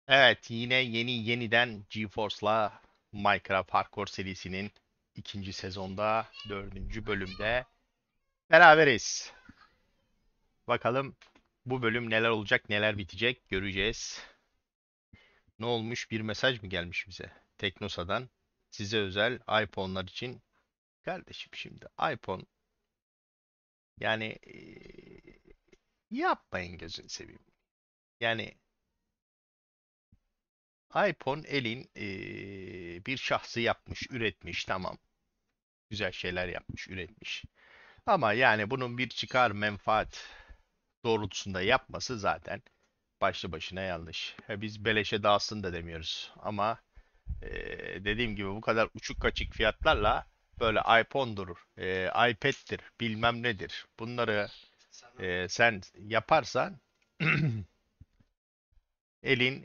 Evet, yine yeniden GeForce'la Minecraft Hardcore serisinin ikinci sezonda dördüncü bölümde beraberiz. Bakalım bu bölüm neler olacak, neler bitecek göreceğiz. Ne olmuş? Bir mesaj mı gelmiş bize? Teknosa'dan size özel iPhone'lar için. Kardeşim şimdi iPhone yani yapmayın gözünü seveyim. Yani iPhone elin bir şahsı yapmış, üretmiş, tamam. Güzel şeyler yapmış, üretmiş. Ama yani bunun bir çıkar menfaat doğrultusunda yapması zaten başlı başına yanlış. Biz beleşe dağılsın da demiyoruz. Ama dediğim gibi bu kadar uçuk kaçık fiyatlarla böyle iPhone'dur, iPad'tir, bilmem nedir. Bunları sen yaparsan elin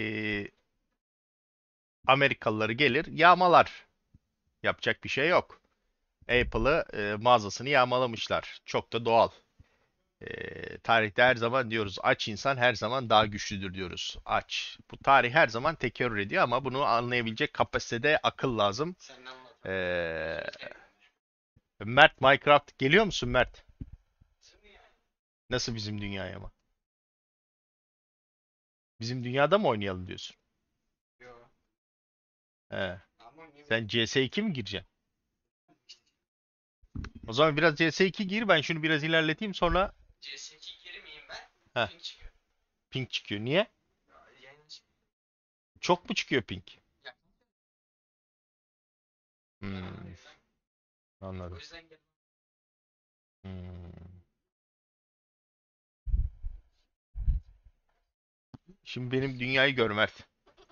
Amerikalıları gelir yağmalar. Yapacak bir şey yok. Apple'ı mağazasını yağmalamışlar. Çok da doğal. Tarihte her zaman diyoruz aç insan her zaman daha güçlüdür diyoruz. Aç. Bu tarih her zaman tekerrür ediyor ama bunu anlayabilecek kapasitede akıl lazım. Sen anlat abi. Ee, Gözünü seveyim. Mert Minecraft geliyor musun Mert? Nasıl mı yani? Nasıl bizim dünyaya mı? Bizim dünyada mı oynayalım diyorsun? Yo. He. Ama niye Sen CS2 mi gireceksin? işte O zaman biraz CS2 gir, ben şunu biraz ilerleteyim sonra. CS2 girmeyeyim ben. Heh, Ping çıkıyor. ping çıkıyor. Niye? Yayın çıkıyor. Çok mu çıkıyor ping? Ya, yalan o Hmm, yüzden. O anladım. yüzden gel. Hmm. Şimdi benim dünyayı gör Mert.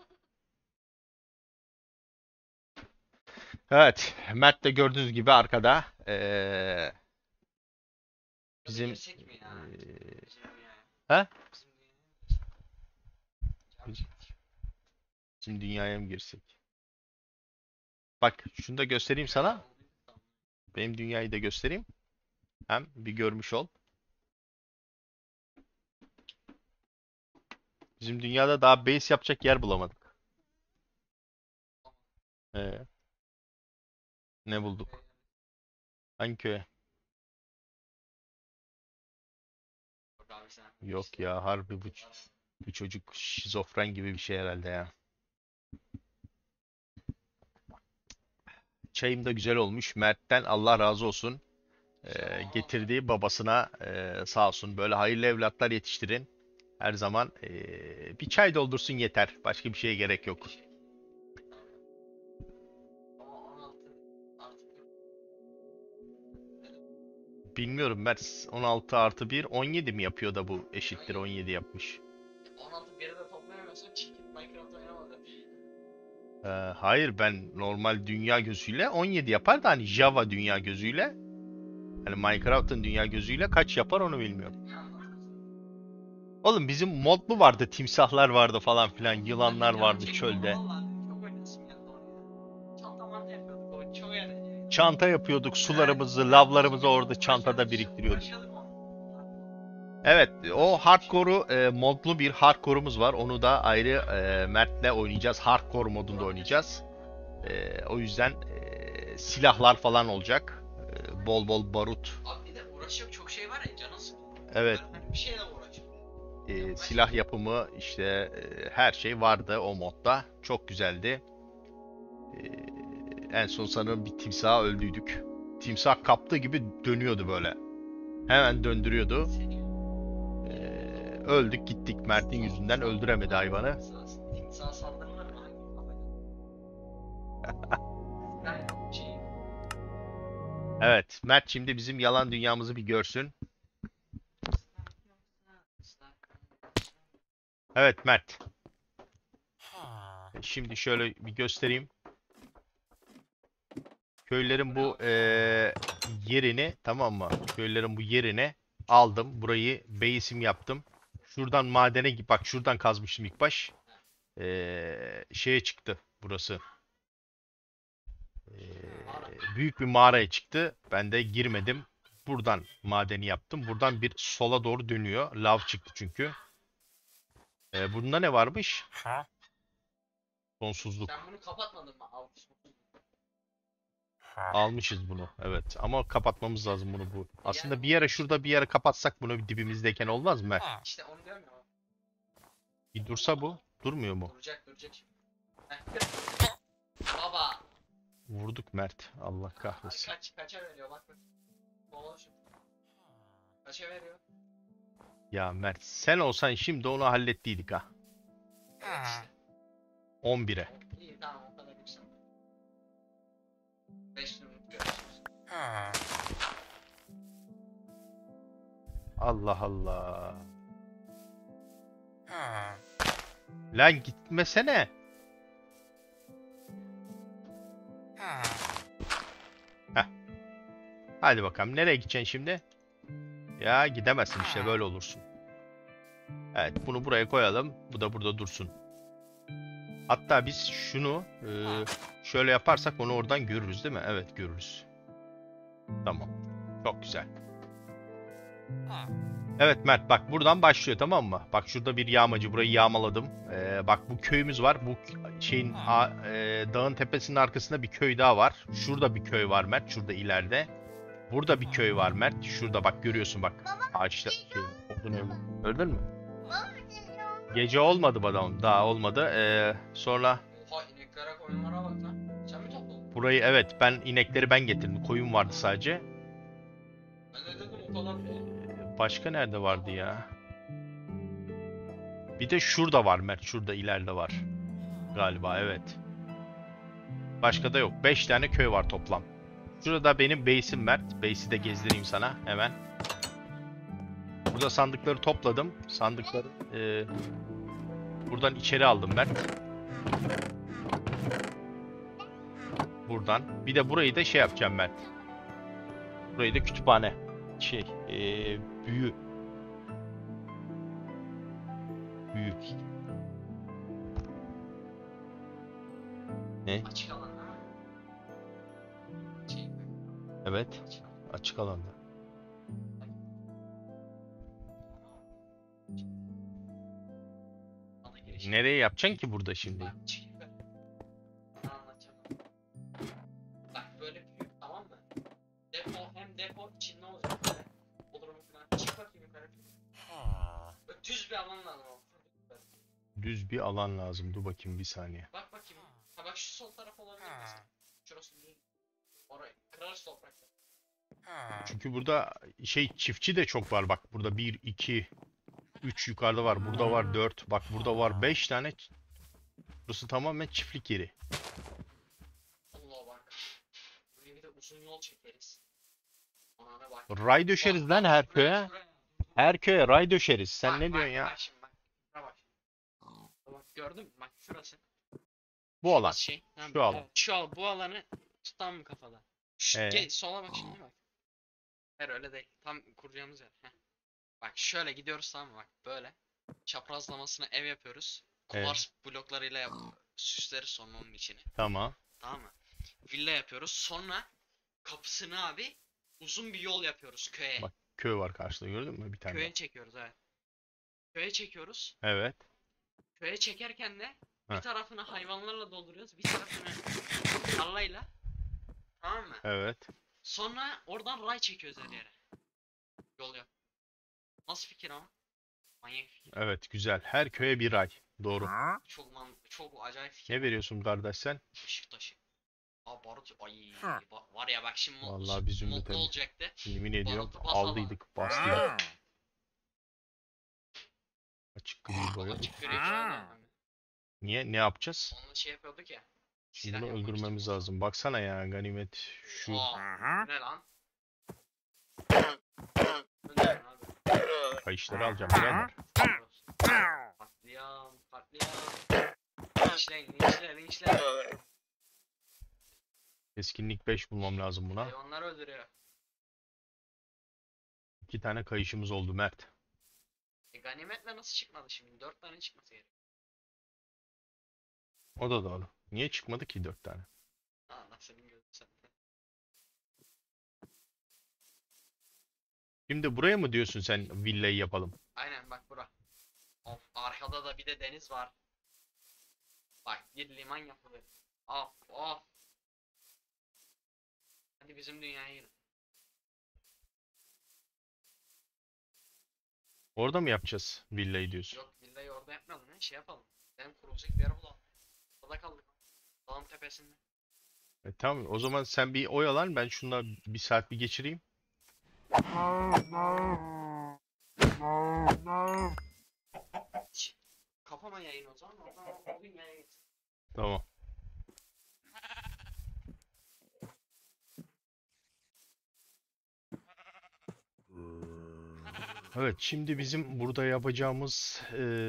Evet, Mert de gördüğünüz gibi arkada. Ya da Bizim girsek mi ya? Bizim dünyaya. ha? Bizim dünyaya. Cam çekti. Bizim dünyaya mı girsek? Bak, şunu da göstereyim Dünyada sana. olduğu zaman. Benim dünyayı da göstereyim. Hem bir görmüş ol. Bizim dünyada daha base yapacak yer bulamadık. Ee, Ne bulduk? Hangi köye? Bak abi sen Yok işte. ya, harbi bu çocuk şizofren gibi bir şey herhalde ya. Çayım da güzel olmuş. Mert'ten Allah razı olsun. İnşallah ona da. Getirdiği babasına sağ olsun. Böyle hayırlı evlatlar yetiştirin. Her zaman bir çay doldursun yeter. Başka bir şeye gerek yok. Bir şey. Tabii. Ama 16 artı 1 ne demek? Bilmiyorum Mert, 16 artı 1 17 mi yapıyor da bu eşittir 17. 17 yapmış. 16 bir de toplayamıyorsan çekip Minecraft oynamadı. Hayır, ben normal dünya gözüyle 17 yapar da hani Java dünya gözüyle, hani Minecraft'ın dünya gözüyle kaç yapar onu bilmiyorum. Ne anlatıyorsun? Oğlum bizim mod mu vardı, timsahlar vardı falan filan, Ben de yılanlar canım vardı çekti onu çölde. vallahi. Çok oynasım geldi onu ya. Çanta manta yapıyorduk o çok eğlenceliydi. Çanta yapıyorduk, Evet, sularımızı, evet o lavlarımızı orada çantada biriktiriyorduk. uğraşıyorduk onunla. Evet, o Uğraşıyorduk bir şey. hardcore'u modlu bir hardcore'umuz var. Onu da ayrı Mert'le oynayacağız. Hardcore modunda Olabilir. oynayacağız. O yüzden silahlar falan olacak. Bol bol barut. Abi bir de uğraşacak çok şey var ya canın sıkılıyor. Evet, Ben hani bir şeyle uğraşıyorum. Yapmaya silah çalışıyorum. yapımı işte, her şey vardı o modda. Çok güzeldi. En son sanırım bir timsaha öldüydük. Timsah kaptığı gibi dönüyordu böyle. Hemen döndürüyordu. Seni Öldük gittik. Mert'in yüzünden öldüremedi saldırılar mı? hayvanı. Timsah saldırılar mı? Hangi kafayla? Silah yapıp şey. Evet, Mert şimdi bizim yalan dünyamızı bir görsün. Islak yoksa ıslak yoksa. Evet Mert. Ha. Şimdi şöyle bir göstereyim. Köylerin Bu ne bu abi? yerini, tamam mı? Köylerin bu yerini aldım. Burayı base'im yaptım. Şuradan madene bak, şuradan kazmıştım ilk baş. Şeye çıktı burası. Mağara. Büyük bir mağaraya çıktı. Ben de girmedim. Buradan madeni yaptım. Buradan bir sola doğru dönüyor. Lav çıktı çünkü. Bunda ne varmış? Sonsuzluk. Sen bunu kapatmadın mı? Almışsın. Almışız bunu. Evet. Ama kapatmamız lazım bunu bu. Aslında Yani bir yere bunun şurada bir yere kapatsak bunu bir dibimizdeyken olmaz mı Mert? işte onu diyorum ya. Bir dursa bu. Durmuyor mu? Duracak şimdi. Heh, kır. Baba. Vurduk Mert. Allah kahretsin. Kaça veriyor bak bak. Dolar şu. Kaça veriyor? Ya Mert sen olsan şimdi onu hallettiydik ha. Evet işte. 11'e. İyi tamam o kadar yüksek. 5 liralık görüşürüz. Allah Allah. Lan gitmesene. Heh. Hadi bakalım. Nereye gideceksin şimdi? Ya gidemezsin işte böyle olursun. Evet bunu buraya koyalım. Bu da burada dursun. Hatta biz şunu şöyle yaparsak onu oradan görürüz değil mi? Evet görürüz. Tamam. Çok güzel. Evet Mert bak buradan başlıyor tamam mı? Bak şurada bir yağmacı burayı yağmaladım. Bak bu köyümüz var. Bu dağın tepesinin arkasında bir köy daha var. Şurada bir köy var Mert. Şurada ileride. Burada bir köy var Mert. Şurada bak görüyorsun bak. Ağaçta odun evi. Gördün mü? Gece olmadı badam. Daha olmadı. Sonra Oha ineklere koyunlara bak lan. Sen mi topladın? burayı evet ben inekleri ben getirdim. Koyun vardı sadece. Ben de dedim o kadar değil. Başka nerede vardı ya? Bir de şurada var Mert. Şurada ileride var. Galiba evet. Başka da yok. 5 tane köy var toplam. Şurada benim base'im Mert. Base'i de gezdireyim sana hemen. Burada sandıkları topladım. Sandıkları buradan içeri aldım Mert. Buradan. Bir de burayı da şey yapacağım Mert. Burayı da kütüphane. Şey, büyü. Büyü. Ne? Açık alan ha. Şey, Evet. açık alan. Açık alanda. Ana giriş. Nereye yapacaksın ki burada şimdi? Bak çık yukarı. Ne anlatacağım? Bak böyle büyük tamam mı? Depo hem depo içinde olacak böyle. Olur mu falan. Çık bakayım yukarı. Böyle düz bir alan lazım ama. Düz bir alan lazım. Dur bakayım bir saniye. Bak bakayım. Ha bak şu sol taraf olabilir mesela. Şurası düz. Orayı kırarız toprakla. Çünkü burada şey çiftçi de çok var. Bak burada bir 2 3 yukarıda var. Burada var 4. Bak burada var 5 tane. Burası tamamen çiftlik yeri. Allah bak. Buraya bir de uzun yol çekeriz. Ona bak. Ray döşeriz lan her köye. Her köye ray döşeriz. Sen Bak, ne diyorsun bak, ya? Bak şimdi bak. Şuna bak. Bak gördün mü? Bak şurası. Bu alan. Şurası şey. Ha, Şu alan. evet, şu al bu alanı tutan mı kafada? Sola bak şimdi bak. Hayır öyle değil. Tam kuracağımız yer. Heh. Bak şöyle gidiyoruz tamam mı? Bak böyle. Çaprazlamasına ev yapıyoruz. Kuvars bloklarıyla süsleriz sonra onun içini. Tamam. Tamam mı? Villa yapıyoruz. Sonra kapısını abi uzun bir yol yapıyoruz köye. Bak köy var karşıda gördün mü bir tane Köye daha. çekiyoruz evet. Köye çekiyoruz. Evet. Köye çekerken de bir Heh. tarafını hayvanlarla dolduruyoruz. Bir tarafını tarlayla. Tamam mı? Evet. Sonra oradan ray çekiyoruz her yere. Yol yap. Nasıl fikir ama? Manyak fikir. Evet güzel. Her köye bir ray. Doğru. Çok acayip fikir. Ne veriyorsun kardeş sen? Işık taşı. Aa barut ay var ya bak şimdi Vallahi bir zümrüt mutlu elli. olacaktı. Yemin ediyorum Barutu basalım. aldıydık bastıydık. Açık gri boya. Açık gri boya. Niye? Ne yapacağız? Onunla şey yapıyorduk ya. Bunu Silah yapmak öldürmemiz için. lazım. Baksana ya ganimet şu. Oha, bu ne lan? Öldürün abi. Kayışları alacağım birader. Katliam, katliam. Linçleyin, linçle, linçle. Keskinlik 5 bulmam lazım buna. Hayvanlar öldürüyor. 2 tane kayışımız oldu Mert. Ganimetle nasıl çıkmadı şimdi? 4 tane çıkması gerek. O da doğru. Niye çıkmadı ki 4 tane? Allah senin gözün sen. Şimdi buraya mı diyorsun sen villayı yapalım? Aynen bak bura. Of, arkada da bir de deniz var. Bak, bir liman yapılır. Of of. Hadi bizim dünyaya girin. Orada mı yapacağız villayı diyorsun? Yok, villayı orada yapmayalım ya, şey yapalım. Benim kurulacak bir yer bulalım. Orada kaldık. Dağın tepesinde. Tamam o zaman sen bir oyalan, ben şunla bir saat bir geçireyim. Şş, kafama yayın o zaman. O zaman o dünyaya git. Tamam. Evet, şimdi bizim burada yapacağımız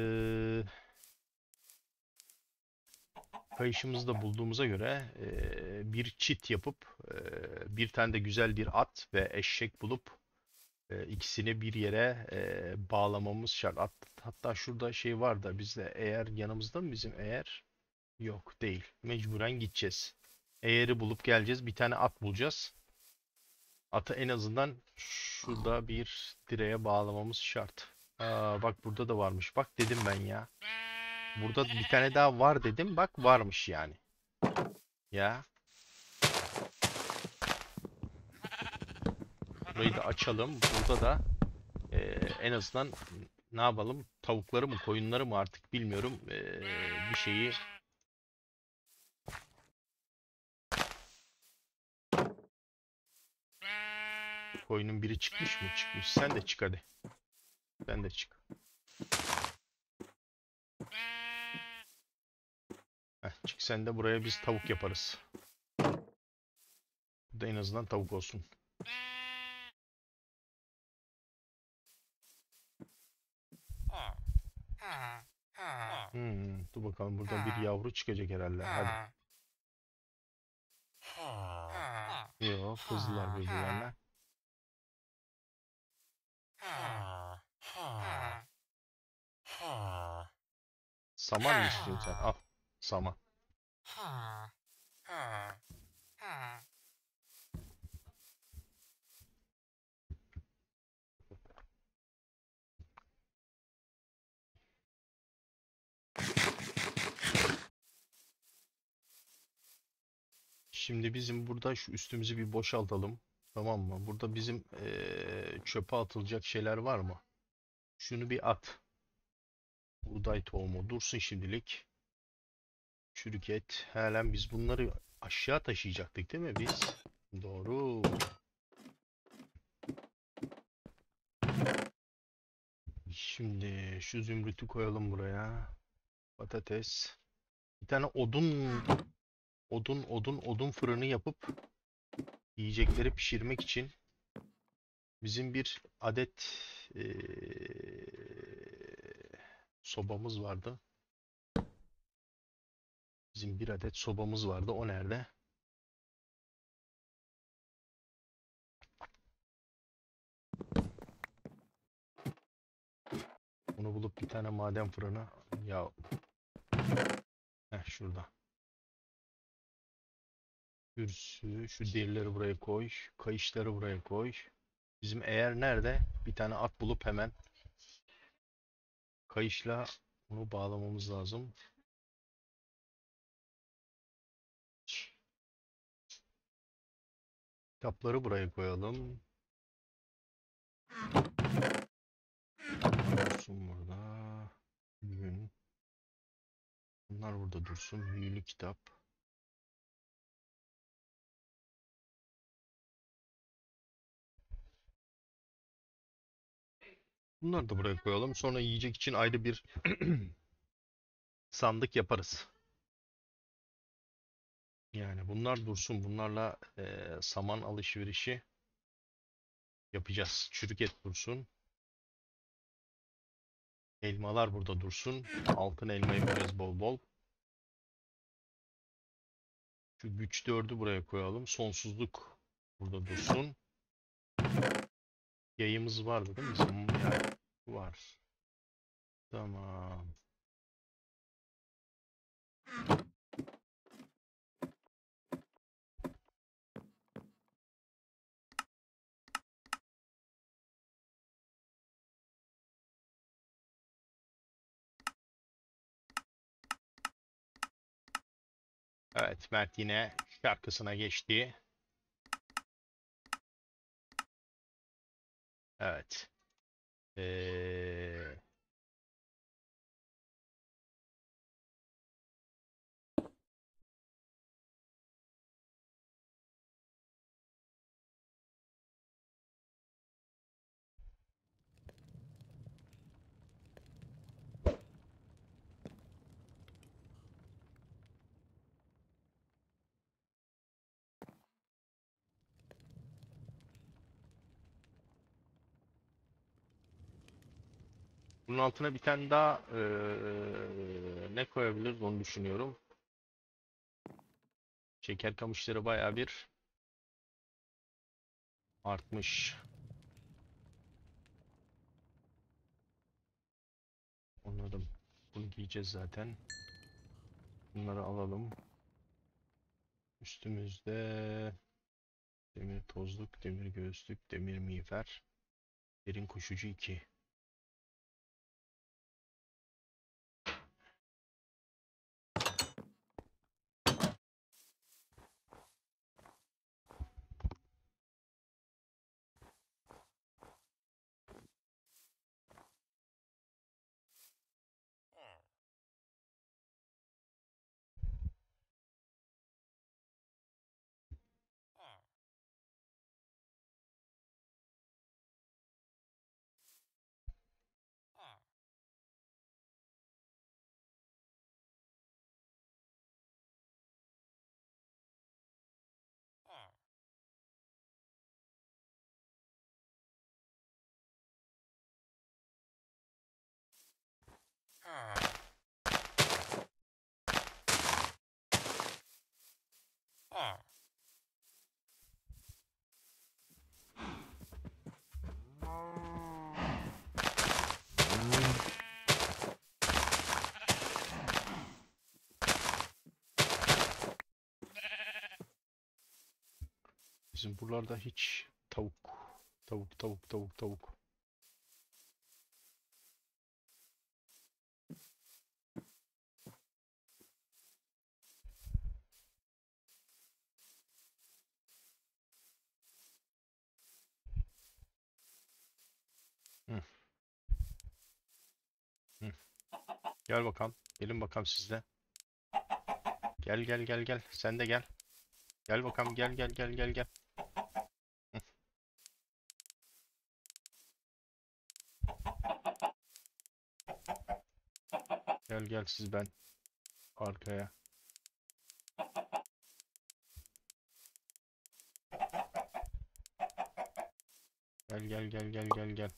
kayışımızı da bulduğumuza göre bir çit yapıp bir tane de güzel bir at ve eşek bulup ikisini bir yere bağlamamız şart. Hatta şurada şey var da bizde, eğer yanımızda mı bizim eğer? Yok değil. Mecburen gideceğiz. Eğeri bulup geleceğiz. Bir tane at bulacağız. Atı en azından şurada bir direğe bağlamamız şart. Aa, bak burada da varmış. Bak dedim ben ya. Burada bir tane daha var dedim. Bak varmış yani. Ya. Burayı da açalım. Burada da en azından ne yapalım? Tavukları mı, koyunları mı artık bilmiyorum. Bir şeyi koyunun biri çıkmış mı? Çıkmış. Sen de çık hadi. Sen de çık. Heh, çık sen de, buraya biz tavuk yaparız. Burada en azından tavuk olsun. Dur bakalım, buradan bir yavru çıkacak herhalde. Hadi. Yok, kızdılar birbirlerine. Saman mı istiyorsun sen? Al. Saman. Şimdi bizim burada şu üstümüzü bir boşaltalım. Tamam mı? Burada bizim çöpe atılacak şeyler var mı? Şunu bir at. Buğday tohumu. Dursun şimdilik. Çürük et. Halen biz bunları aşağı taşıyacaktık değil mi biz? Doğru. Şimdi şu zümrütü koyalım buraya. Patates. Bir tane odun fırını yapıp yiyecekleri pişirmek için bizim bir adet sobamız vardı. Bizim bir adet sobamız vardı. O nerede? Onu bulup bir tane maden fırını. Ya, şurada. Kürsü, şu derileri buraya koy. Kayışları buraya koy. Bizim eğer nerede? Bir tane at bulup hemen kayışla bunu bağlamamız lazım. Kitapları buraya koyalım. Dursun burada. Gün. Bunlar burada dursun. Büyülü kitap. Bunları da buraya koyalım. Sonra yiyecek için ayrı bir sandık yaparız. Yani bunlar dursun. Bunlarla saman alışverişi yapacağız. Çürük et dursun. Elmalar burada dursun. Altın elma yapacağız bol bol. Şu güç 4'ü buraya koyalım. Sonsuzluk burada dursun. Yayımız vardı değil mi bizim? Yani var. Tamam. Evet, Mert yine şarkısına geçti. Evet. Ee, Bunun altına bir tane daha ne koyabiliriz onu düşünüyorum. Şeker kamışları bayağı bir artmış. Anladım. Bunu giyeceğiz zaten. Bunları alalım. Üstümüzde demir tozluk, demir göğüslük, demir miğfer, derin koşucu 2. Bizim buralarda hiç tavuk. Hı, hı. Gel bakalım. Gelin bakalım sizde. Gel. Sen de gel. Gel bakalım gel. Hı. Gel siz ben arkaya. Gel.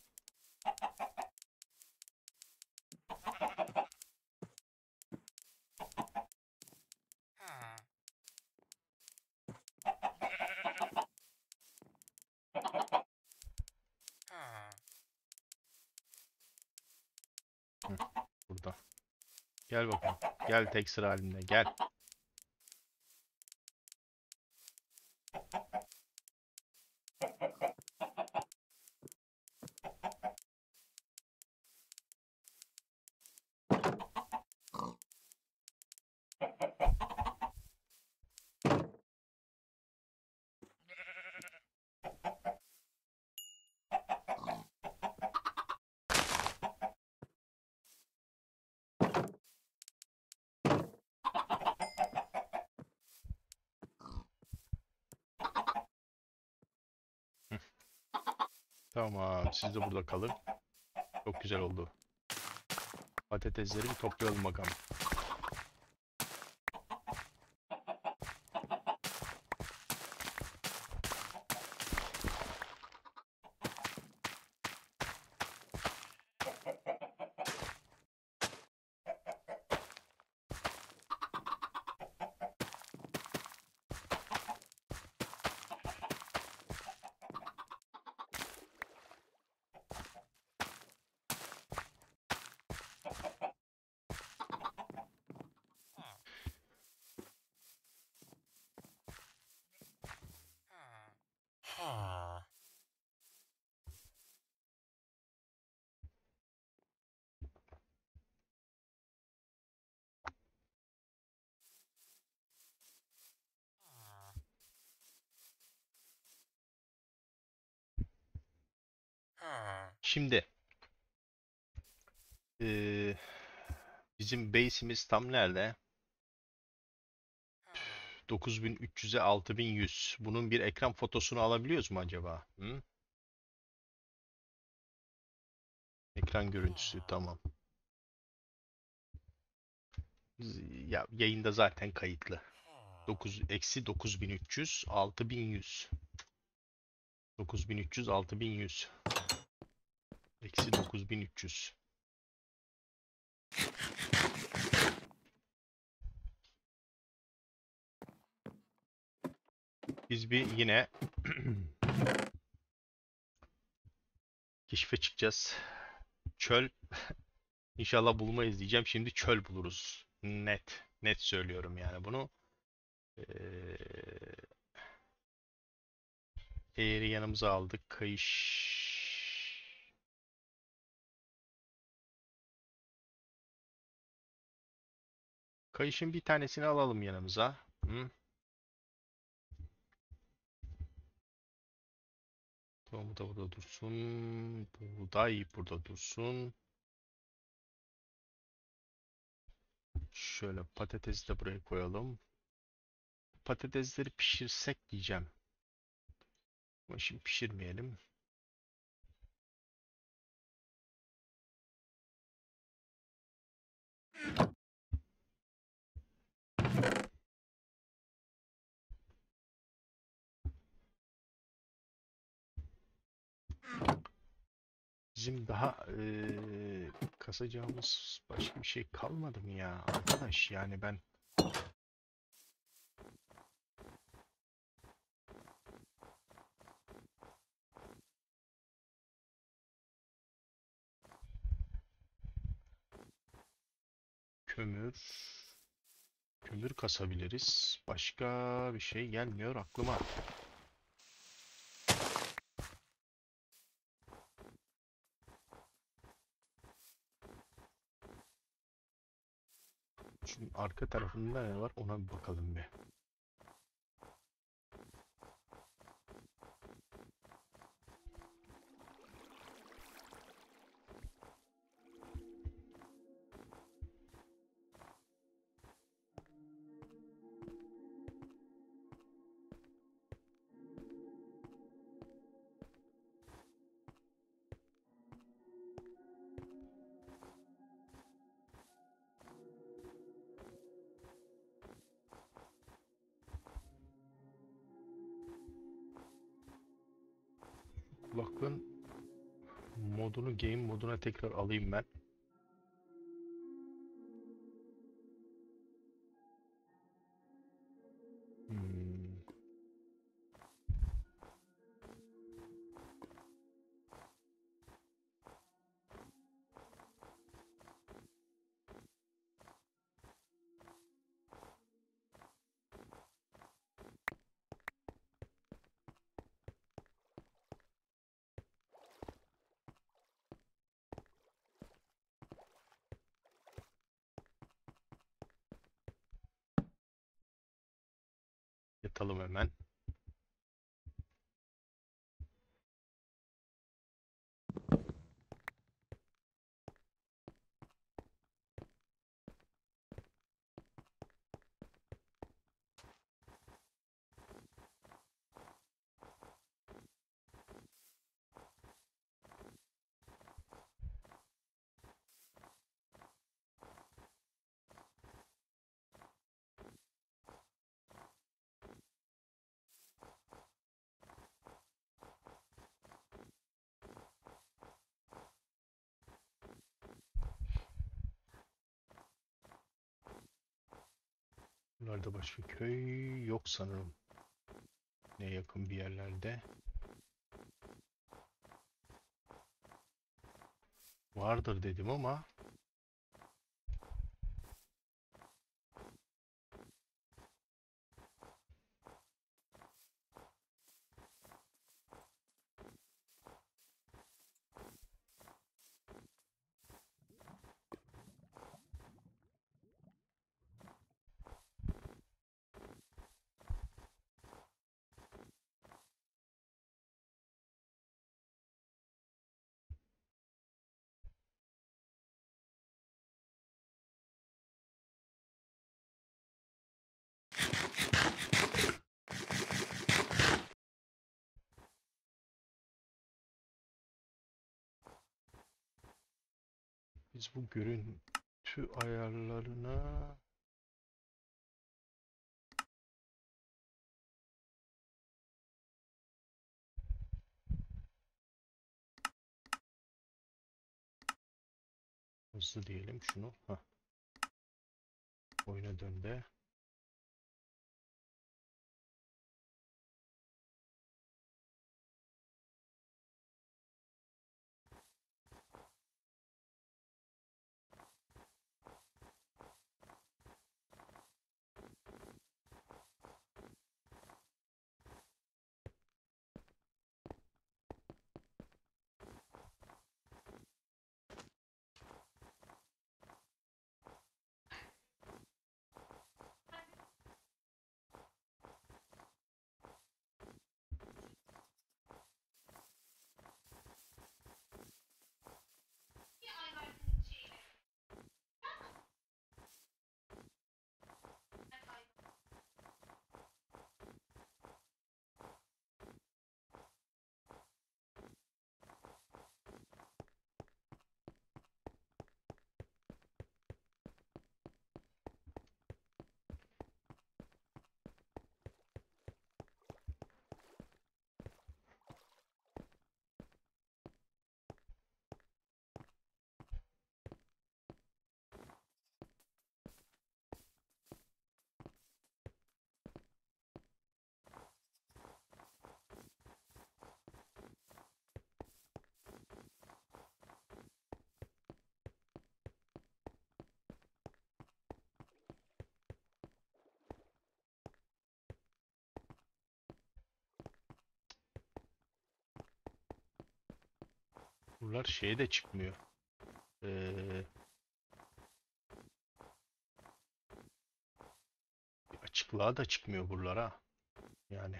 Hı, burada. Gel bakalım. Gel tek sıra halinde gel. Hı. Tamam siz de burada kalın. Çok güzel oldu. Patatesleri bir toplayalım bakalım. Şimdi eee, bizim base'imiz tam nerede? 9300'e 6100. Bunun bir ekran fotosunu alabiliyoruz mu acaba? Hı? Ekran görüntüsü tamam. Ya yayında zaten kayıtlı. 9 eksi 9300 6100. 9300 6100 eksi 9300. Biz bir yine keşfe çıkacağız. Çöl inşallah bulmayız diyeceğim. Şimdi çöl buluruz. Net. Net söylüyorum yani bunu. Ee, Eğeri yanımıza aldık. Kayış. Kayışın bir tanesini alalım yanımıza. Hı? Tohumu da burada dursun. Buğday burada dursun. Şöyle patatesi de buraya koyalım. Patatesleri pişirsek diyeceğim. Ama şimdi pişirmeyelim. Bizim daha kasacağımız başka bir şey kalmadı mı ya arkadaş? Yani ben kömür kömür kasabiliriz. Başka bir şey gelmiyor aklıma. Şimdi arka tarafında ne var ona bir bakalım bir. Kulaklığın modunu game moduna tekrar alayım ben. Hmm, yatalım hemen. Buralarda başka köy yok sanırım. Ne yakın bir yerlerde. Vardır dedim ama Biz bu görüntü ayarlarına hızlı diyelim şunu. Heh. Oyuna döndü. Buralar şeye de çıkmıyor. Ee, Açıklığa da çıkmıyor buralara. Yani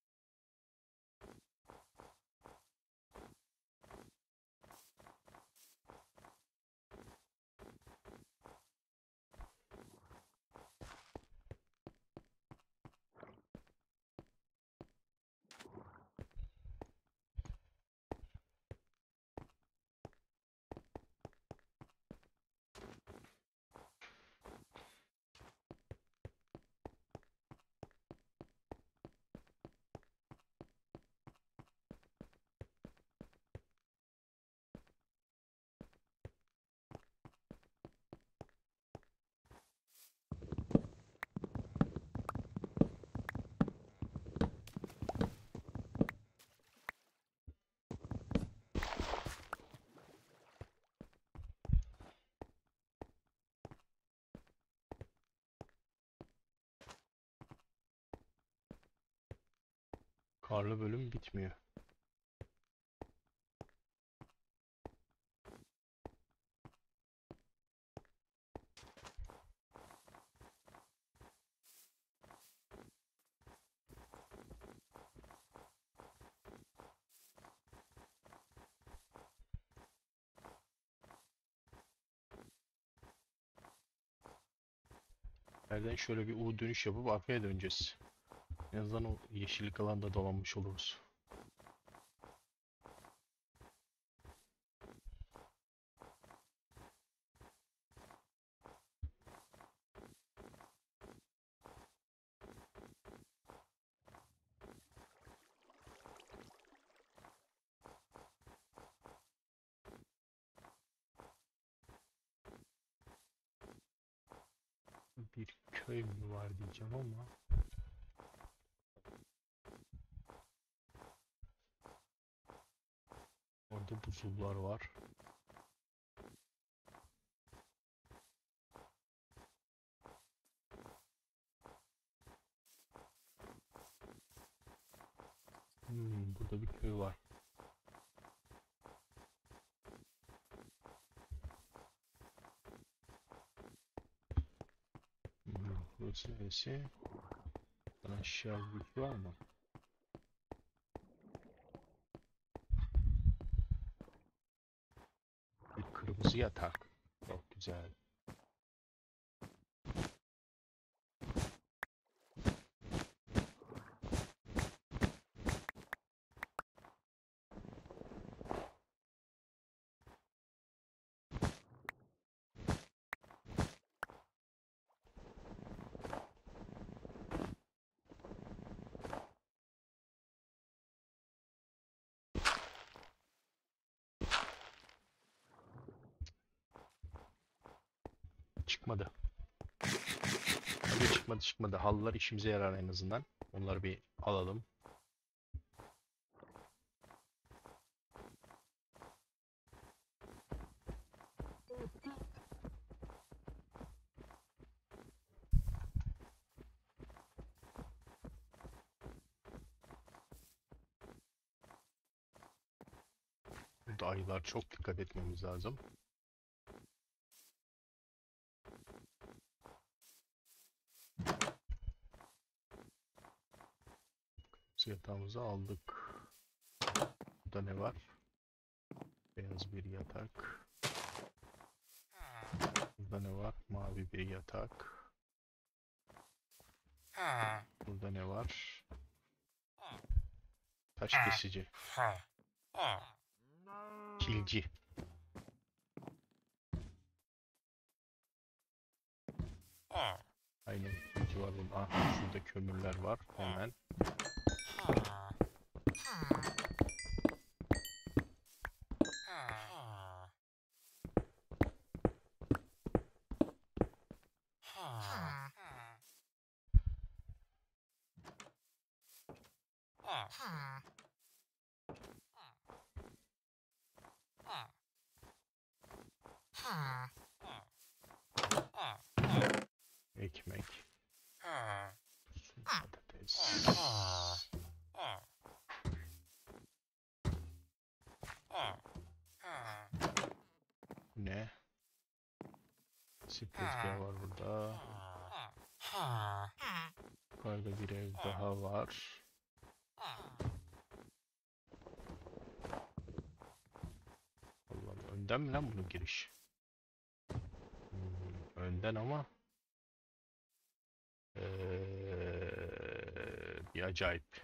karlı bölüm bitmiyor. Nereden şöyle bir U dönüş yapıp arkaya döneceğiz. En azından o yeşillik alanda dolanmış oluruz. Bir köy mü var diyeceğim ama orada buzullar var. Burada bir köy var. Burası neresi? Bana aşağı bir var mı? Bir kırmızı yatak. Çok güzel. çıkmadı. Hadi çıkmadı. Halılar işimize yarar en azından. Onları bir alalım. Burada ayılar, çok dikkat etmemiz lazım. Yatağımızı aldık. Burada ne var? Beyaz bir yatak. Burada ne var? Mavi bir yatak. Burada ne var? Taş kesici. Kilci. Aynen, kilci var burada. Aha, şurada kömürler var. Hemen. Ekmek. Patates. Ne? Tezgah var burada. Yukarıda bir ev daha var. Allah'ım, önden mi lan bunun giriş? Önden ama bir acayip.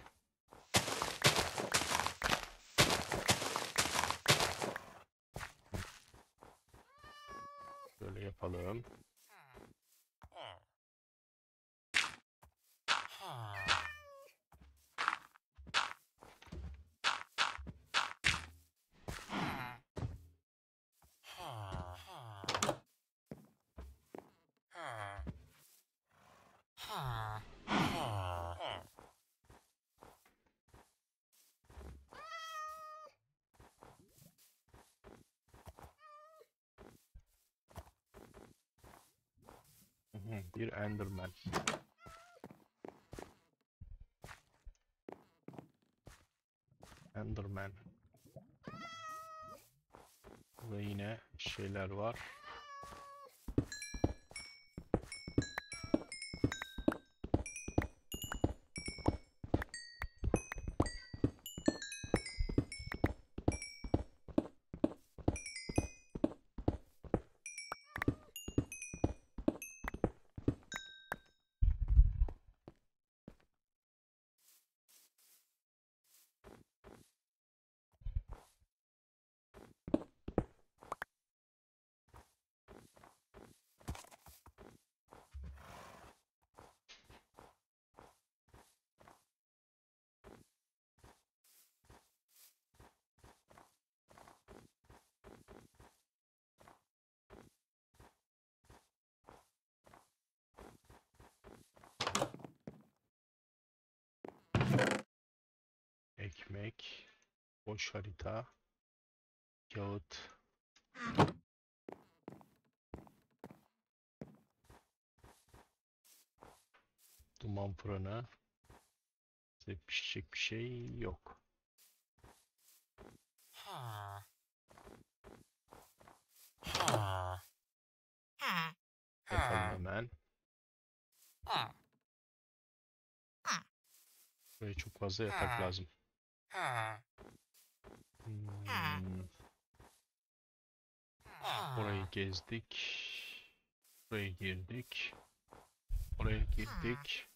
Böyle yapalım. Bir Enderman. Enderman. Burada yine şeyler var. Ekmek. Boş harita. Kağıt. Duman fırını. Size pişecek bir şey yok. Yapalım hemen. Buraya çok fazla yatak lazım. Burayı gezdik. Buraya girdik. Buraya girdik.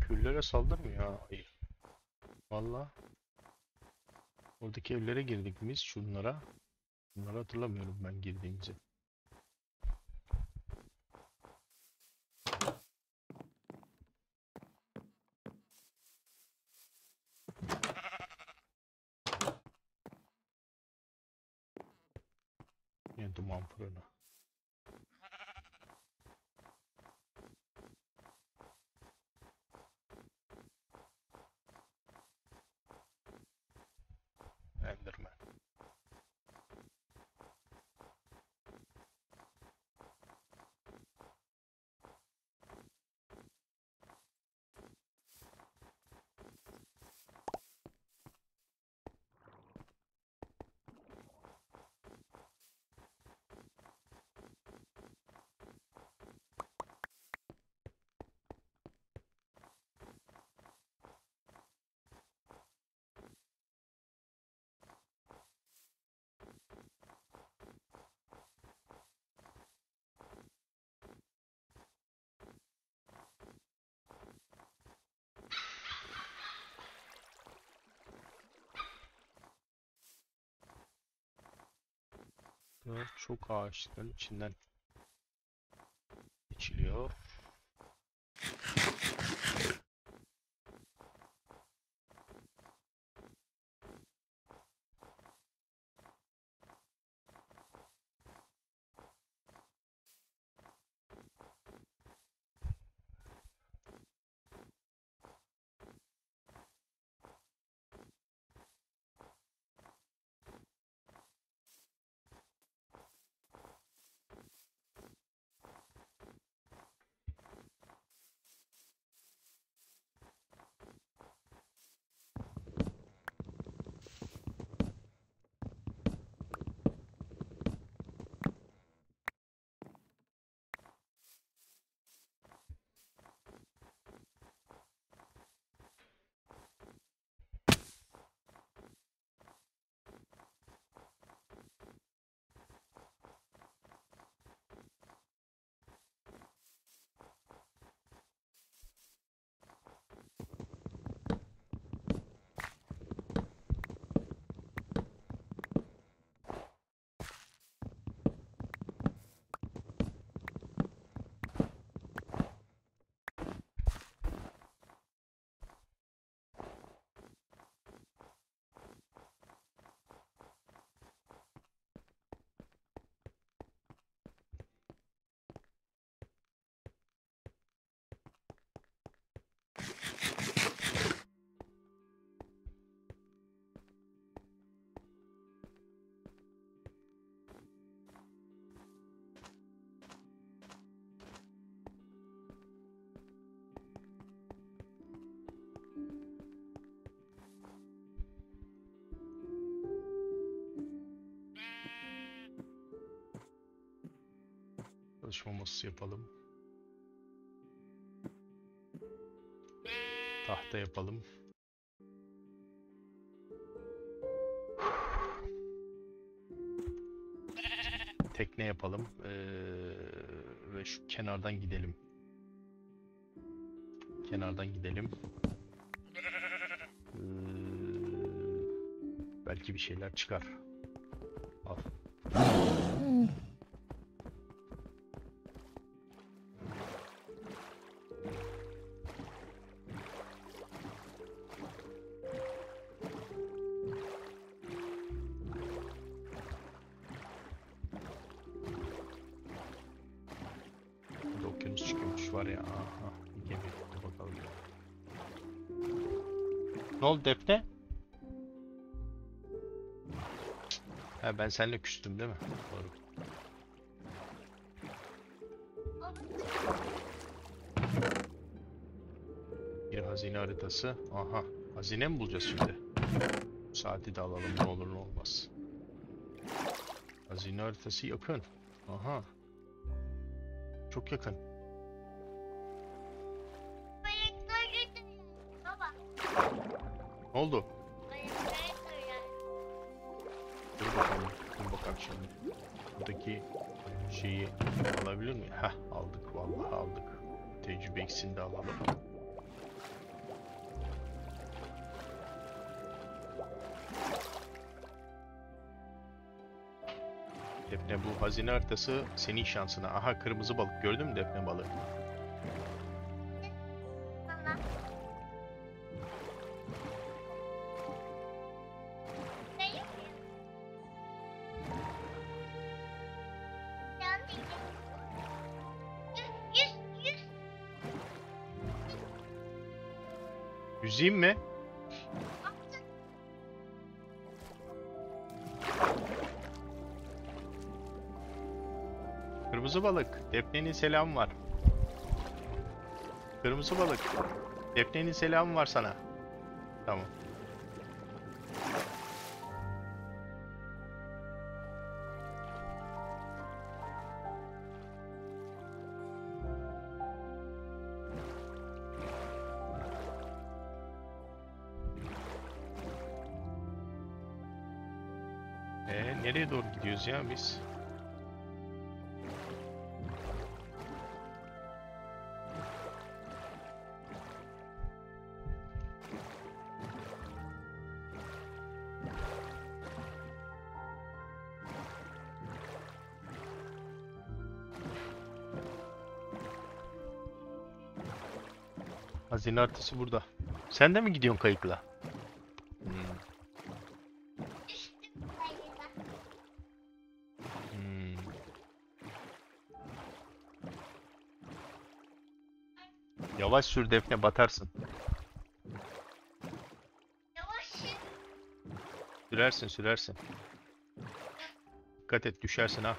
Köylülere saldırmıyor ha ayı. Valla. Oradaki evlere girdik biz şunlara. Bunları hatırlamıyorum ben girdiğimizi. Ne duman fırını. Enderman. Çok ağaçların içinden geçiliyor. Çalışma masası yapalım. Tahta yapalım. Tekne yapalım. Ve şu kenardan gidelim. Kenardan gidelim. Belki bir şeyler çıkar. Al. Burada okyanus çıkıyormuş var ya. Aha. Bir gemi. Dur bakalım. Ne oldu Defne? Ha, ben seninle küstüm değil mi? Doğru. Bir hazine haritası. Aha. Hazine mi bulacağız şimdi? Saati de alalım ne olur ne olmaz. Hazine haritası yakın. Aha. Çok yakın. Ne oldu? Dur bakalım. Dur bakalım şimdi. Buradaki şeyi alabilir miyim? Heh, aldık vallahi aldık. Tecrübe ikisini de alalım. Defne, bu hazine haritası senin şansına. Aha, kırmızı balık. Gördün mü Defne balığı? Tamam. Ne yapıyorsun? Sen de yüz. Yüzeyim mi? Kırmızı balık. Defne'nin selamı var. Kırmızı balık. Defne'nin selamı var sana. Tamam. Nereye doğru gidiyoruz ya biz? Hazine haritası burada. Sen de mi gidiyorsun kayıkla? Hmm. Düştüm sayıda. Hmm. Yavaş sür Defne, batarsın. Yavaş. Sürersin. Dikkat et, düşersin ha.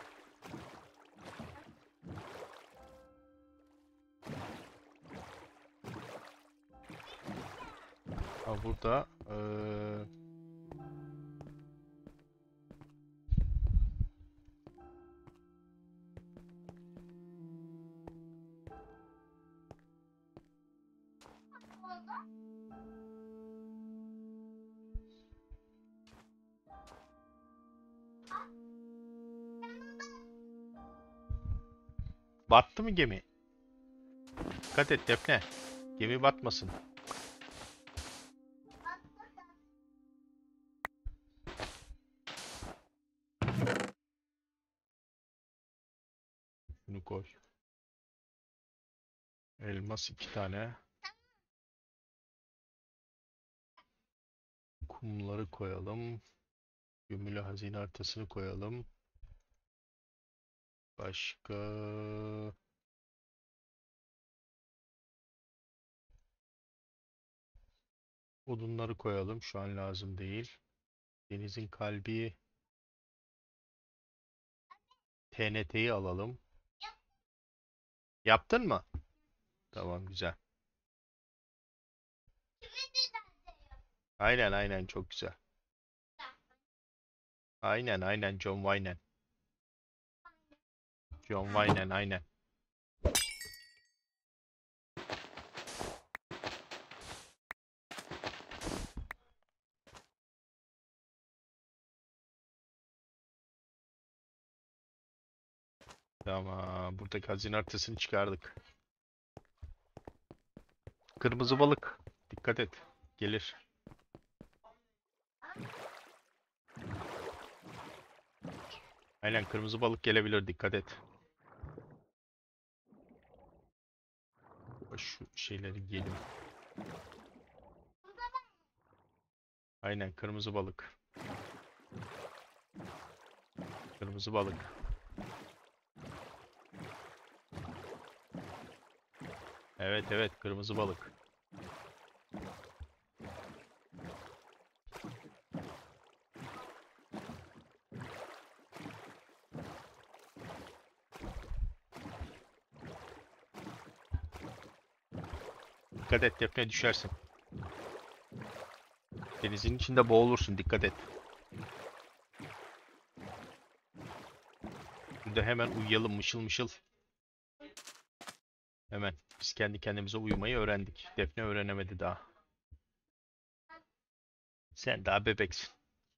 Ha, burada Oldu. battı mı gemi? Dikkat et Defne. Gemi batmasın. Bunu koy. Elmas 2 tane. Kumları koyalım. Gömülü hazine haritasını koyalım. Başka... Odunları koyalım. Şu an lazım değil. Denizin kalbi. TNT'yi alalım. Yaptın mı? Tamam, güzel. Aynen çok güzel. Aynen John Wayne. John Wayne aynen. Tamam, buradaki hazine haritasını çıkardık. Kırmızı balık. Dikkat et. Gelir. Aynen, kırmızı balık gelebilir. Dikkat et. Şu şeyleri yiyelim. Aynen, kırmızı balık. Kırmızı balık. Evet kırmızı balık. Dikkat et Defne, düşersin. Denizin içinde boğulursun, dikkat et. Burada hemen uyuyalım, mışıl mışıl. Hemen. Biz kendi kendimize uyumayı öğrendik. Defne öğrenemedi daha. Sen daha bebeksin.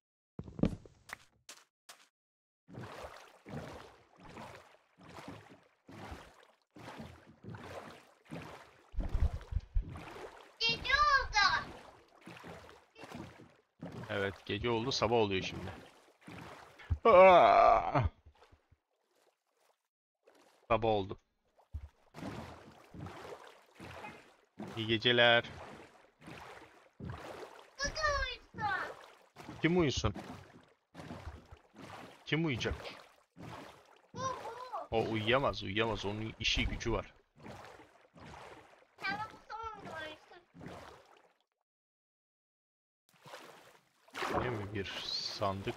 Gece oldu. Evet, gece oldu, sabah oluyor şimdi. Aa! Sabah oldu. İyi geceler. Kaka uyusun. Kim uyusun? Kim uyuyacak? Bu. O uyuyamaz, uyuyamaz. Onun işi gücü var. Tamam sonra uyusun. Değil mi? Bir sandık.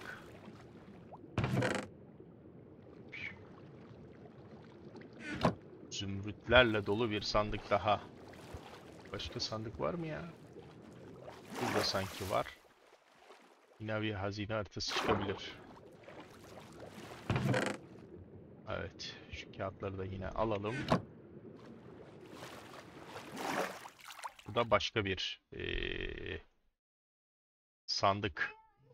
Zümrütlerle dolu bir sandık daha. Başka sandık var mı ya? Burada sanki var. Yine bir hazine haritası çıkabilir. Evet. Şu kağıtları da yine alalım. Bu da başka bir sandık.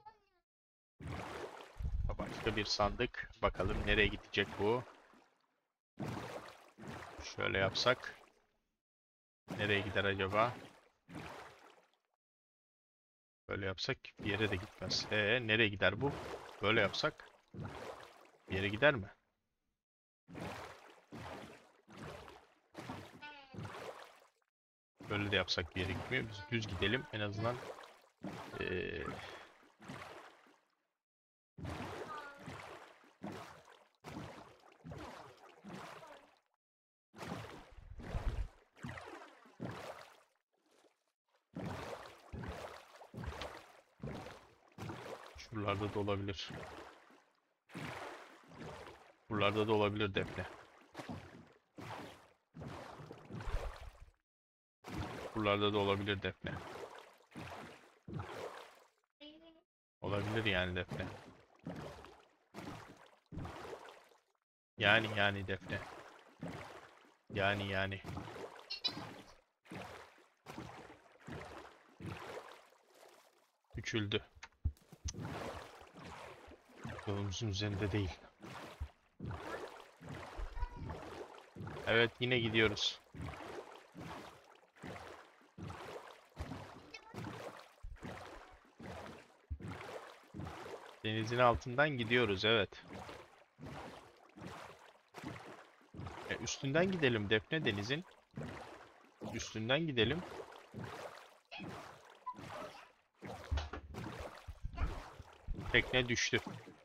Başka bir sandık. Bakalım nereye gidecek bu? Şöyle yapsak. Nereye gider acaba? Böyle yapsak bir yere de gitmez. Nereye gider bu? Böyle yapsak bir yere gider mi? Böyle de yapsak bir yere gitmiyor. Biz düz gidelim. En azından ee, şuralarda da olabilir. Buralarda da olabilir Defne. Buralarda da olabilir Defne. Olabilir yani Defne. Yani Defne. Yani. Küçüldü. Yolumuzun üzerinde değil. Evet yine gidiyoruz. Denizin altından gidiyoruz evet. Üstünden gidelim Defne denizin. Üstünden gidelim. Tekne düştü.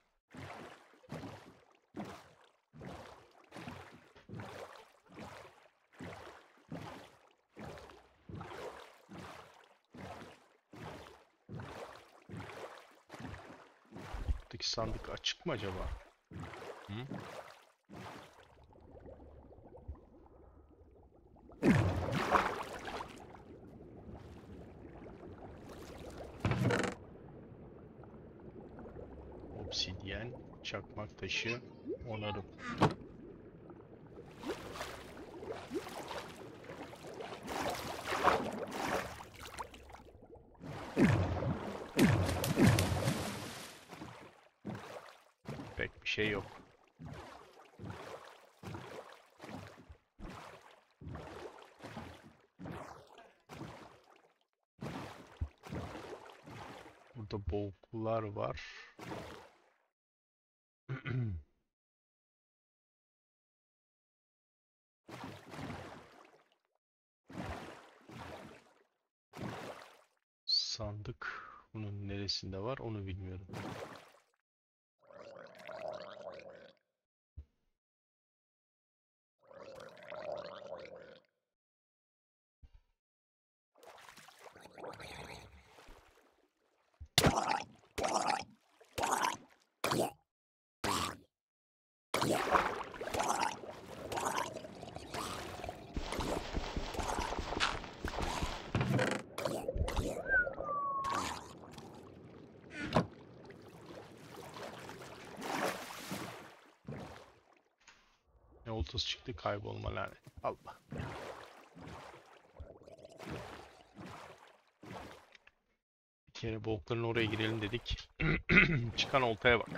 Buradaki sandık açık mı acaba? Hı? Obsidyen, çakmak taşı, onarım. Pek bir şey yok. Burada boğuklular var. Sandık bunun neresinde var onu bilmiyorum. Ne oltası çıktı kaybolma lanet. Allah. Bir kere boğukların oraya girelim dedik. Çıkan oltaya bak.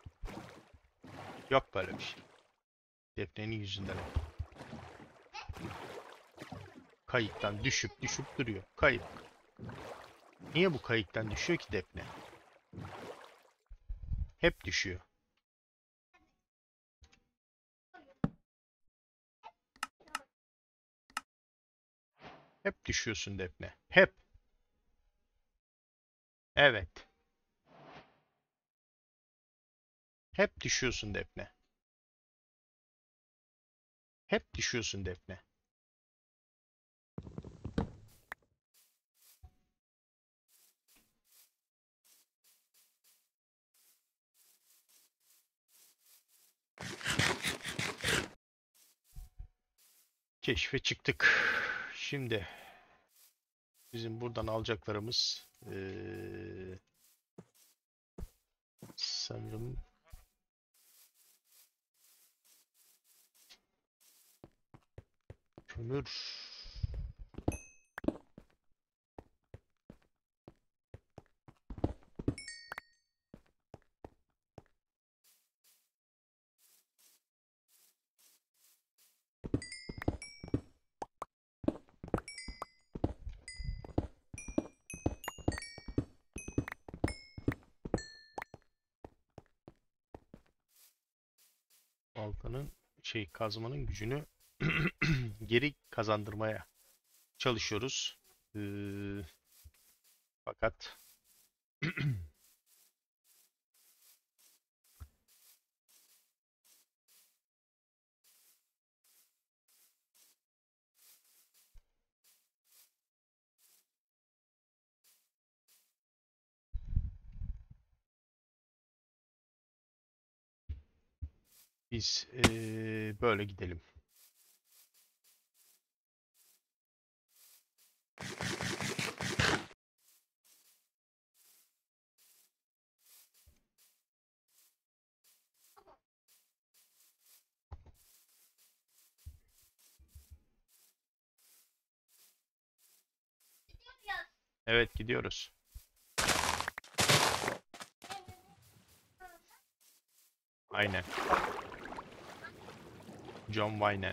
Yok böyle bir şey. Defne'nin yüzünden hep. Kayıktan düşüp duruyor. Kayık. Niye bu kayıktan düşüyor ki Defne? Hep düşüyor. Hep düşüyorsun Defne. Hep. Evet. Hep düşüyorsun Defne. Hep düşüyorsun Defne. Keşfe çıktık. Şimdi bizim buradan alacaklarımız sanırım kömür. Baltanın kazmanın gücünü geri kazandırmaya çalışıyoruz. Fakat biz böyle gidelim. Evet gidiyoruz. Aynen. John Wayne.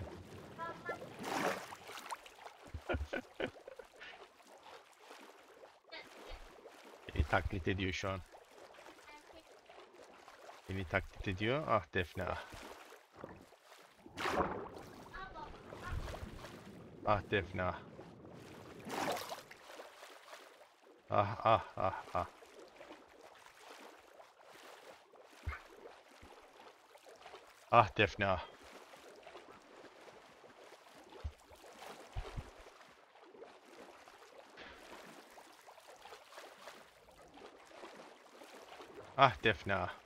Beni taklit ediyor şu an. Beni taklit ediyor. Ah Defne ah. Ah Defne ah. Ah ah ah ah. Ah Defne ah. Ah Defne ah.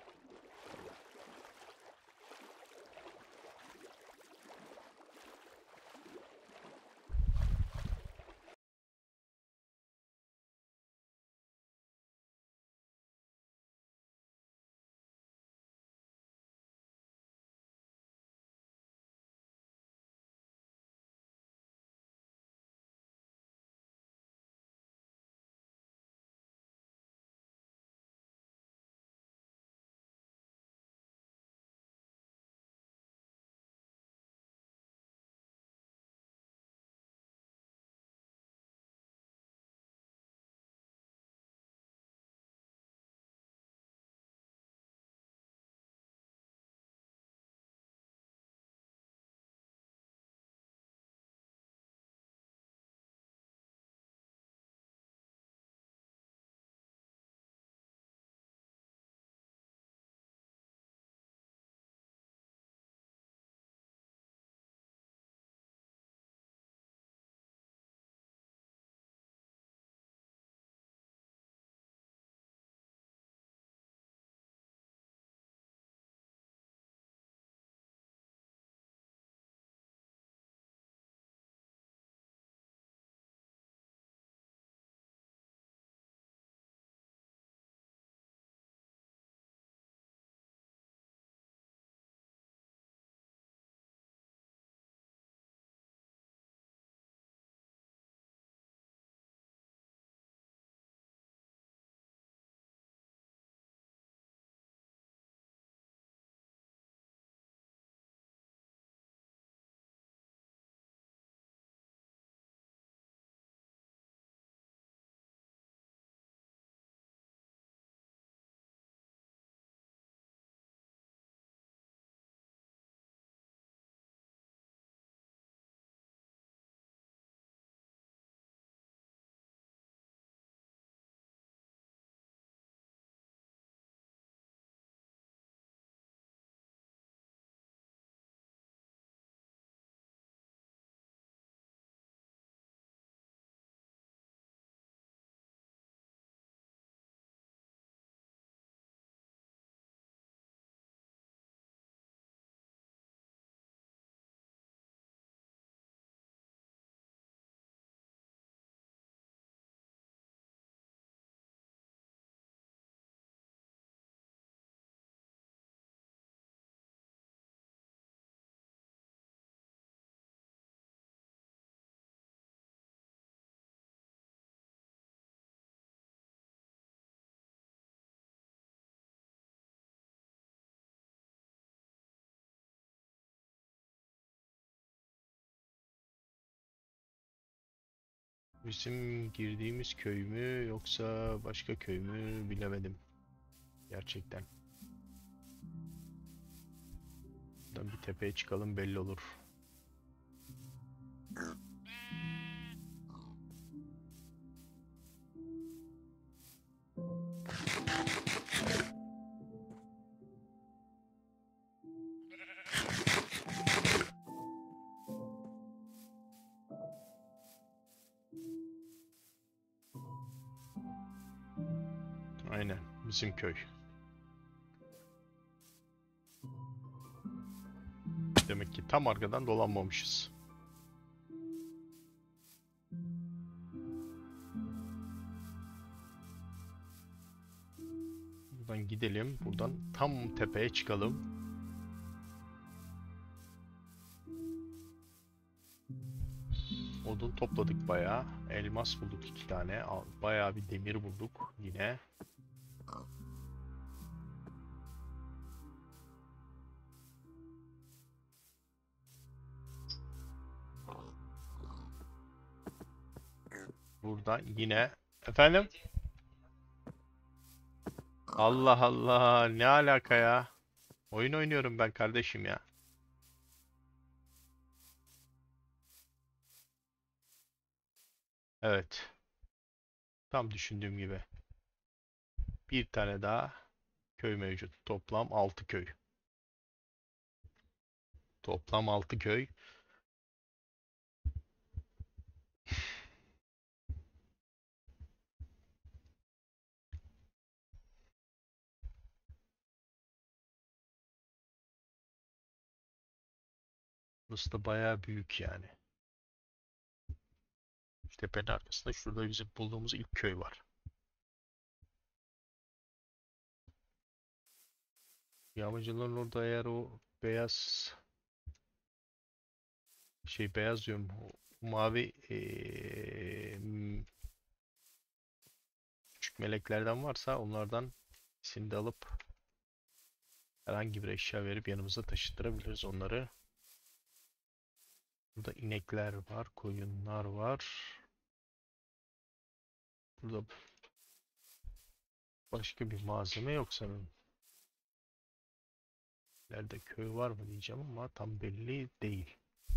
Bizim girdiğimiz köy mü yoksa başka köy mü bilemedim. Gerçekten. Buradan bir tepeye çıkalım belli olur. Aynen bizim köy. Demek ki tam arkadan dolanmamışız. Buradan gidelim. Buradan tam tepeye çıkalım. Odun topladık bayağı. Elmas bulduk 2 tane. Bayağı bir demir bulduk yine. Buradan yine efendim. Allah Allah, ne alaka ya? Oyun oynuyorum ben kardeşim ya. Evet. Tam düşündüğüm gibi. Bir tane daha köy mevcut. Toplam 6 köy. Toplam 6 köy. Burası da bayağı büyük yani. İşte tepenin arkasında şurada bizim bulduğumuz ilk köy var. Yağmacıların orada eğer o beyaz beyaz diyorum, o mavi küçük meleklerden varsa onlardan ikisini de alıp herhangi bir eşya verip yanımıza taşıttırabiliriz onları. Burada inekler var, koyunlar var. Burada başka bir malzeme yok sanırım. Nerede köy var mı diyeceğim ama tam belli değil.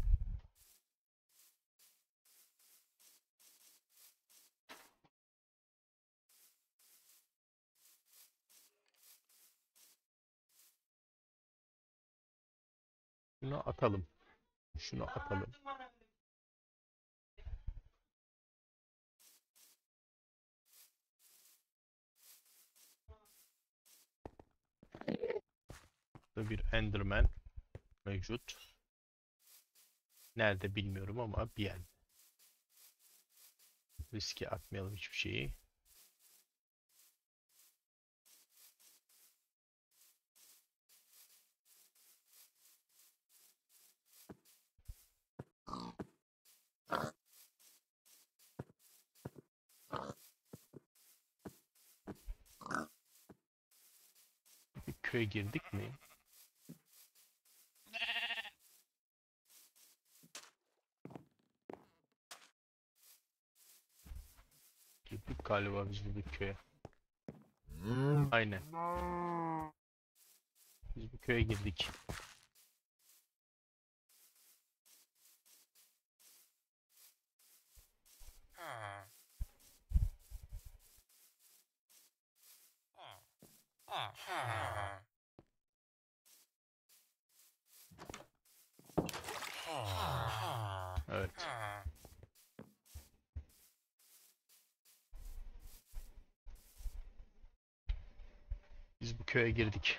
Şunu atalım. Şunu atalım. Burada bir Enderman mevcut. Nerede bilmiyorum ama bir yer. Riske atmayalım hiçbir şeyi. Bir köye girdik mi? Girdik galiba biz bu bir köye. Aynen. Biz bir köye girdik. Evet. Biz bu köye girdik.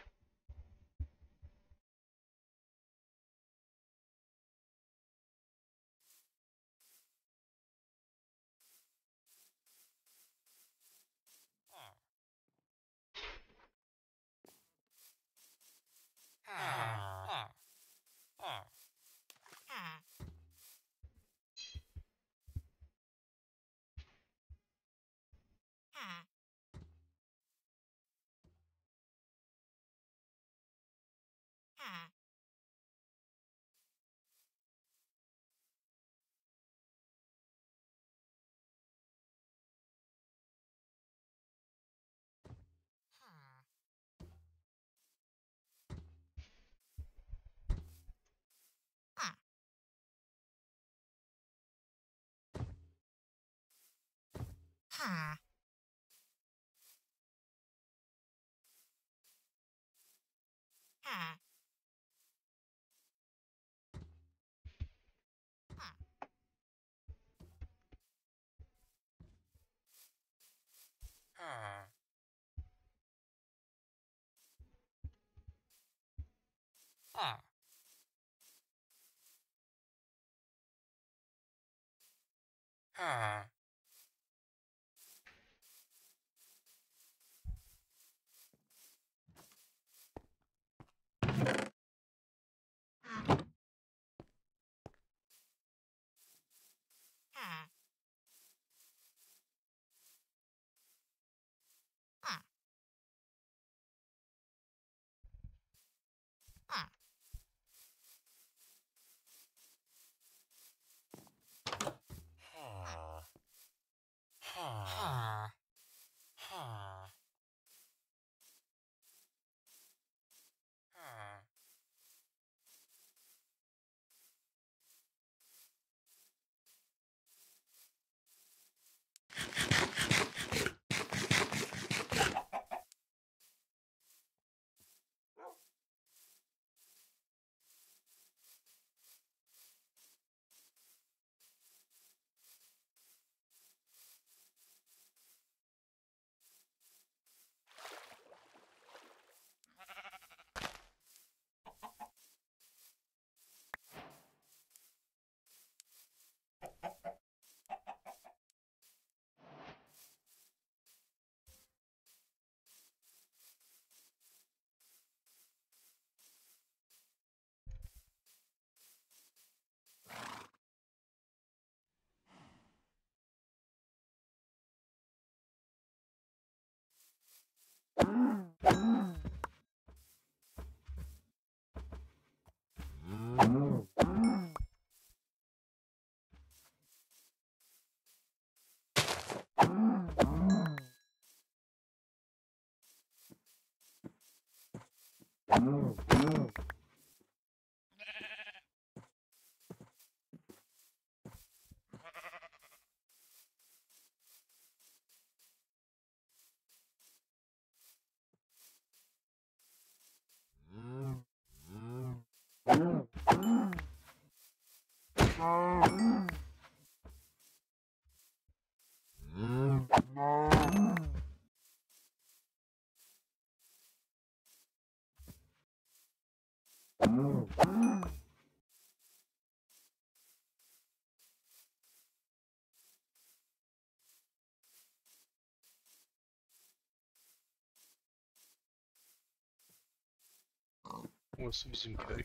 Burası bizim köy.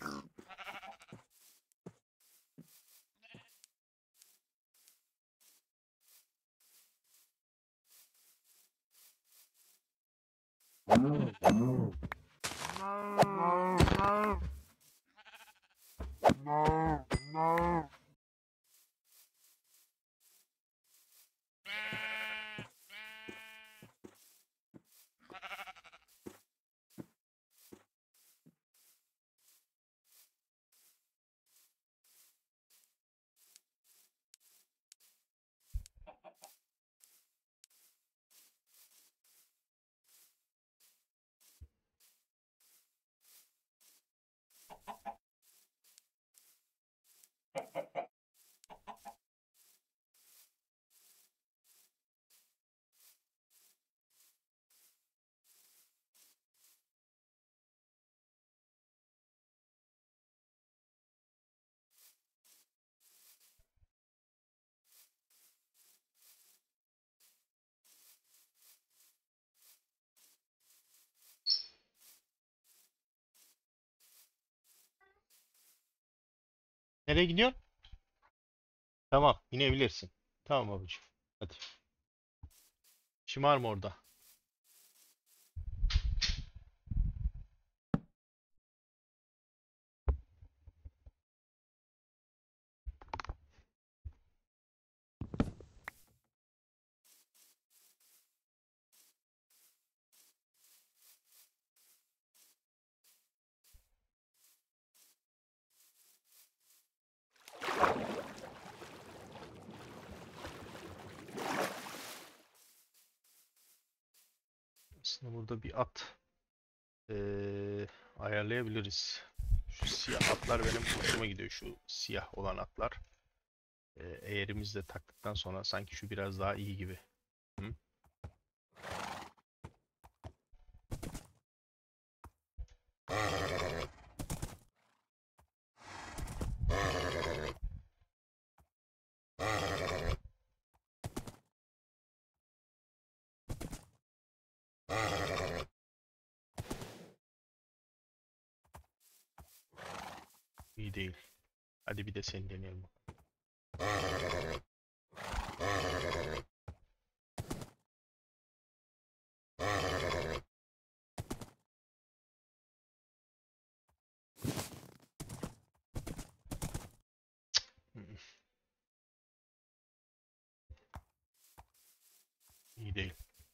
Nereye gidiyorsun? Tamam, inebilirsin. Tamam babacığım. Hadi. Şımarma orada. Aslında burada bir at ayarlayabiliriz. Şu siyah atlar benim hoşuma gidiyor. Şu siyah olan atlar. Eğerimizle taktıktan sonra sanki şu biraz daha iyi gibi. Hı? İyi değil. Hadi bir de seni deneyelim. Hı. İyi değil.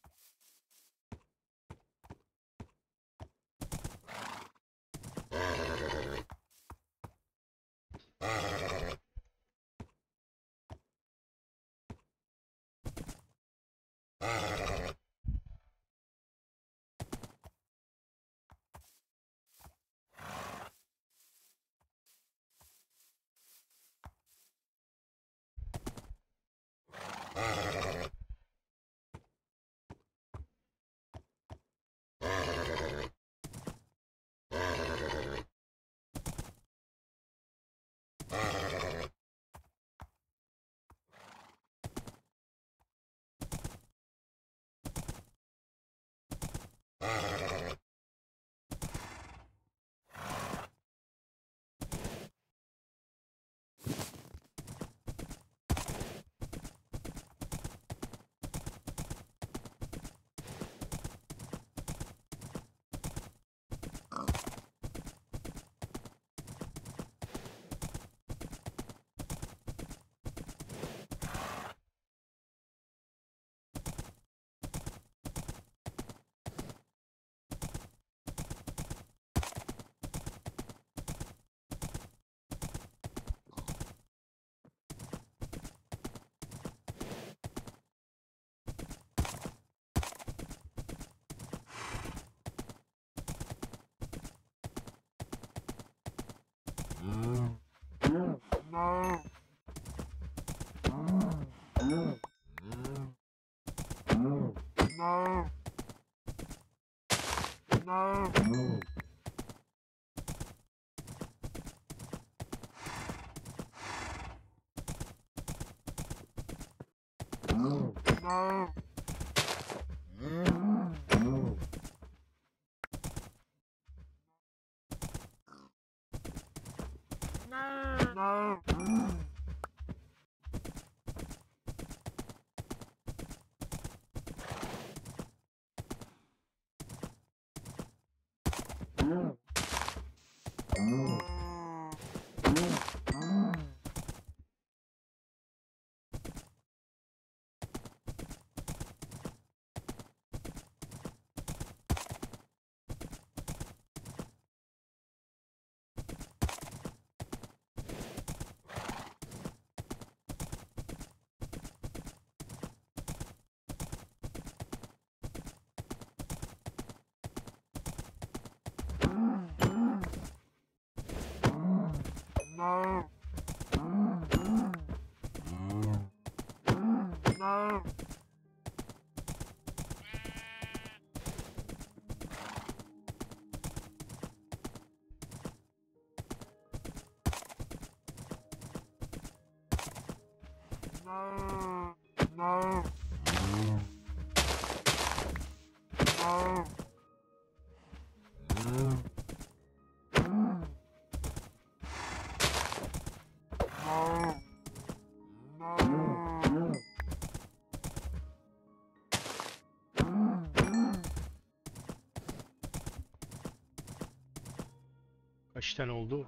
Kaç tane oldu?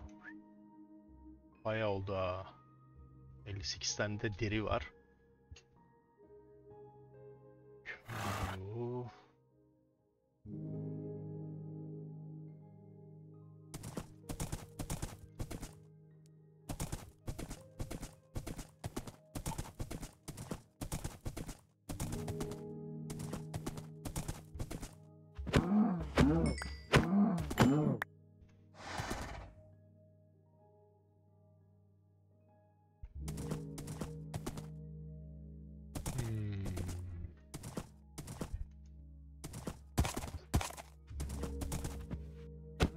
Bayağı oldu ha. 58 tane de deri var. Oo.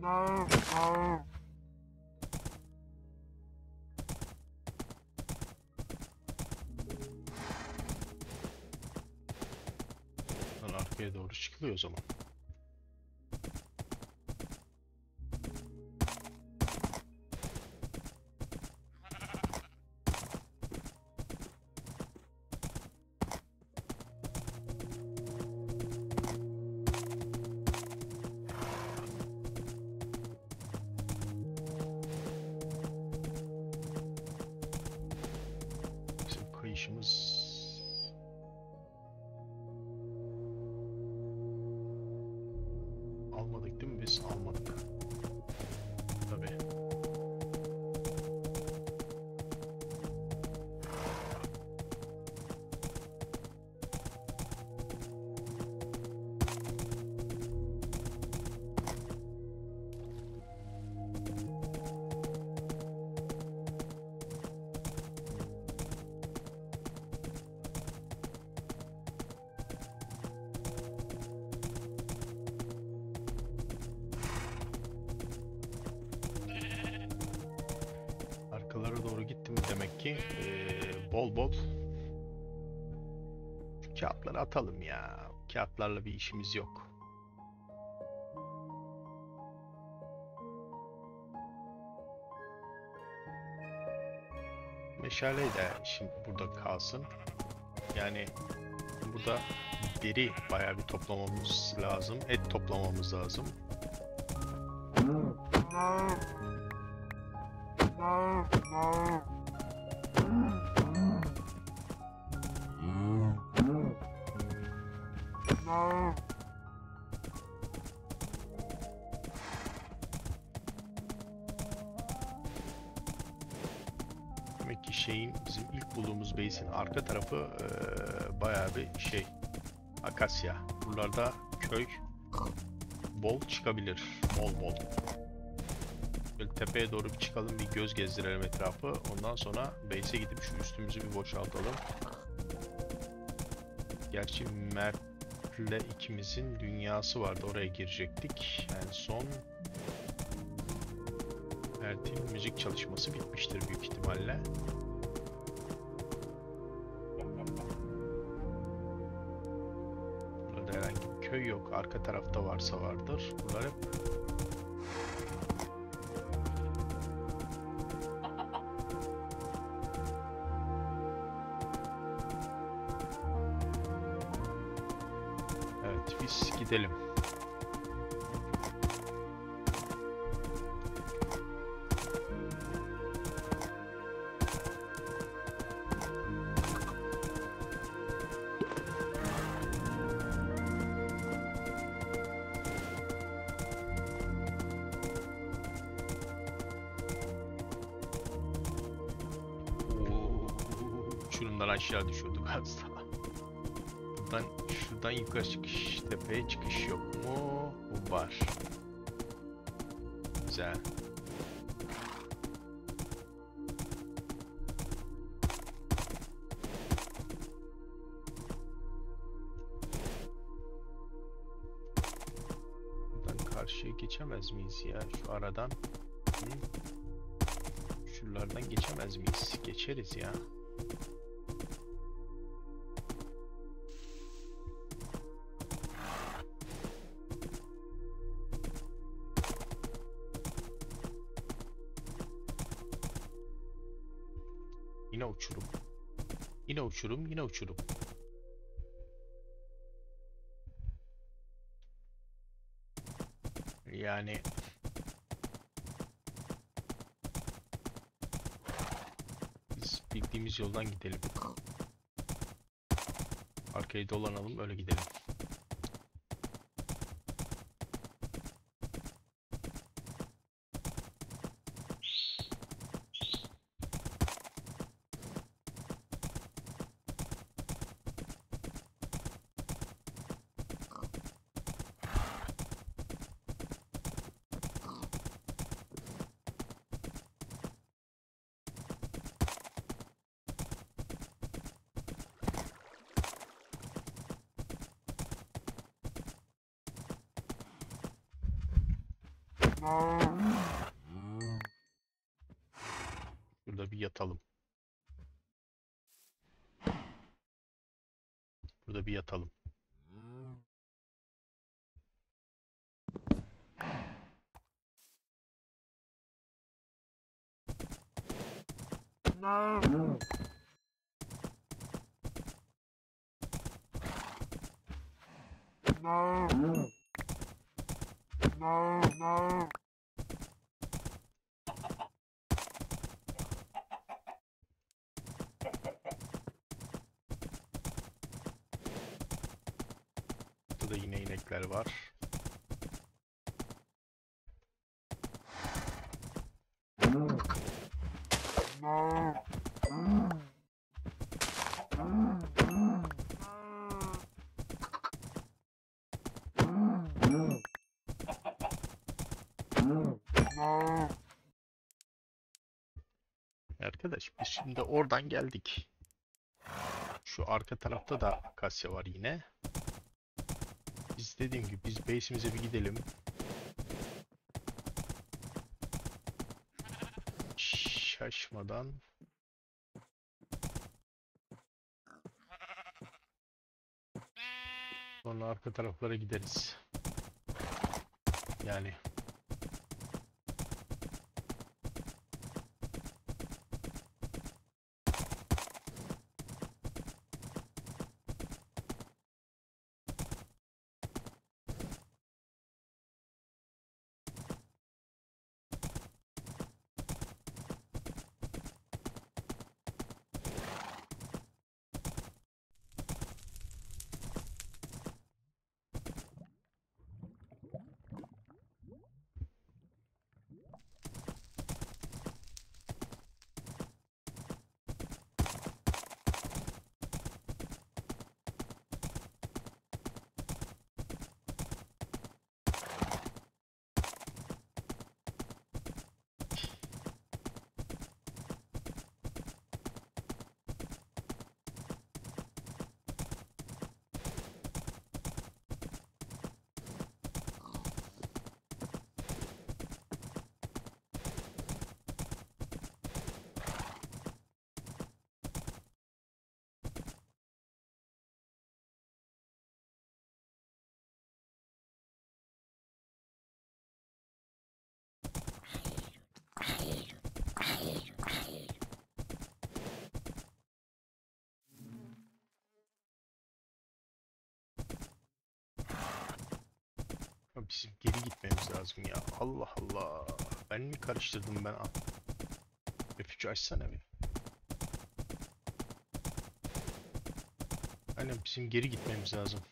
Lan arkaya doğru çıkılıyor o zaman. Bizim kayışımız almadık değil mi biz? Almadık. Tabii. Arkalara doğru gittim demek ki. Bol bol şu kağıtları atalım ya. Kağıtlarla bir işimiz yok. Meşale de şimdi burada kalsın. Yani burada deri bayağı bir toplamamız lazım. Et toplamamız lazım. Demek ki şeyin bizim ilk bulduğumuz base'in arka tarafı bayağı bir şey akasya. Buralarda köy bol çıkabilir. Bol bol. Böyle tepeye doğru bir çıkalım, bir göz gezdirelim etrafı. Ondan sonra base'e gidip şu üstümüzü bir boşaltalım. Gerçi Mert'le ikimizin dünyası vardı. Oraya girecektik. En son Mert'in müzik çalışması bitmiştir büyük ihtimalle. Burada herhangi bir köy yok. Arka tarafta varsa vardır. Bunlar hep evet, biz gidelim. Uçurumdan aşağı düşüyorduk az daha. Şuradan yukarı çıkış, tepeye çıkış yok mu? Bu var. Güzel. Buradan karşıya geçemez miyiz ya? Şu aradan. Hı? Şuralardan geçemez miyiz? Geçeriz ya. Yine uçurum. Yine uçurum, yine uçurum. Yani biz bildiğimiz yoldan gidelim. Arkayı dolanalım, öyle gidelim. Burada bir yatalım. Burada bir yatalım. Burada yine inekler var. Arkadaş biz şimdi oradan geldik. Şu arka tarafta da akasya var yine. Biz dediğim gibi biz base'imize bir gidelim. Şaşmadan. Sonra arka taraflara gideriz. Yani ya bizim geri gitmemiz lazım ya. Allah Allah. Ben mi karıştırdım ben? F3'ü açsana bir. Aynen bizim geri gitmemiz lazım.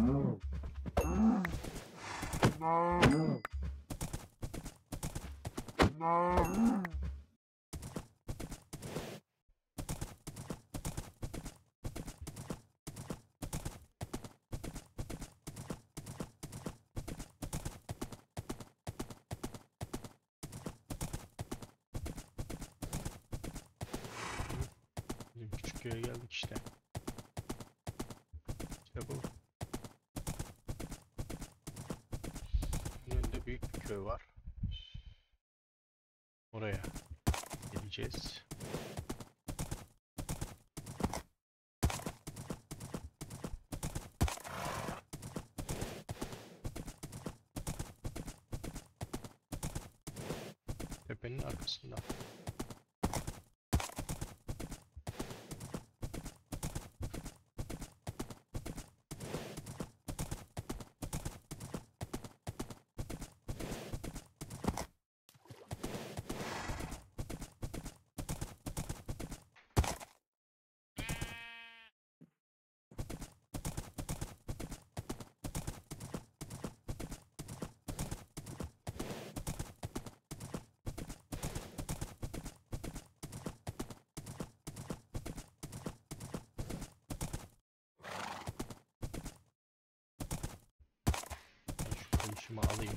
Bizim küçük köye geldik işte. İşte bu. Önünde büyük bir köy var. Oraya gideceğiz. Tepenin arkasında. Ben şu kayışımı alayım.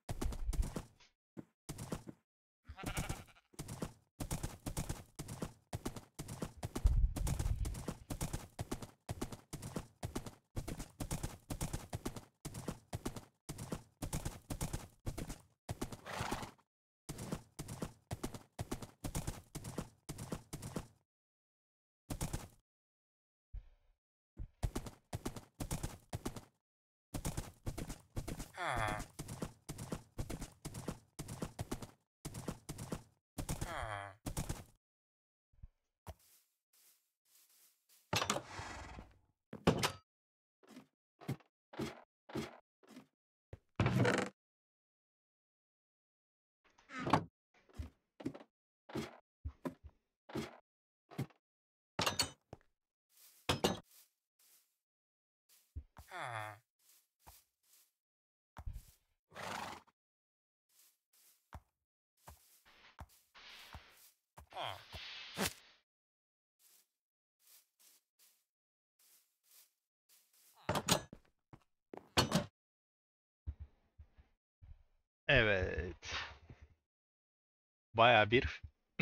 Evet. Baya bir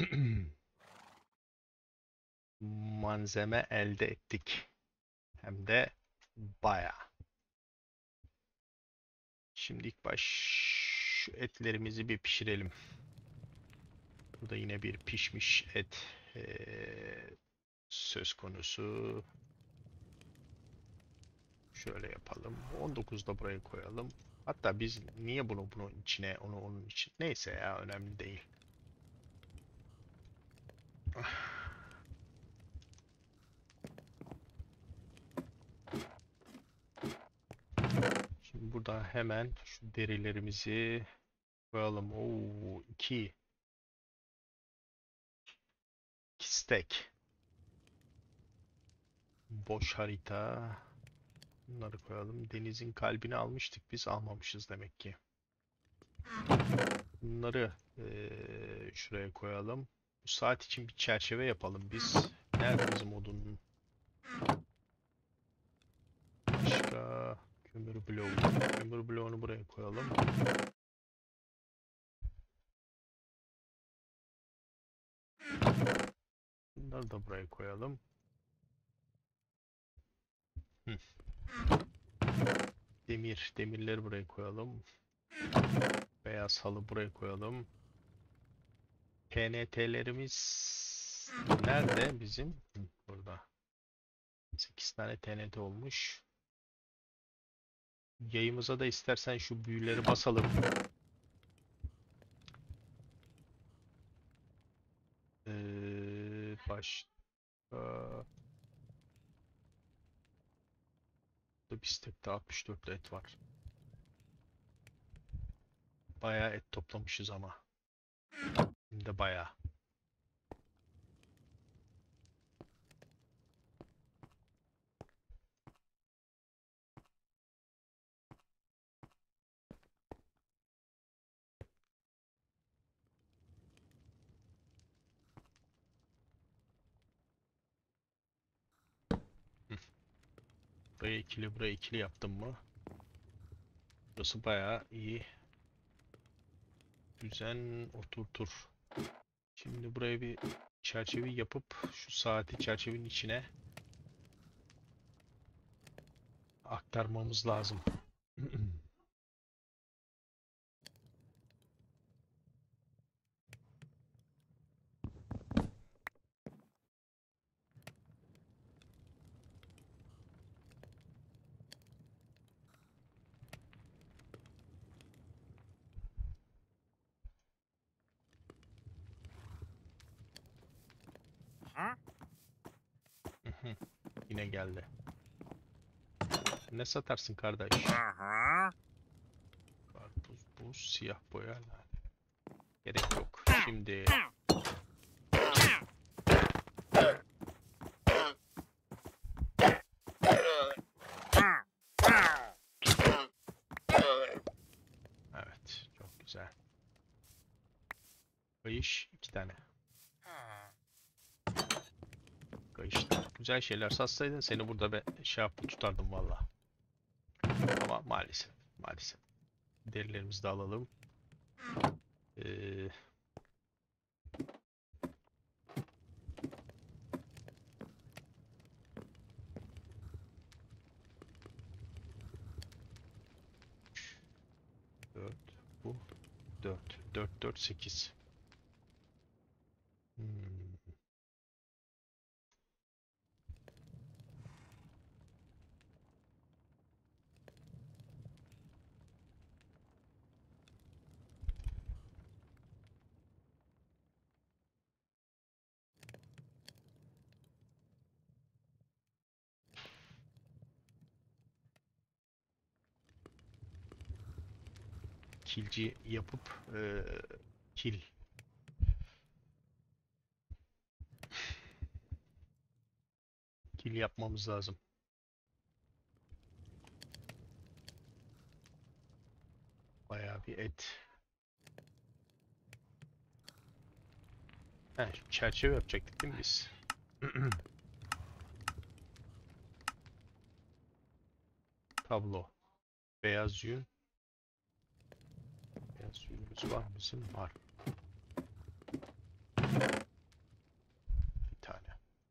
malzeme elde ettik. Hem de baya. Şimdi ilk baş şu etlerimizi bir pişirelim. Burada yine bir pişmiş et söz konusu. Şöyle yapalım. 19 da buraya koyalım. Hatta biz niye bunu bunun içine, onu onun için. Neyse ya, önemli değil. Şimdi burada hemen şu derilerimizi koyalım. Oo, iki stack. Boş harita. Bunları koyalım. Denizin kalbini almıştık biz. Almamışız demek ki. Bunları şuraya koyalım. Bu saat için bir çerçeve yapalım biz. Nerede bizim odun? Başka kömür bloğu. Kömür bloğunu buraya koyalım. Bunları da buraya koyalım. Hı. Demirleri buraya koyalım. Beyaz halı buraya koyalım. TNT'lerimiz nerede bizim? Hı, burada. 8 tane TNT olmuş. Yayımıza da istersen şu büyüleri basalım. Başka da bir stekte 64 et var. Bayağı et toplamışız ama. Hem de bayağı. Buraya ikili, buraya ikili yaptım mı? Burası bayağı iyi. Düzen oturtur. Şimdi buraya bir çerçeve yapıp şu saati çerçevenin içine aktarmamız lazım. Yine geldi. Ne satarsın kardeş? Karpuz, buz, siyah boya. Gerek yok. Şimdi evet, çok güzel. Kayış 2 tane. Kayış. Güzel şeyler satsaydın seni burada be şey yapıp tutardım valla. Ama maalesef. Maalesef. Derilerimizi de alalım. Ee, dört. Bu. 4. 4, 4, 8. Kilci yapıp kil. Kil yapmamız lazım. Bayağı bir et. He, çerçeve yapacaktık değil mi biz? Tablo. Beyaz yün. Beyaz yünümüz var mı bizim? Var. Bir tane.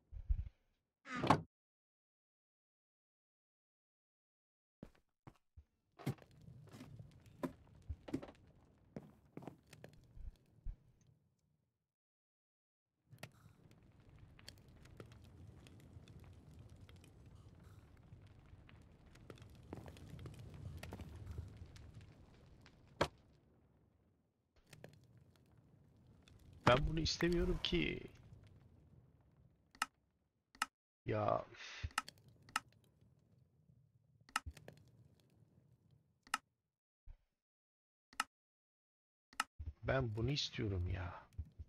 Ben bunu istemiyorum ki. Ya ben bunu istiyorum ya.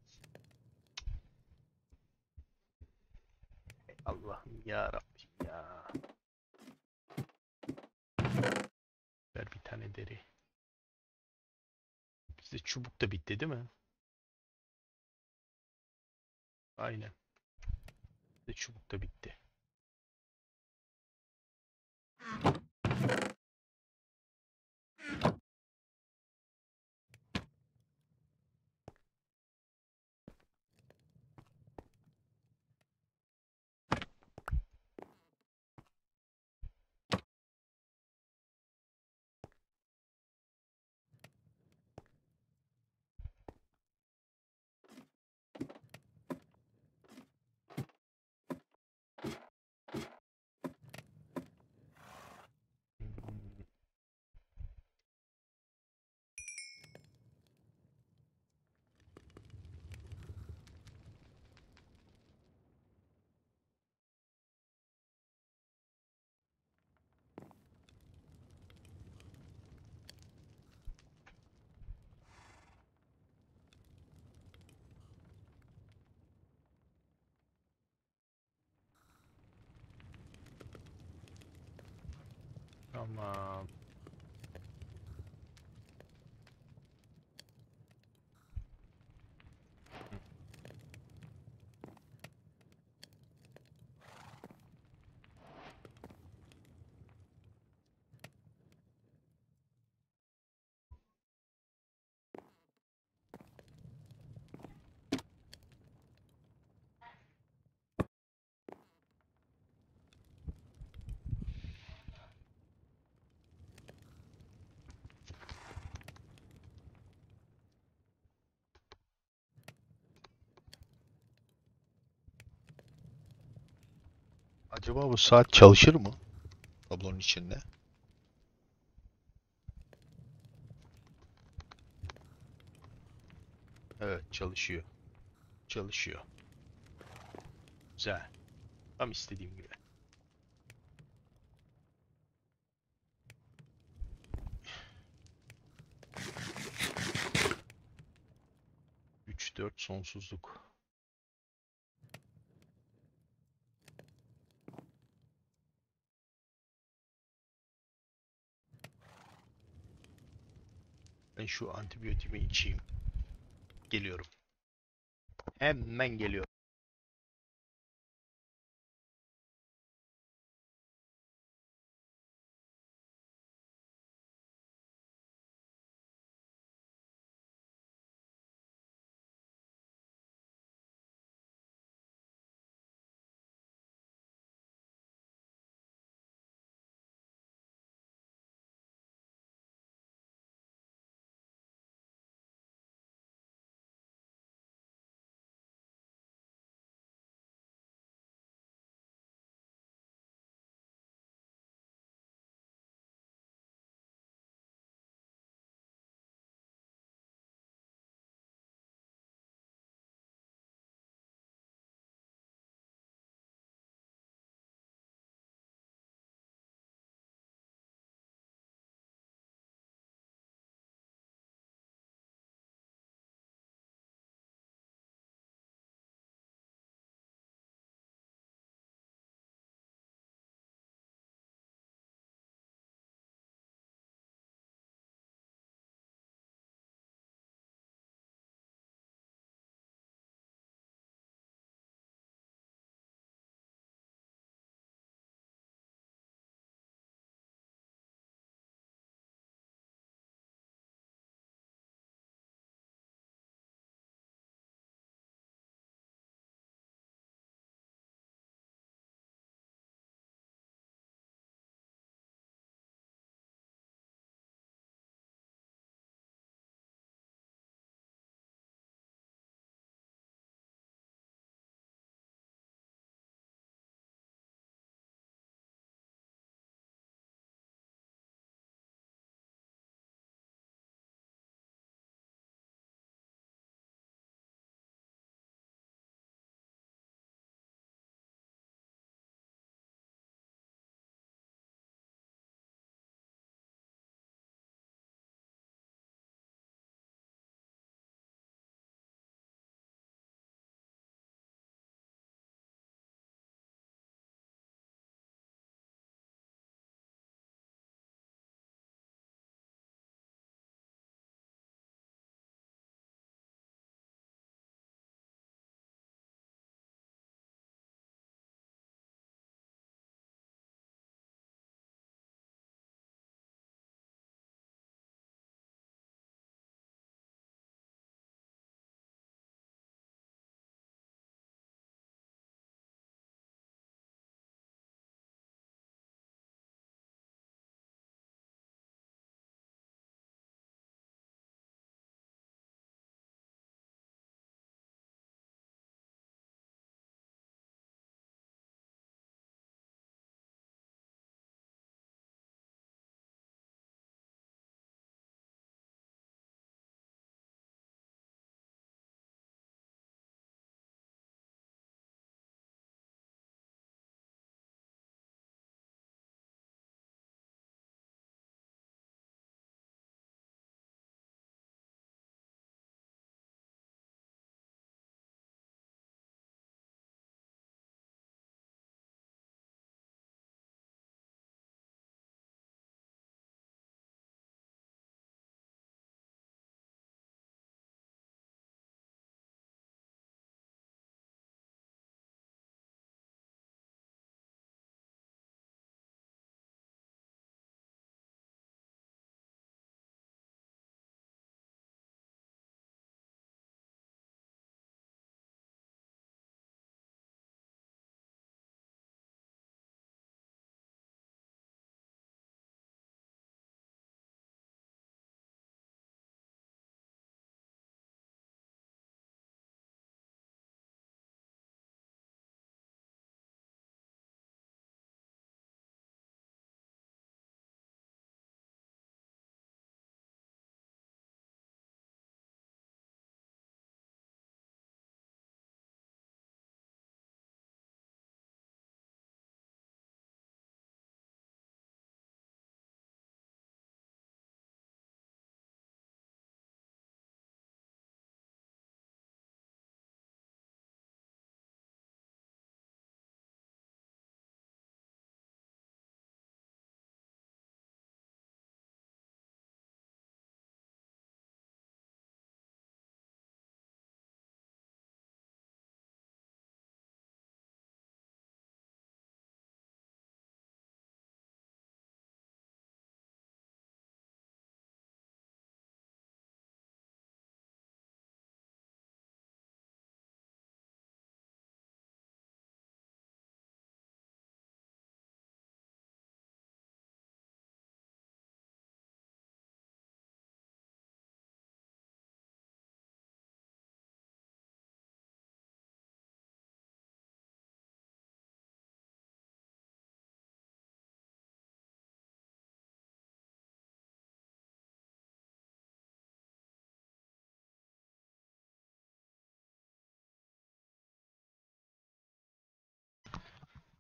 Allah'ım ya Rabbim ya. Ver bir tane deri. Bizde çubuk da bitti değil mi? Aynen. Bizde çubuk da bitti. Hmm. Tamam. Acaba bu saat çalışır mı? Tablonun içinde. Evet, çalışıyor. Çalışıyor. Güzel. Tam istediğim gibi. 3-4 sonsuzluk. Ben şu antibiyotiğimi içeyim. Geliyorum. Hemen geliyorum.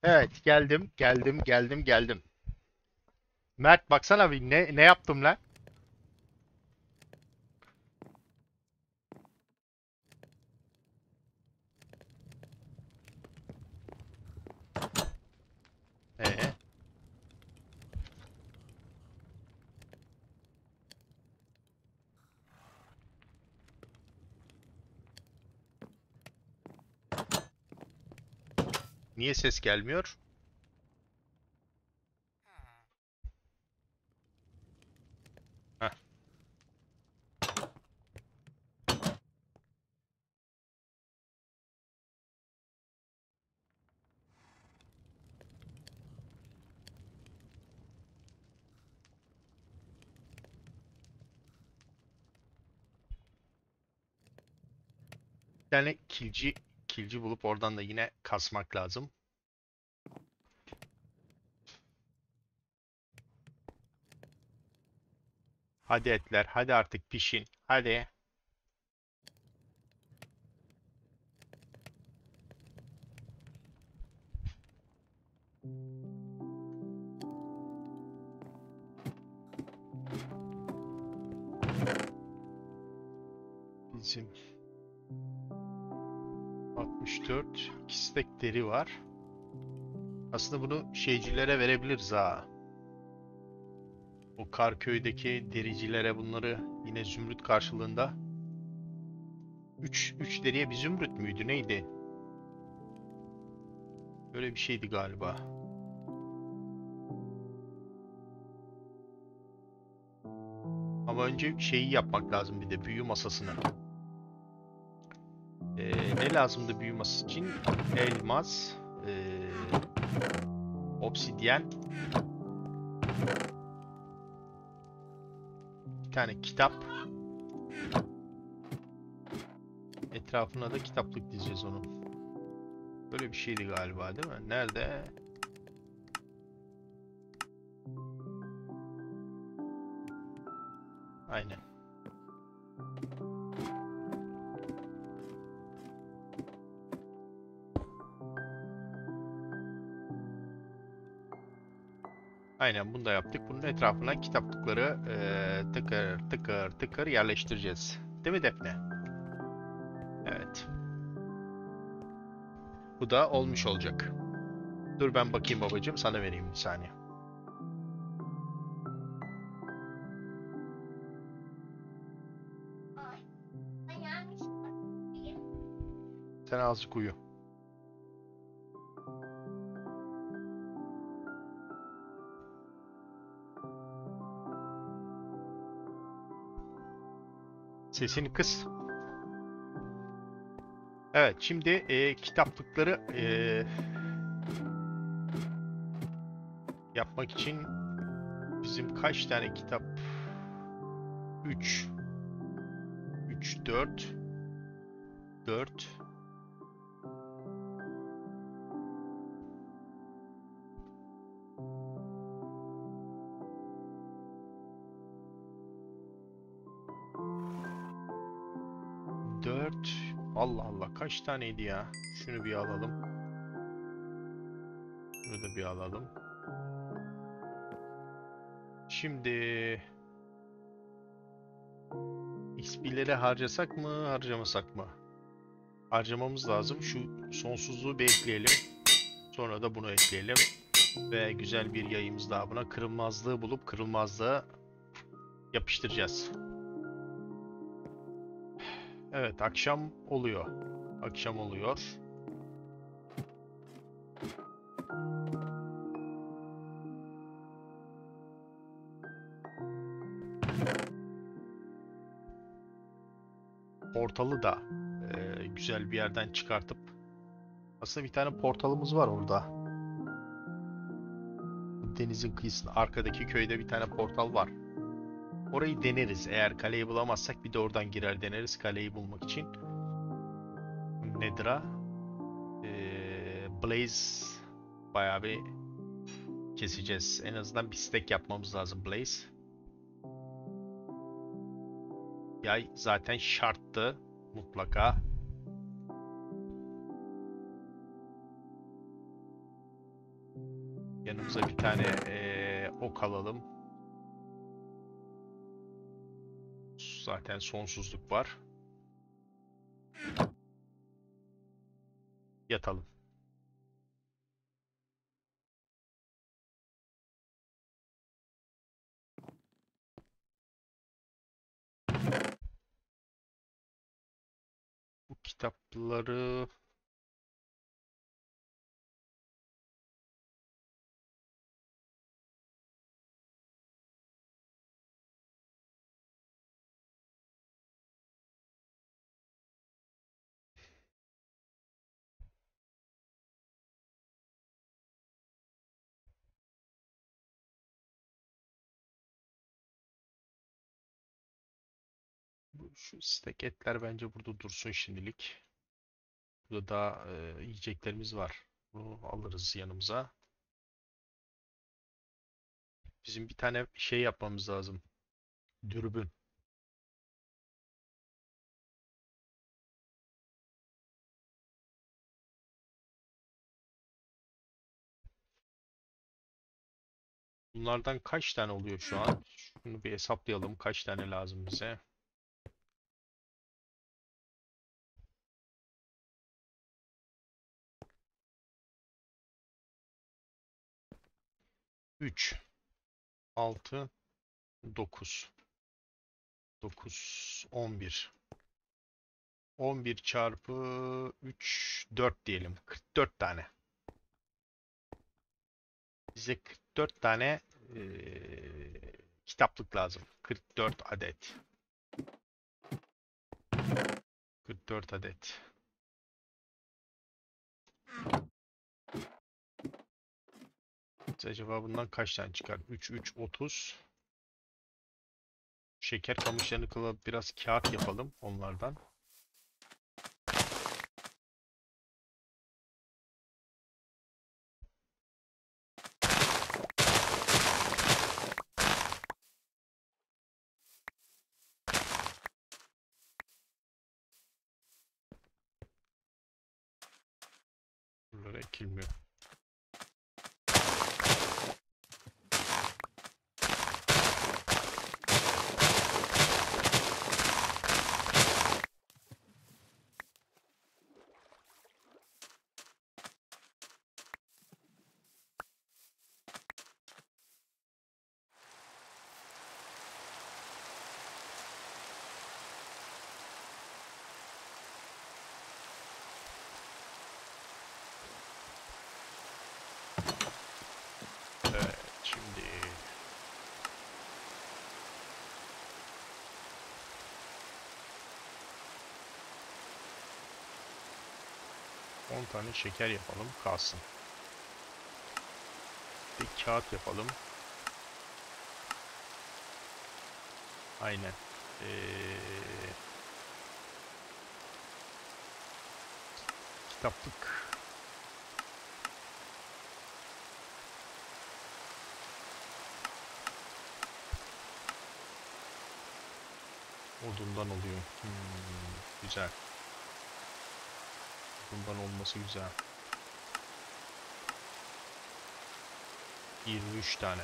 Evet, geldim. Mert baksana bir ne yaptım lan? Ee, niye ses gelmiyor? Heh. Bir tane kilci bulup oradan da yine kasmak lazım. Hadi etler, hadi artık pişin. Hadi. Bizim 64 istek deri var. Aslında bunu şeycilere verebiliriz ha. O Karköy'deki dericilere bunları yine zümrüt karşılığında. 3 deriye bir zümrüt müydü neydi? Öyle bir şeydi galiba. Ama önce şeyi yapmak lazım, bir de büyü masasını. Ne lazımdı büyü masası için? Elmas, obsidyen, bir tane kitap. Etrafına da kitaplık dizeceğiz onun. Böyle bir şeydi galiba, değil mi? Nerede? Aynen. Aynen bunu da yaptık. Bunun etrafına kitaplıkları tıkır yerleştireceğiz. Değil mi Defne? Evet. Bu da olmuş olacak. Dur ben bakayım babacığım, sana vereyim bir saniye. Ay, ben yanlış bakayım. Sen azıcık uyu. Sesini kıs. Evet, şimdi kitaplıkları yapmak için bizim kaç tane kitap? 3, 3, 4. Allah Allah, kaç taneydi ya? Şunu bir alalım. Bunu da bir alalım. Şimdi XP'leri harcasak mı, harcamasak mı? Harcamamız lazım. Şu sonsuzluğu bir ekleyelim. Sonra da bunu ekleyelim. Ve güzel bir yayımız daha buna. Kırılmazlığı bulup kırılmazlığı yapıştıracağız. Evet, akşam oluyor. Akşam oluyor. Portalı da güzel bir yerden çıkartıp, aslında bir tane portalımız var orada. Denizin kıyısında arkadaki köyde bir tane portal var. Orayı deneriz. Eğer kaleyi bulamazsak bir de oradan girer deneriz kaleyi bulmak için. Nedir'a? Blaze bayağı bir keseceğiz. En azından bir stack yapmamız lazım Blaze. Yay zaten şarttı. Mutlaka. Yanımıza bir tane ok alalım. Zaten sonsuzluk var. Yatalım. Bu kitapları şu stek etler bence burada dursun şimdilik. Burada daha yiyeceklerimiz var. Bunu alırız yanımıza. Bizim bir tane şey yapmamız lazım. Dürbün. Bunlardan kaç tane oluyor şu an? Şunu bir hesaplayalım. Kaç tane lazım bize? 3, 6, 9. 9, 11. 11 çarpı 3, 4 diyelim. 44 tane. Bize 44 tane kitaplık lazım. 44 adet. 44 adet. Acaba bundan kaç tane çıkar? 3, 3, 30. Şeker kamışlarını kılıp biraz kağıt yapalım onlardan. Bunlara ekilmiyor. Evet, şimdi 10 tane şeker yapalım, kalsın. Bir kağıt yapalım. Aynen. Kitaplık. Odundan oluyor. Güzel. Bundan olması güzel. 23 tane.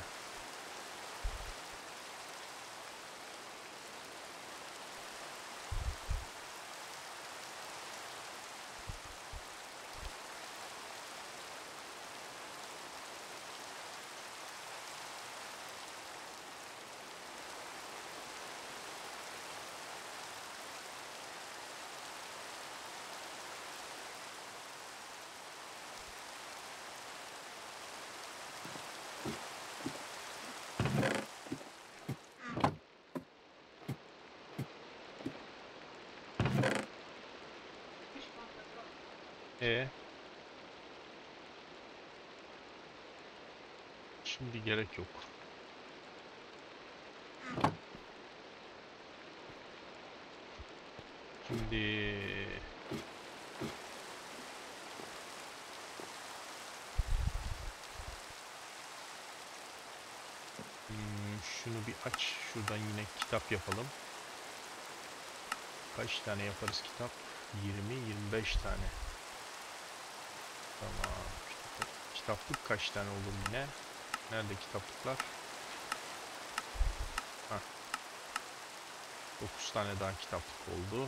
E şimdi gerek yok. Şimdi şunu bir aç. Şuradan yine kitap yapalım. Kaç tane yaparız kitap? 20-25 tane. Tamam. Kitaplık kaç tane olur yine? Nerede kitaplıklar? Heh. 9 tane daha kitaplık oldu.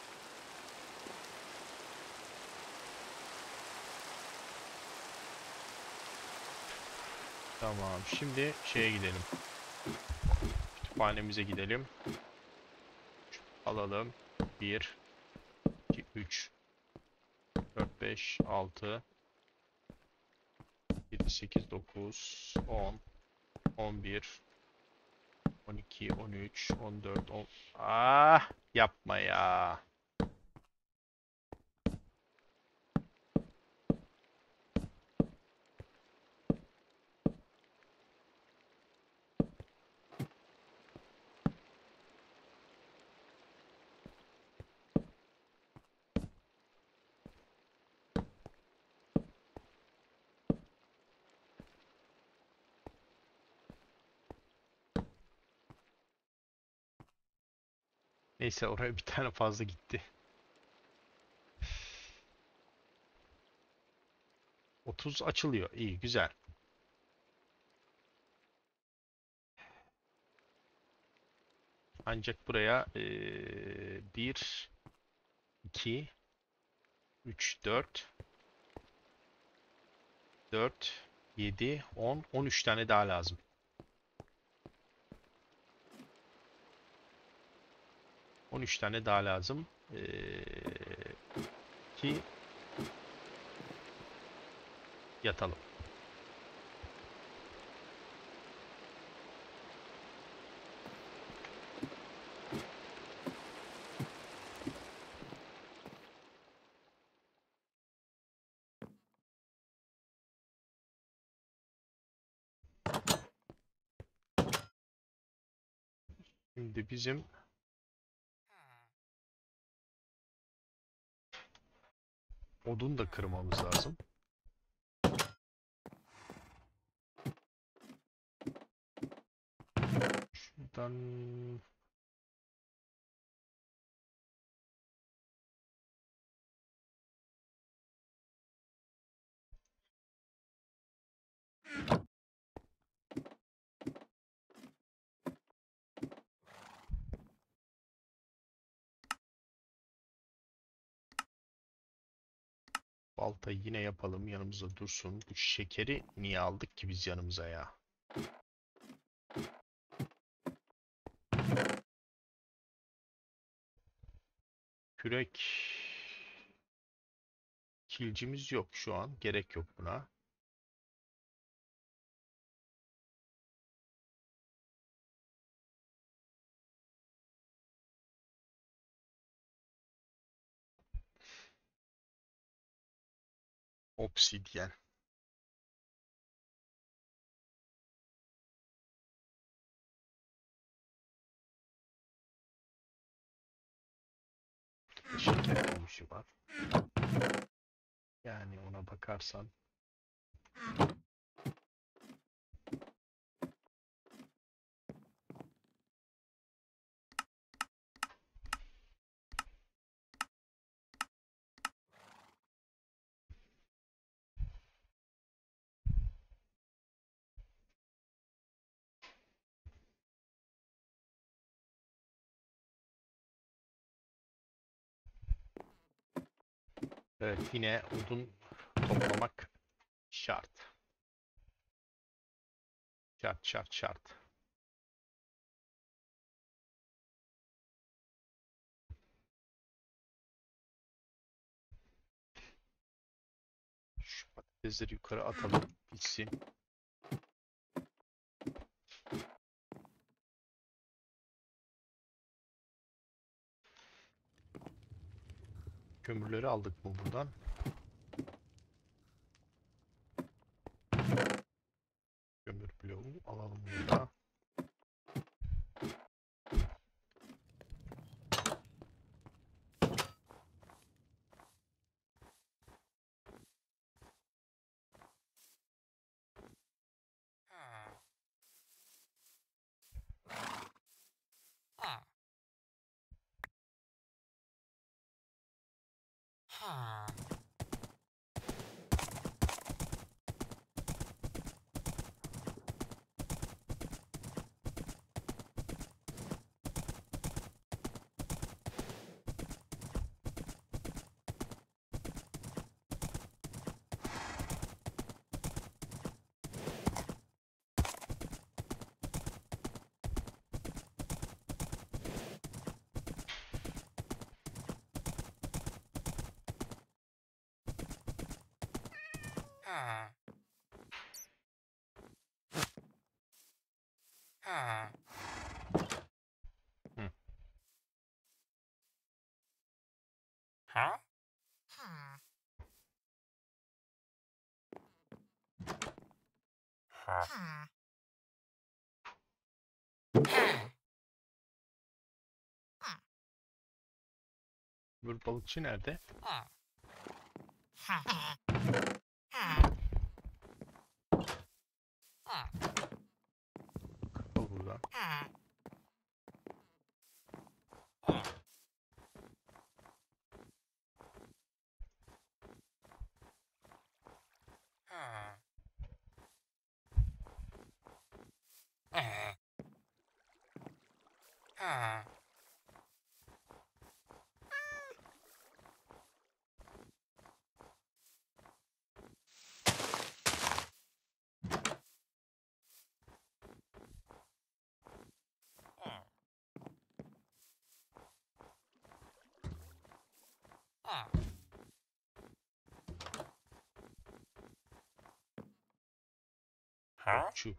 Tamam. Şimdi şeye gidelim. Kütüphanemize gidelim. Alalım. 1, 2, 3, 4, 5, 6, 7, 8, 9, 10, 11, 12, 13, 14, 10. Ah, yapma ya. Neyse oraya bir tane fazla gitti. 30 açılıyor. İyi, güzel. Ancak buraya 1, 2, 3, 4, 4, 7, 10, 13 tane daha lazım. 13 tane daha lazım. Ki yatalım. Şimdi bizim odun da kırmamız lazım. Şuradan baltayı yine yapalım. Yanımızda dursun. Bu şekeri niye aldık ki biz yanımıza ya? Kürek kilcimiz yok şu an. Gerek yok buna. Obsidyen. Şeker kamışı var. Yani ona bakarsan evet, yine odun toplamak şart. Şart şart şart. Şu patatesleri yukarı atalım. Gitsin. Kömürleri aldık mı buradan? Kömür bloğu alalım burada. Bu balıkçı nerede? O burada. Balıkçı.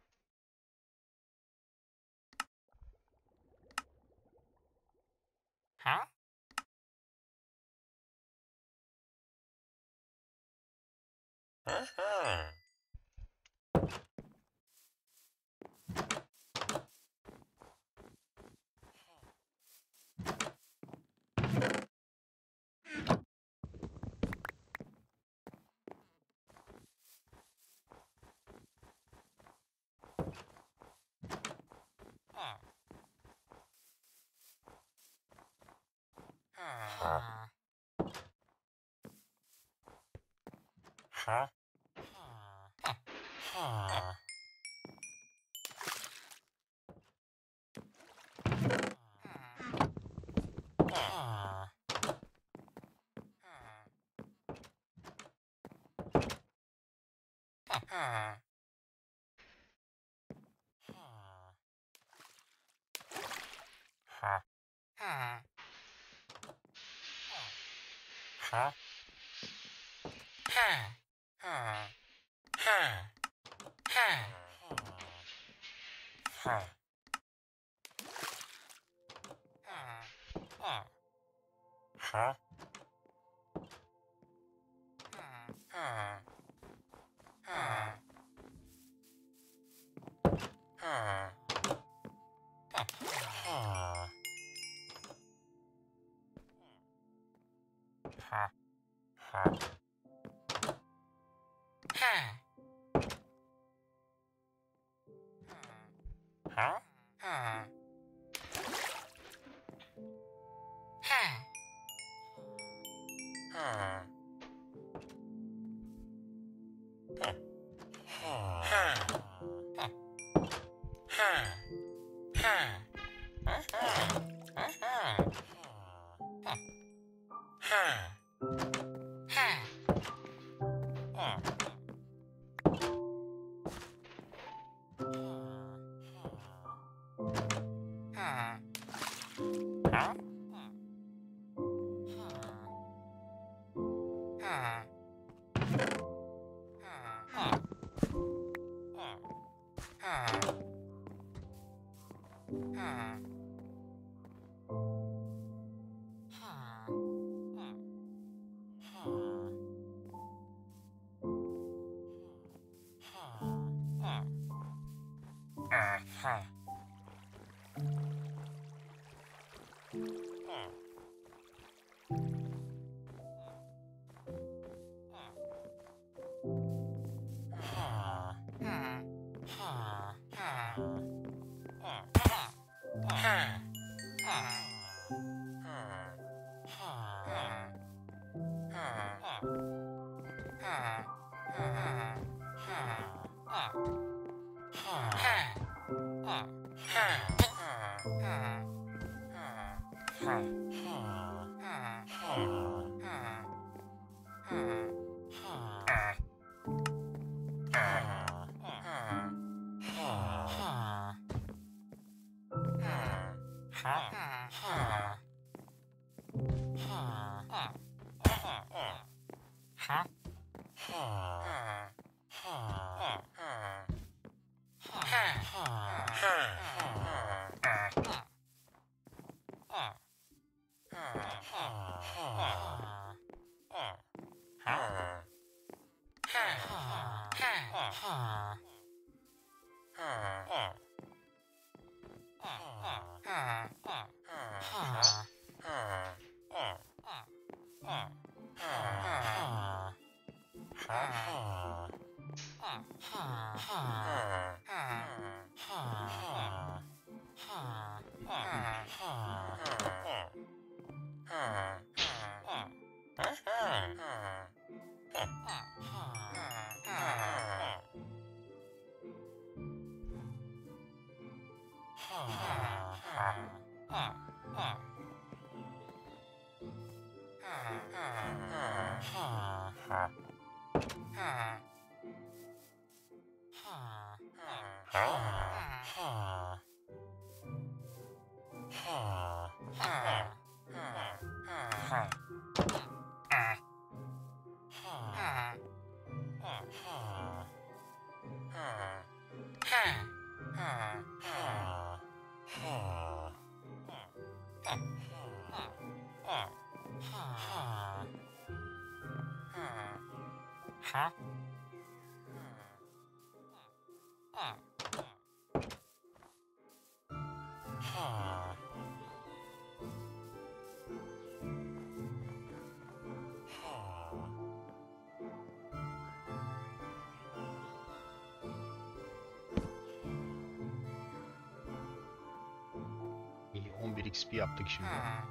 İyi, 11 XP yaptık şimdi.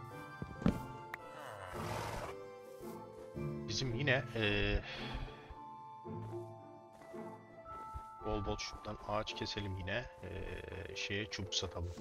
Bizim yine bol bol şuradan ağaç keselim yine. Şeye çubuk satalım.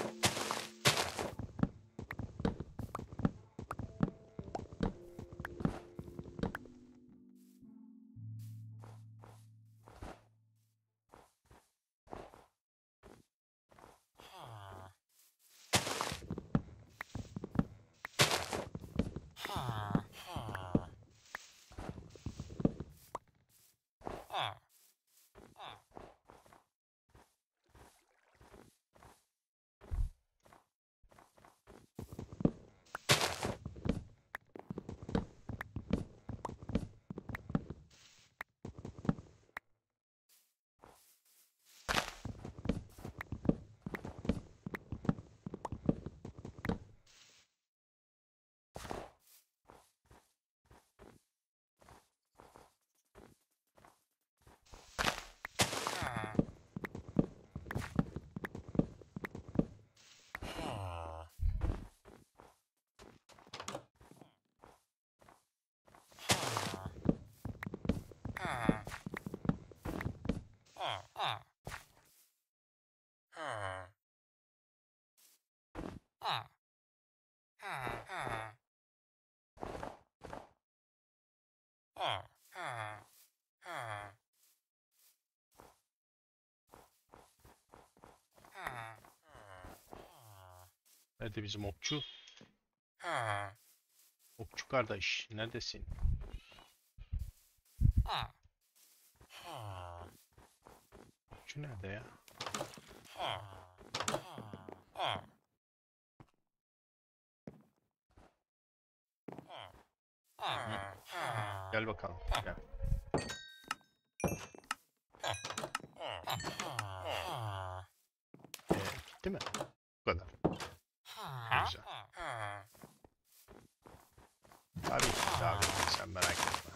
Nerede bizim okçu? Okçu kardeş, neredesin? Okçu nerede ya? Gel bakalım, gel. Gitti mi? Bu kadar. Güzel. Tabii ki davet et, sen merak etme.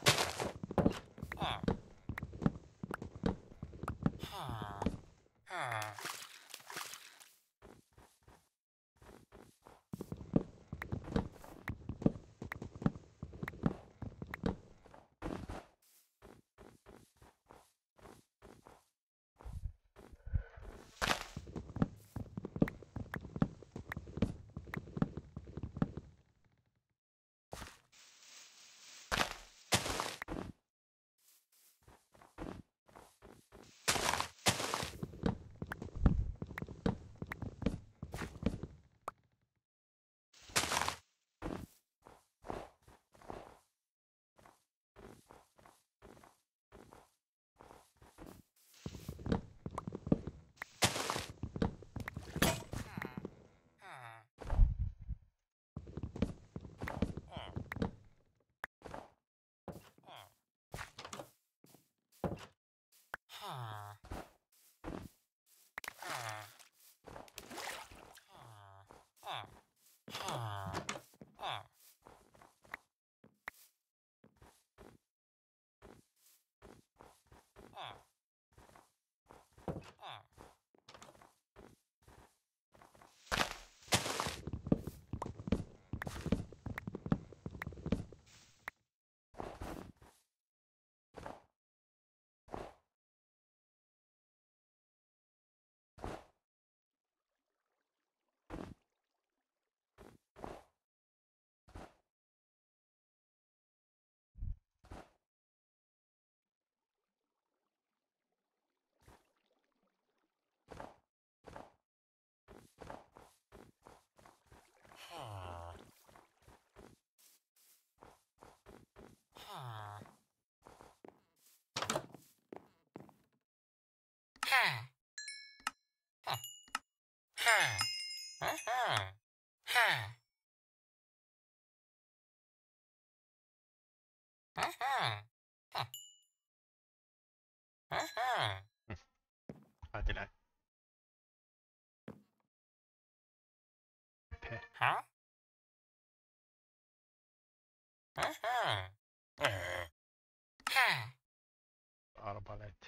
Hadi lan. Pe. Arbalet.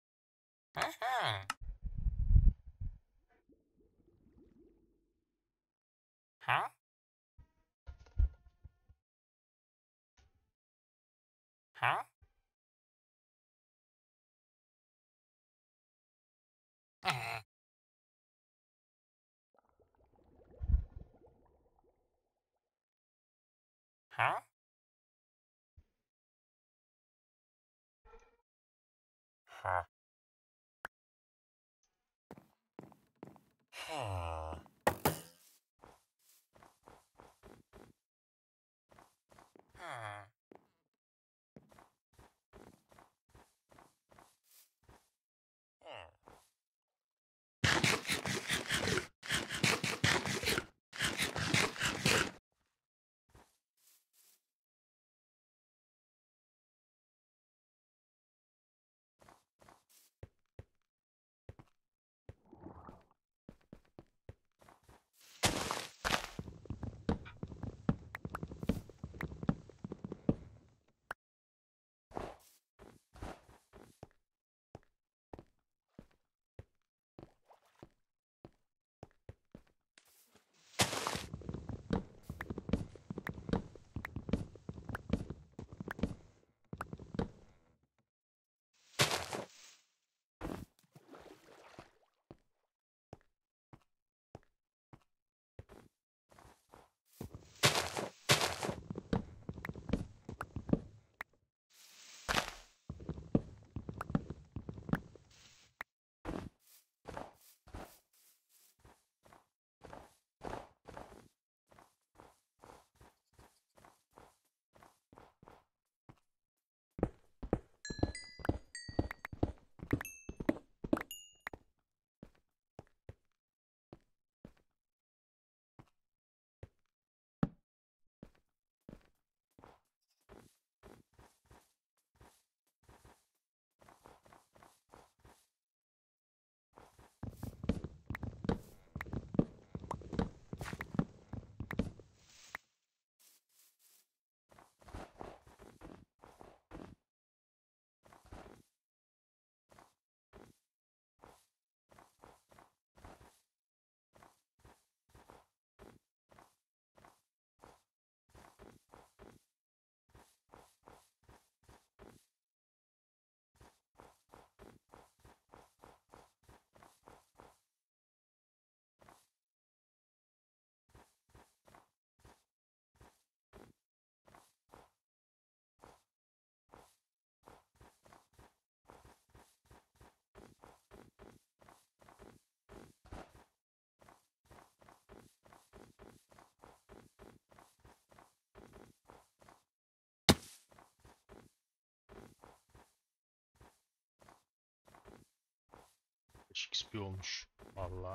XP olmuş. Vallahi.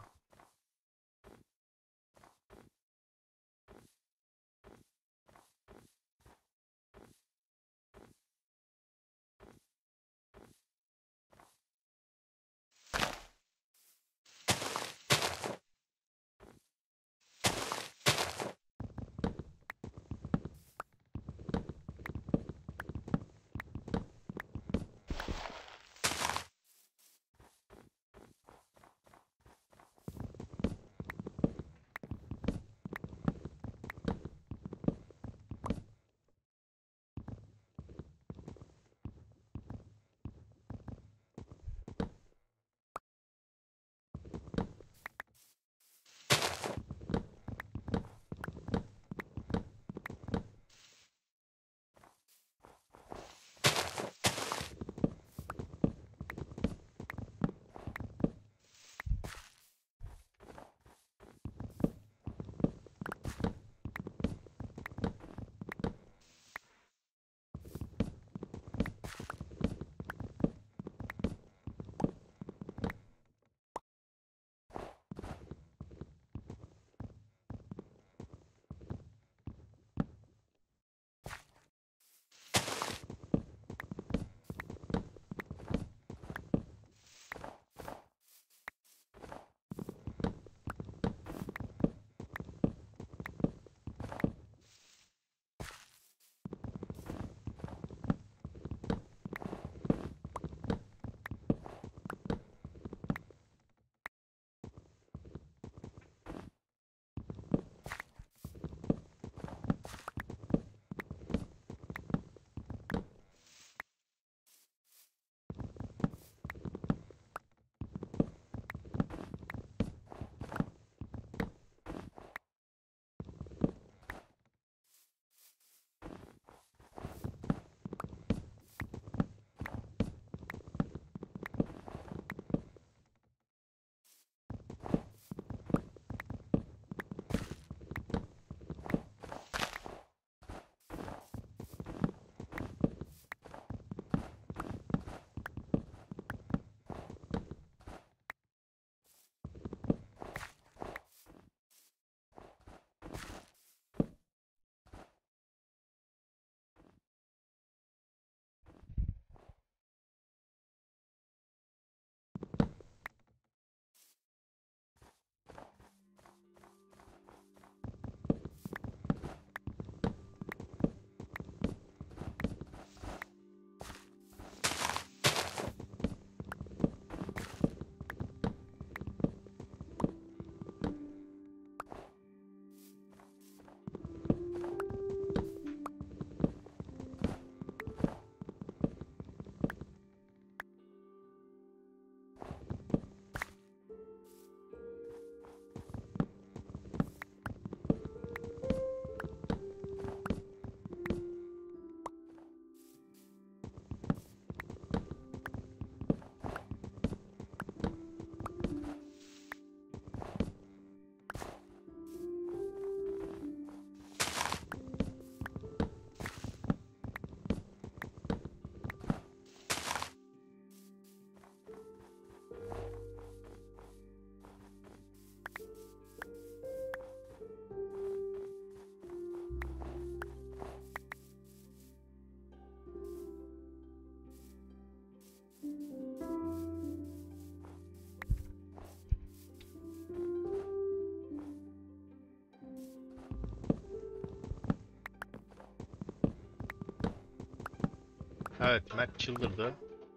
Evet, Mert çıldırdı.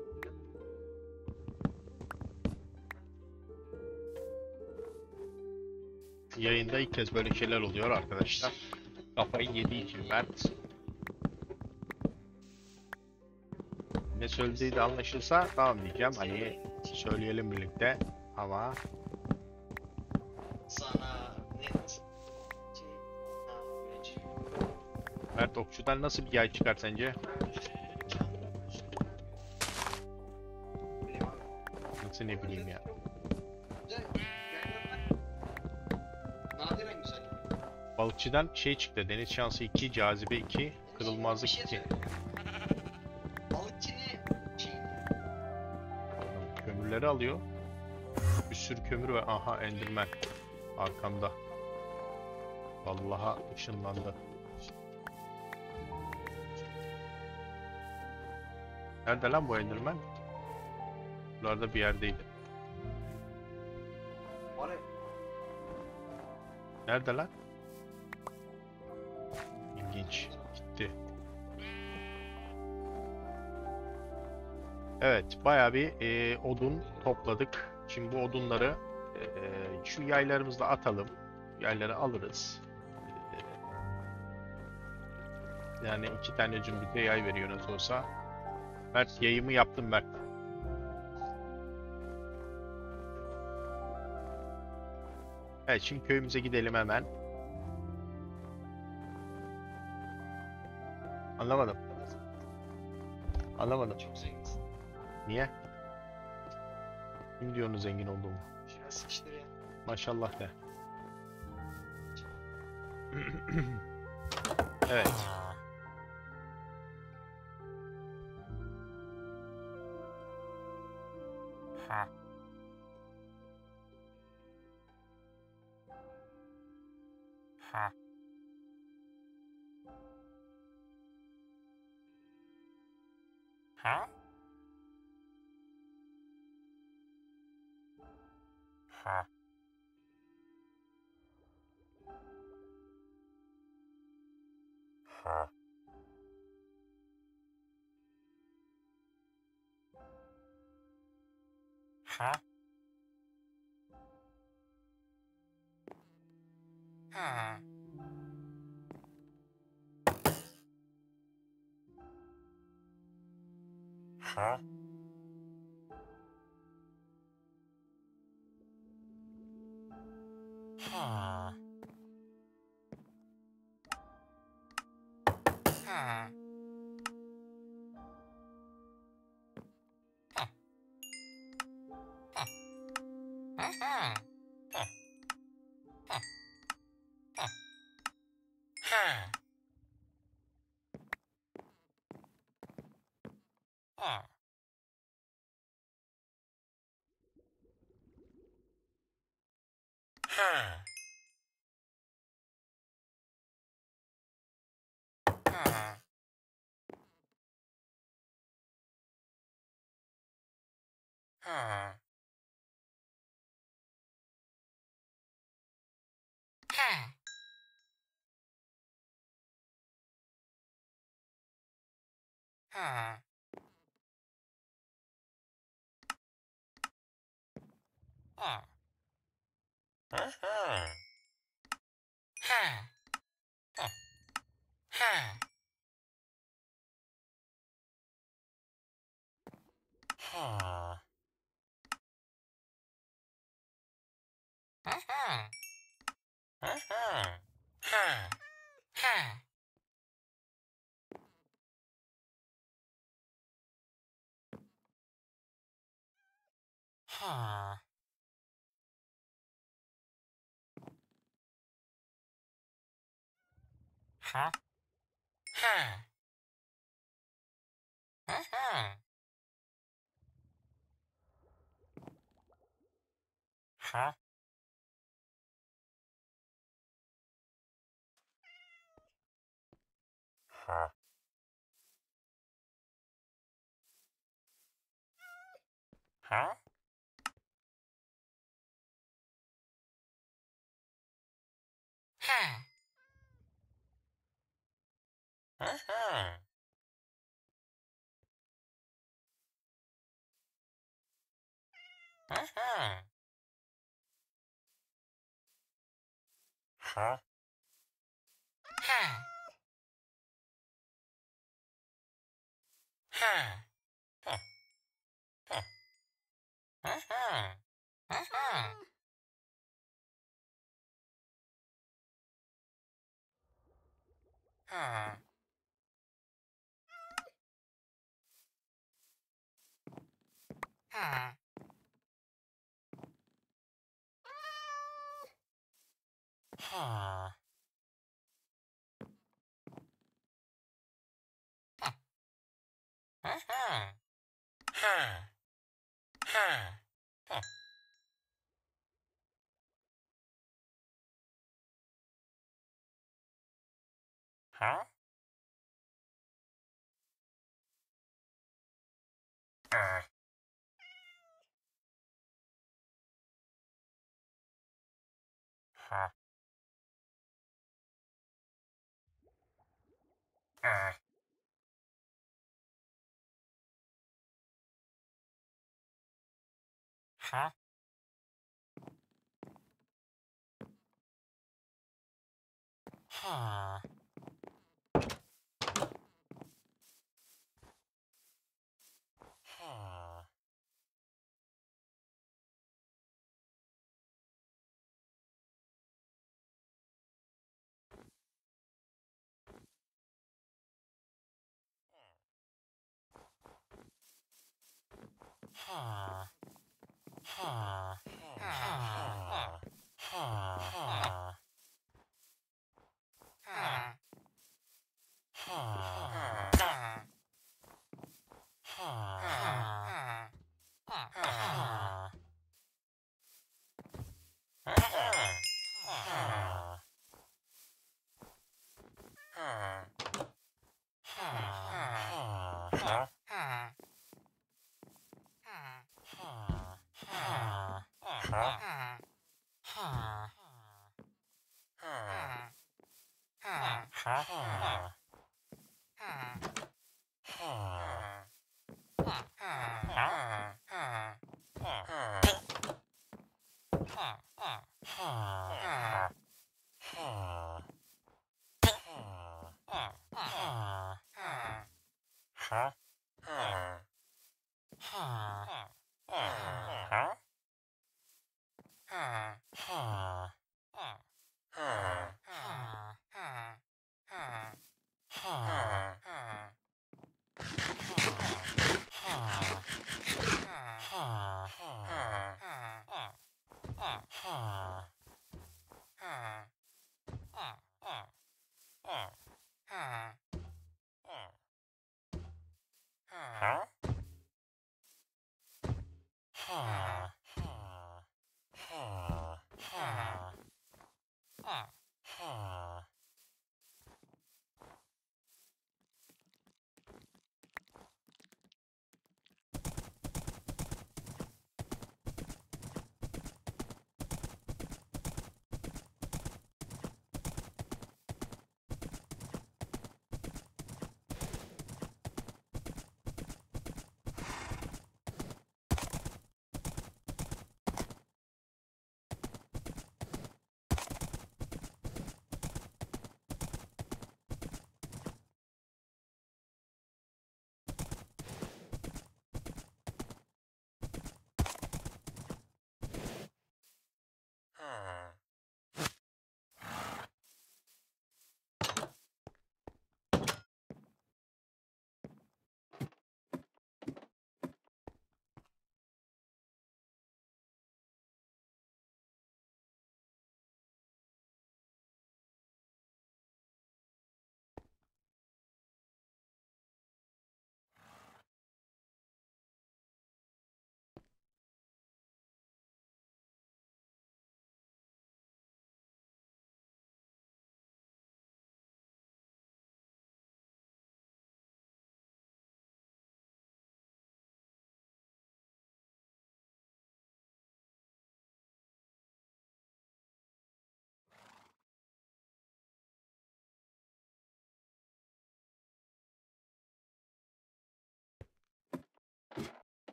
Yayında ilk kez böyle şeyler oluyor arkadaşlar. Kafayı yediği için Mert. Ne söylediği de anlaşılsa tamam diyeceğim. Hani söyleyelim birlikte ama Sana net şey, güneş. Mert Okçu'dan nasıl bir yay çıkar sence? Bileyim abi. Nasıl ne bileyim ya. Güzel. Yayınlar nadiren güzel. Balıkçıdan şey çıktı. Deniz şansı 2, cazibe 2, kırılmazlık Bir şey 2. söyleyeyim. Balıkçını şey, Kömürleri alıyor. Bir sürü kömür ve aha Enderman arkamda. Vallahi ışınlandı. Nerede lan bu Enderman? Buralarda bir yerdeydi. var ya, Nerede lan? İlginç. Gitti. Evet, bayağı bir odun topladık. Şimdi bu odunları şu yaylarımızla atalım. Yayları alırız. Yani 2 tane cümbüte yay veriyor nasıl olsa. Mert yayımı yaptım Mert. Evet, şimdi köyümüze gidelim hemen. Anlamadım. Anlamadım. çok zenginsin. Niye? Kim diyor onun zengin olduğumu? Şuna sıkıştır ya. Maşallah de. Evet.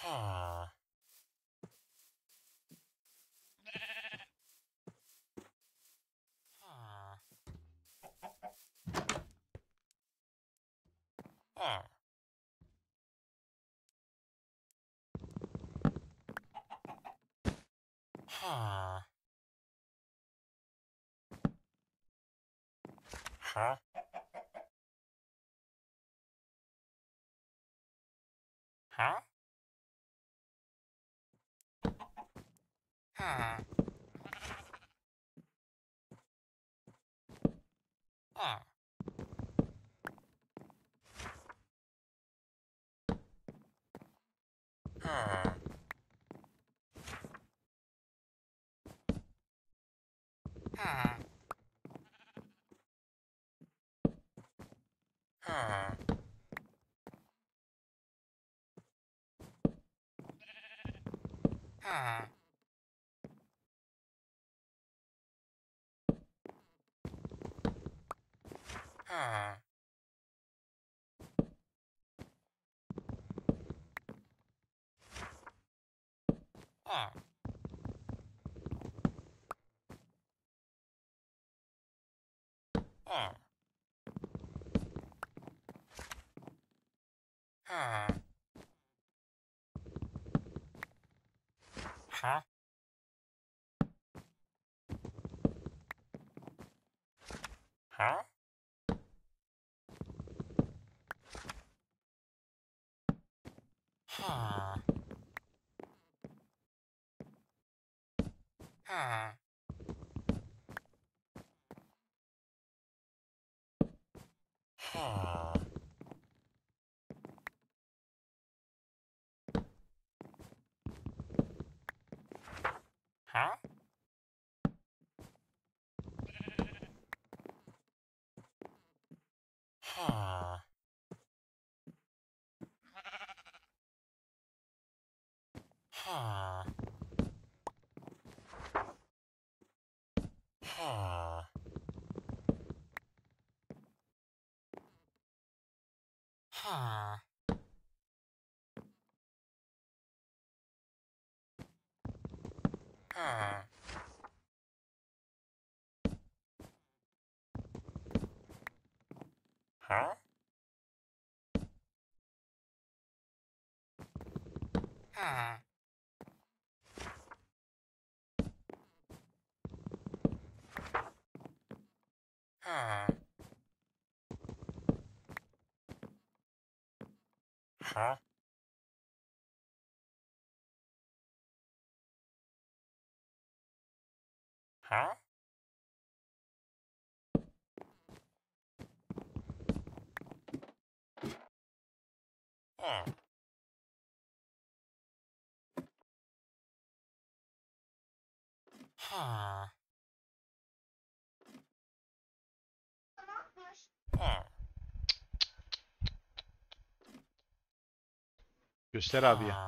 Tamammış. Göster abi ya.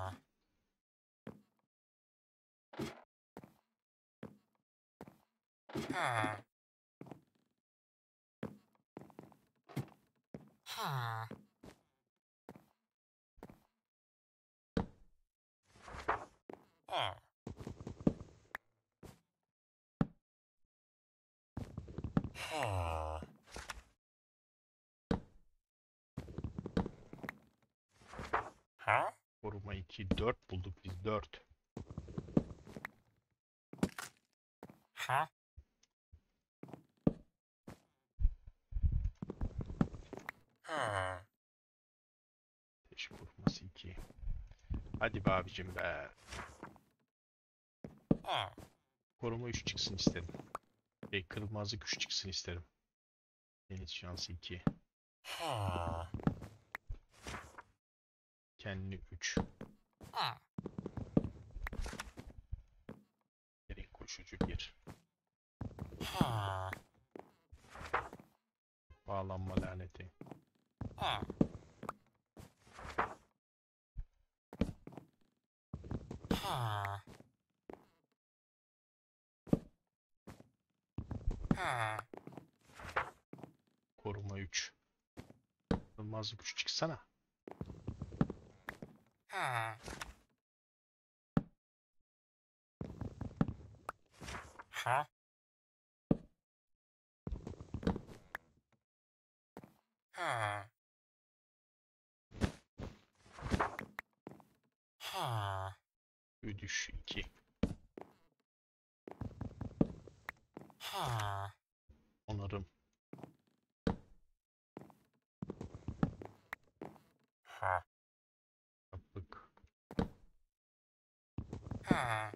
Koruma 2, 4 bulduk biz, 4. Ateş koruması 2. Hadi be abicim be. Koruma 3 çıksın isterim. Kırılmazlık 3 çıksın isterim. Deniz şansı 2. Kendi 3. Direkt koşucu 1. Bağlanma laneti. Koruma 3. Kırılmazlık 3 çıksana. Ha. Ha. Ha. Üdüş 2. Ha. Onarım. Ha. Kaplık. Ha.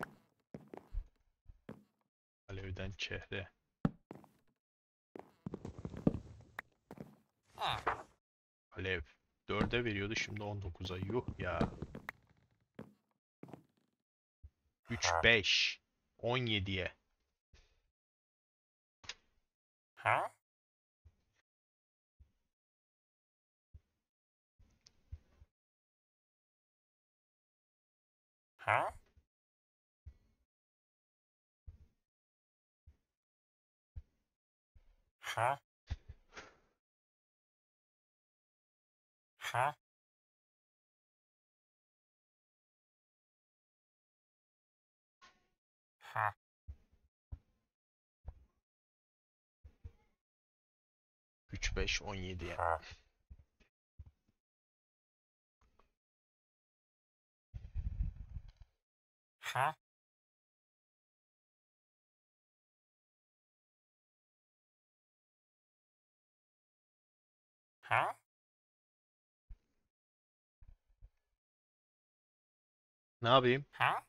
Alevden çehre. Ha. Alev. 4'e veriyordu, şimdi 19'a. Yuh ya. 3, 5. 17'ye. Ha. Ha. Ha. Ha. Ha. 3, 5, 17'ye. Ha. Ha. Ha. Ne yapayım? Ha.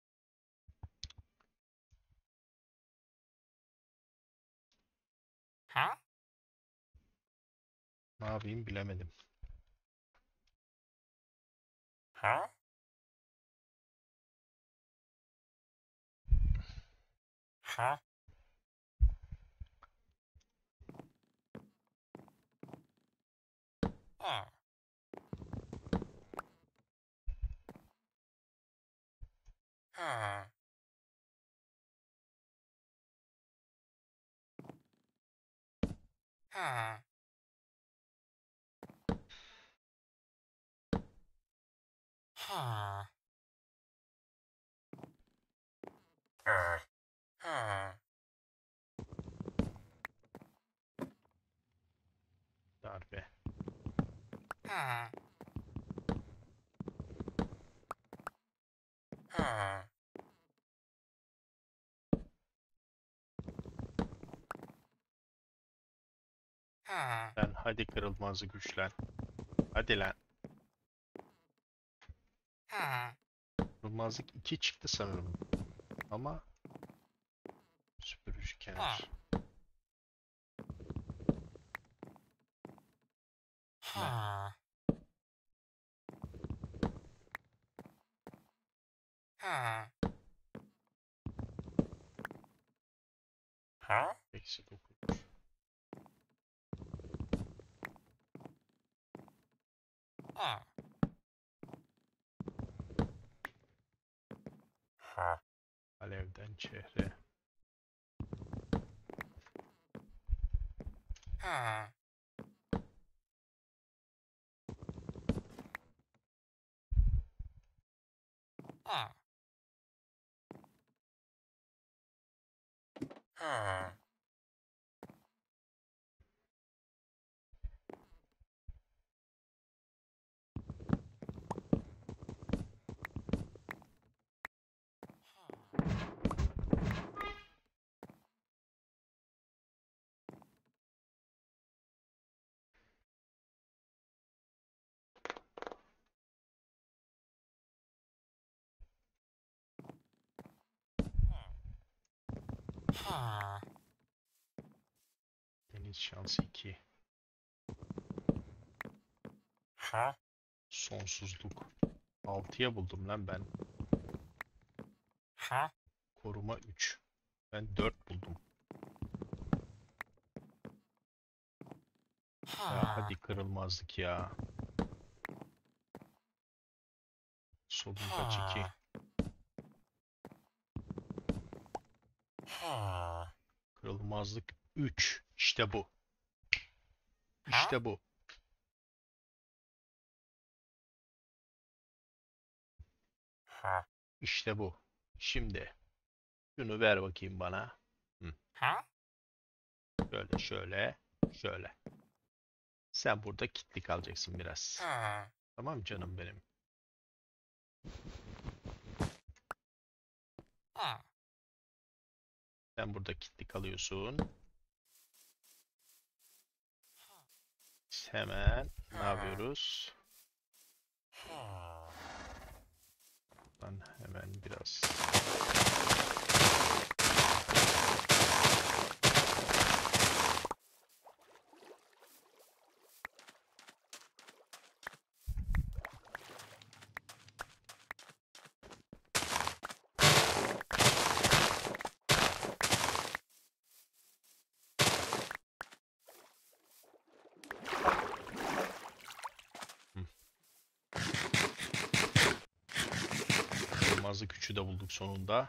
Ha. Ne yapayım bilemedim. Ha. Ha. Ha. Ha. Ha. Ha. Ha. Darbe. Ha. Ha. Ha. Lan hadi kırılmazı güçlen. Hadi lan. Ha. Kırılmazlık 2 çıktı sanırım. Ama süpürücü kenar. Ne? Ha. Ha. Ha. Eksi 9. Ha. Ha. Alevden çehre. Ha. Ha. Ha. Ha. Deniz şansı 2. Ha. Sonsuzluk. 6'ya buldum lan ben. Ha. Koruma 3. Ben 4 buldum. Ya hadi kırılmazlık ya. Solungaç 2. Ha. Kırılmazlık 3. İşte bu. İşte bu. Ha. İşte bu. Şimdi şunu ver bakayım bana. Ha? Şöyle şöyle şöyle. Sen burada kilitli kalacaksın biraz. Ha. Tamam canım benim. Ha. Sen burada kilitli kalıyorsun. Biz hemen ne yapıyoruz? Ha. Ben hemen biraz kırmızı küçüğü de bulduk sonunda.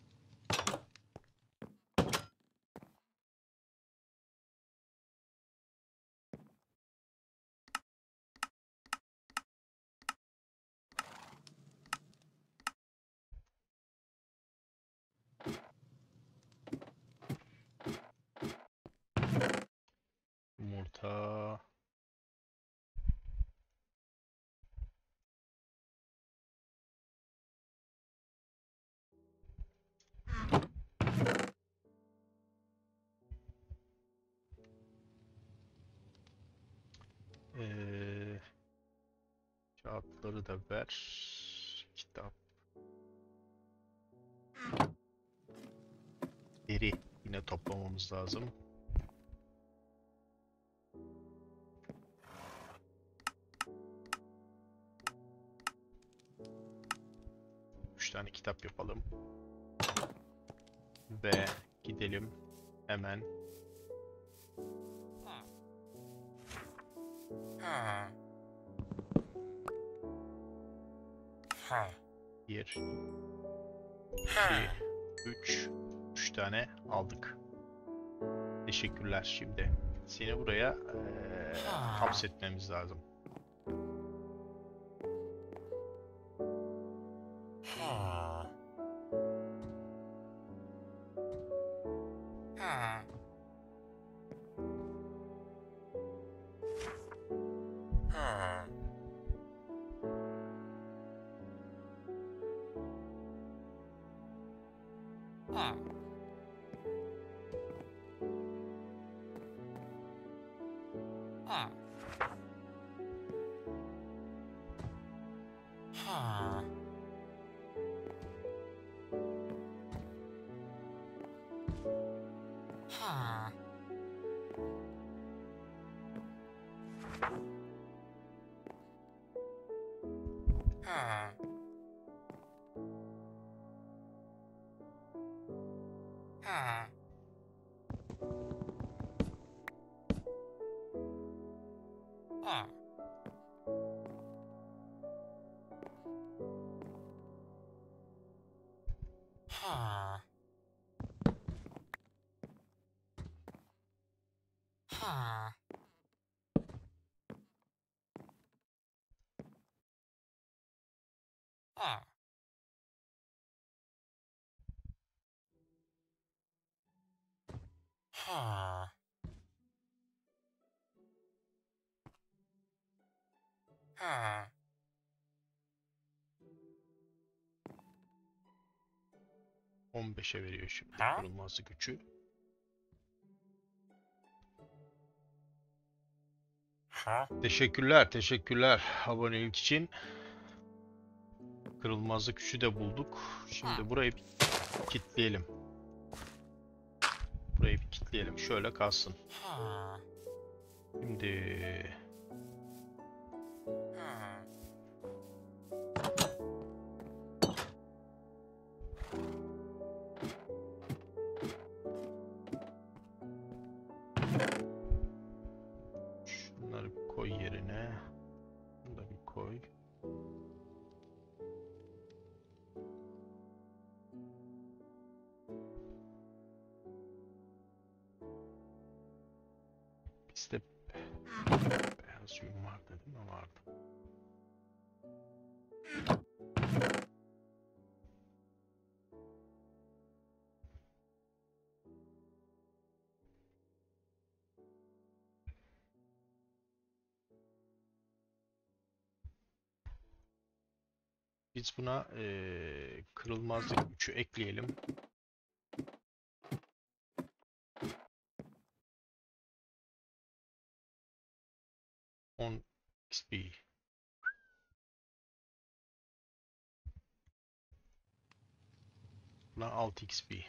Yumurta. Ee, Kağıtları da ver. Kitap. Deri. Yine toplamamız lazım. Üç tane kitap yapalım. Ve gidelim hemen Ha. Ha. 1, 2, Ha. 3 tane aldık. Teşekkürler şimdi. Seni buraya hapsetmemiz lazım. Ha. Ha. Ha. Ha. Ha. Ha. Ha. Ha. Ha. Ha. Ha. Ha. Ha. Ha. Ha. 15'e veriyor şimdi Ha? kırılmazlık gücü. Ha. Teşekkürler, teşekkürler abonelik için. Kırılmazlık gücü de bulduk. Şimdi burayı bir kilitleyelim. Burayı bir kilitleyelim. Şöyle kalsın. Ha. Şimdi Ha. şunları bir koy yerine. Bunu da bir koy. Bizde beyaz yün vardı değil mi? Vardı. Biz buna kırılmazlık 3'ü ekleyelim. On XP. Buna 6 XP.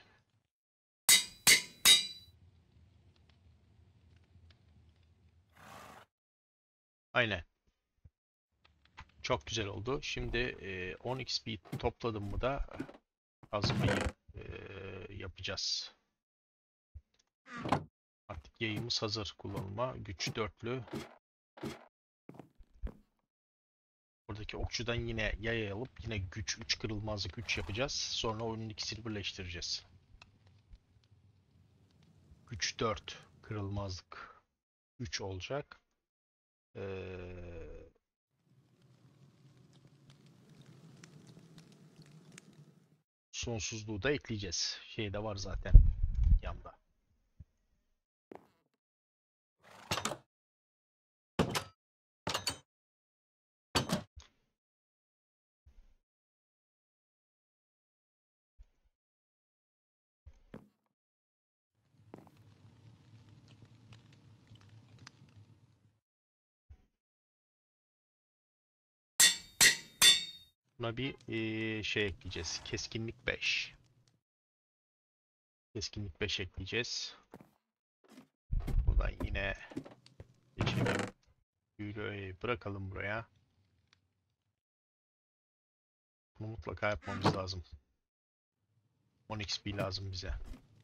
Aynen. Çok güzel oldu. Şimdi 10 XP topladım mı da kazmayı yapacağız. Artık yayımız hazır kullanıma. Güç 4'lü. Buradaki okçudan yine yay alıp yine güç 3 kırılmazlık 3 yapacağız. Sonra oyunun ikisini birleştireceğiz. Güç 4 kırılmazlık 3 olacak. Sonsuzluğu da ekleyeceğiz. Şey de var zaten yanda. Buna bir şey ekleyeceğiz. Keskinlik 5. Keskinlik 5 ekleyeceğiz. Buradan yine geçelim. Büyülüğü bırakalım buraya. Bunu mutlaka yapmamız lazım. 10 XP lazım bize.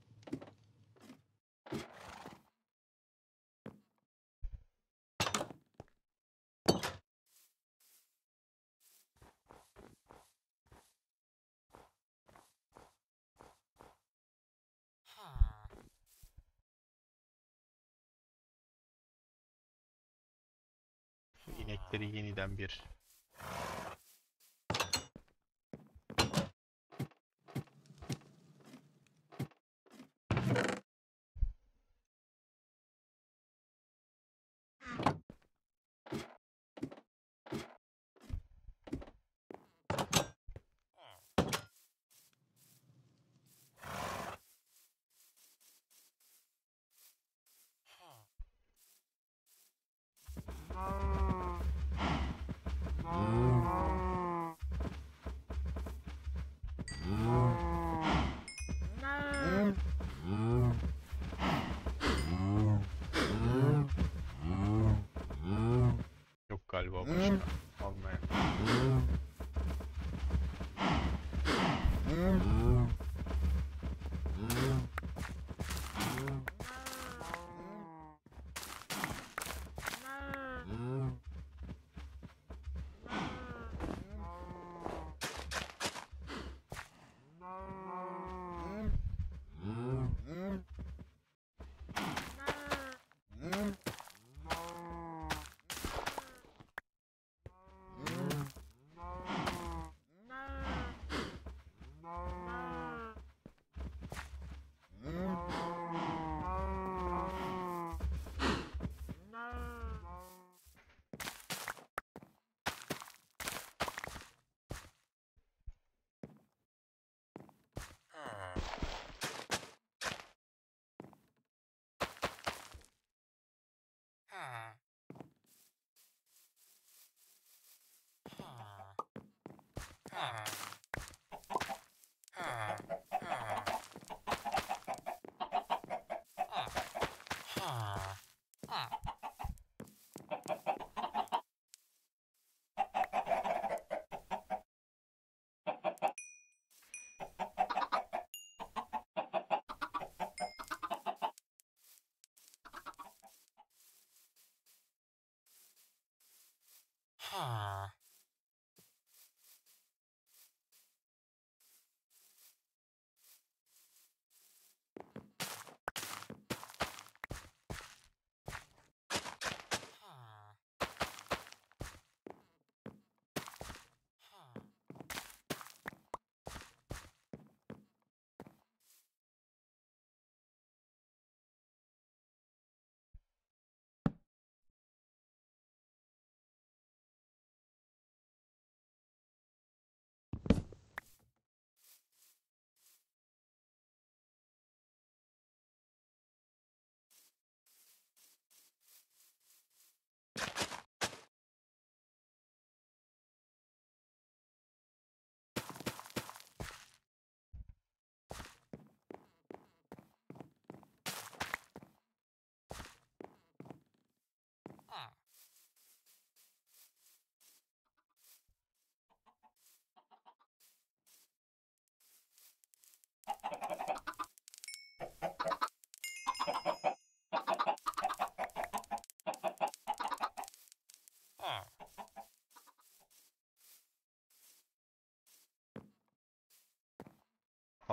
İnekleri yeniden bir yok galiba başka almaya.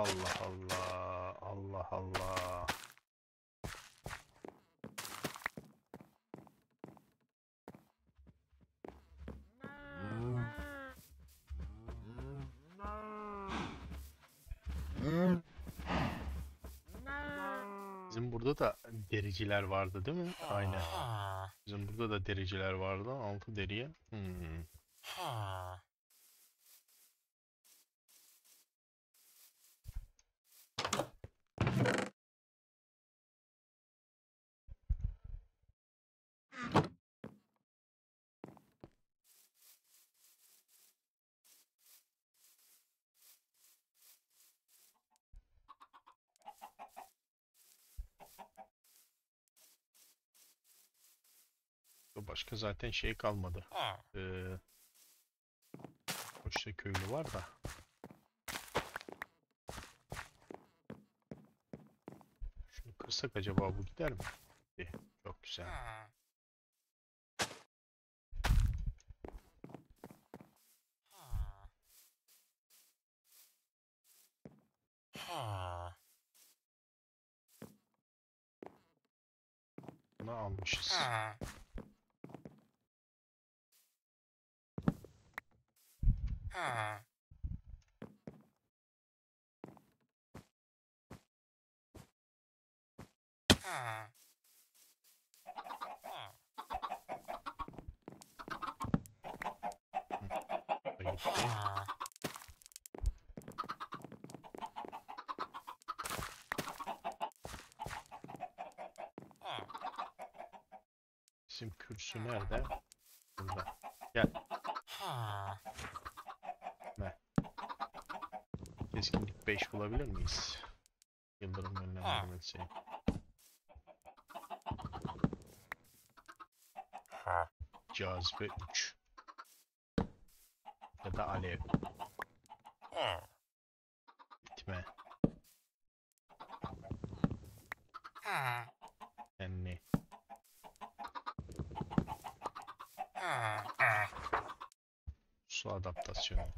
Allah Allah. Allah Allah. Bizim burada da dericiler vardı değil mi? Aynen. Bizim burada da dericiler vardı. 6 deriye. Başka zaten şey kalmadı. Boşta köylü var da. Şunu kırsak acaba bu gider mi? Çok güzel. Bunu almışız. Bizim kürsü nerede? Burada. Gel. Ne? Keskinlik 5 bulabilir miyiz? Yıldırım yönlendirmesi. Cazibe 3. Ya da alev. Bitme. Enni. Su adaptasyonu.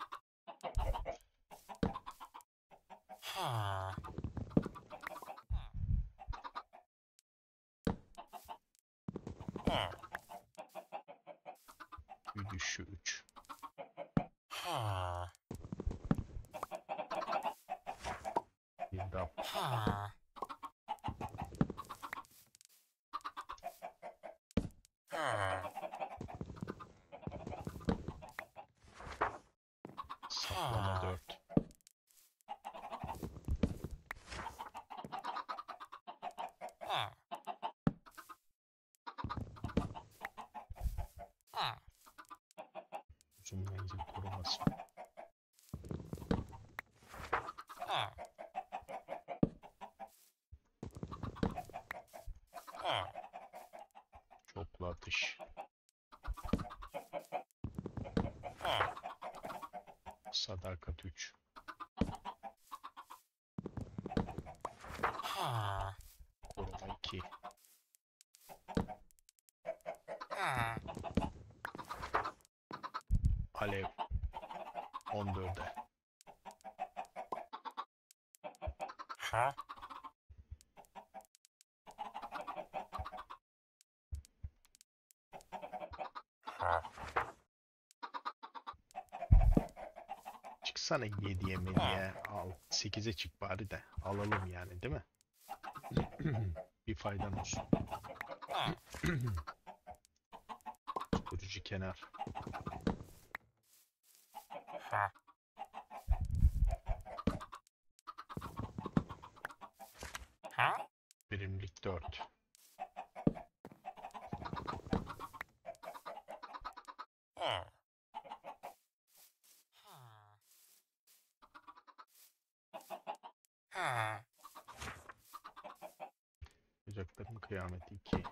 Güdüşü 3. Girdap. Saklama 4. Uzun menzil koruması. Çoklu atış. Sadakat 3. Koruma 2. Alev 14'e. Çıksana 7'ye mediye al. 8'e çık bari de. Alalım yani değil mi? Bir faydan olsun. Sürücü kenar. Birimlik 4. Bacakların kıyameti 2.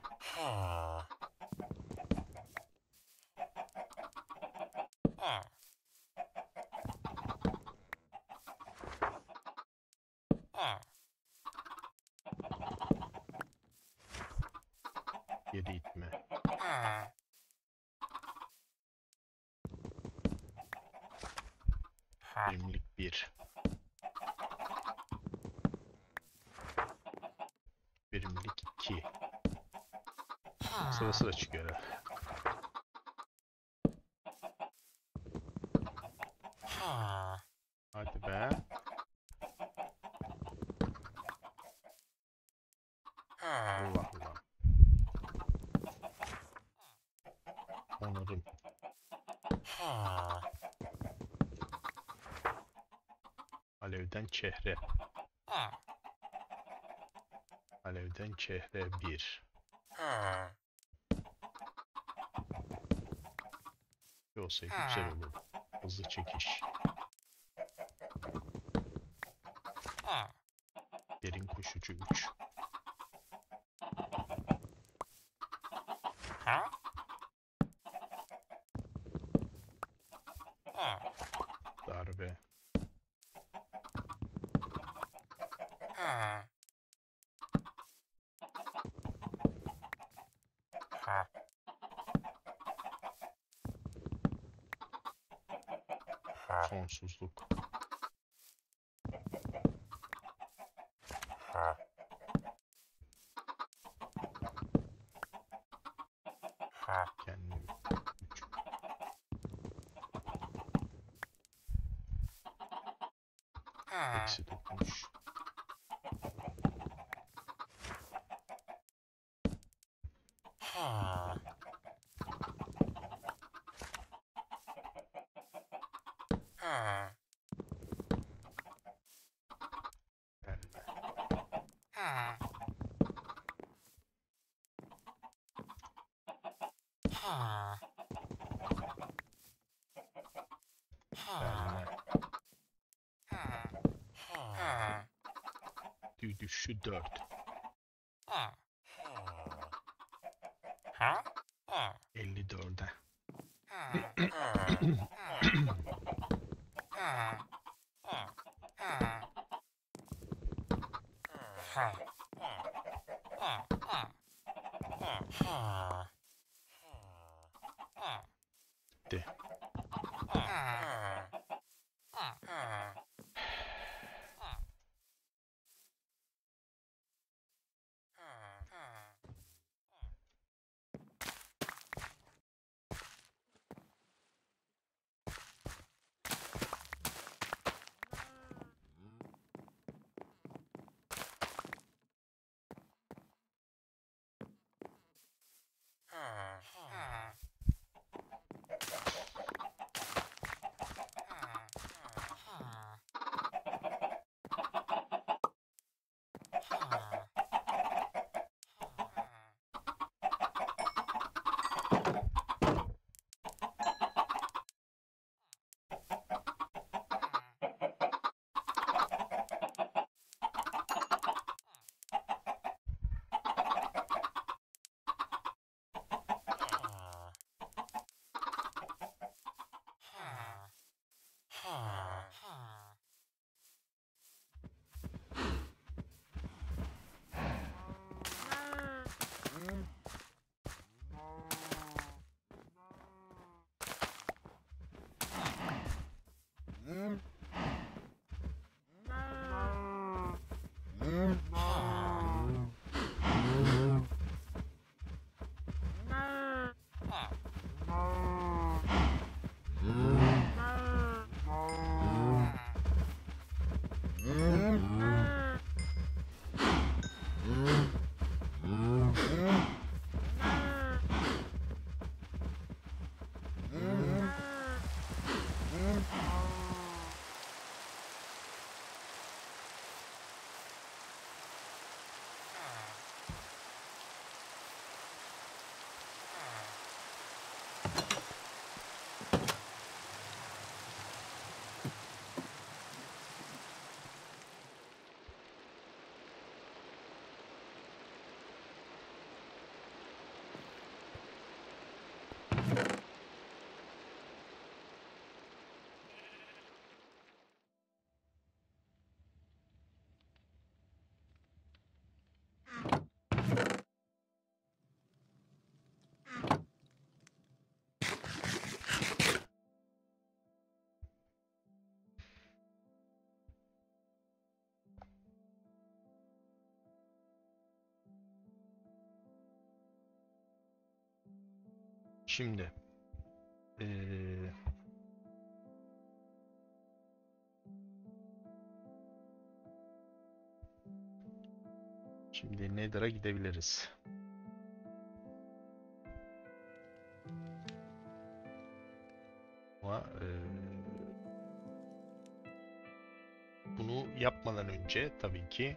Geri itme. Birimlik 1. Sıra sıra çıkıyor herhalde. Hadi be. Allah Allah. Onarım. Alevden çehre. Alevden çehre 1. Olsaydı güzel olurdu. Hızlı çekiş. Derin koşucu 3. Darbe. Sonsuzluk. Kendim. 3. Eksi dokunuş. Gelme. Gelme. Düdüşü 4. 54'e. De. Şimdi eee, şimdi Nether'a gidebiliriz. Ama bunu yapmadan önce tabii ki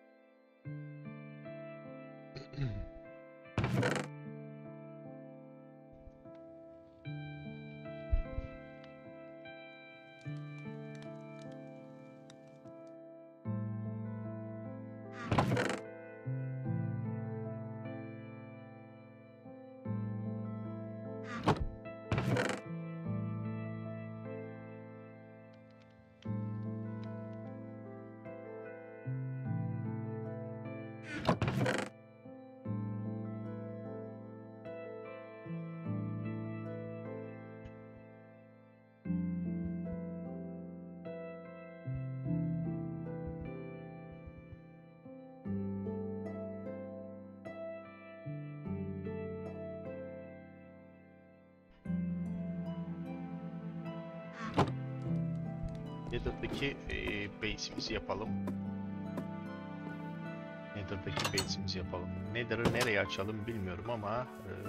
Nether'daki base'imizi yapalım. Nether'daki base'imizi yapalım. Nether'ı nereye açalım bilmiyorum ama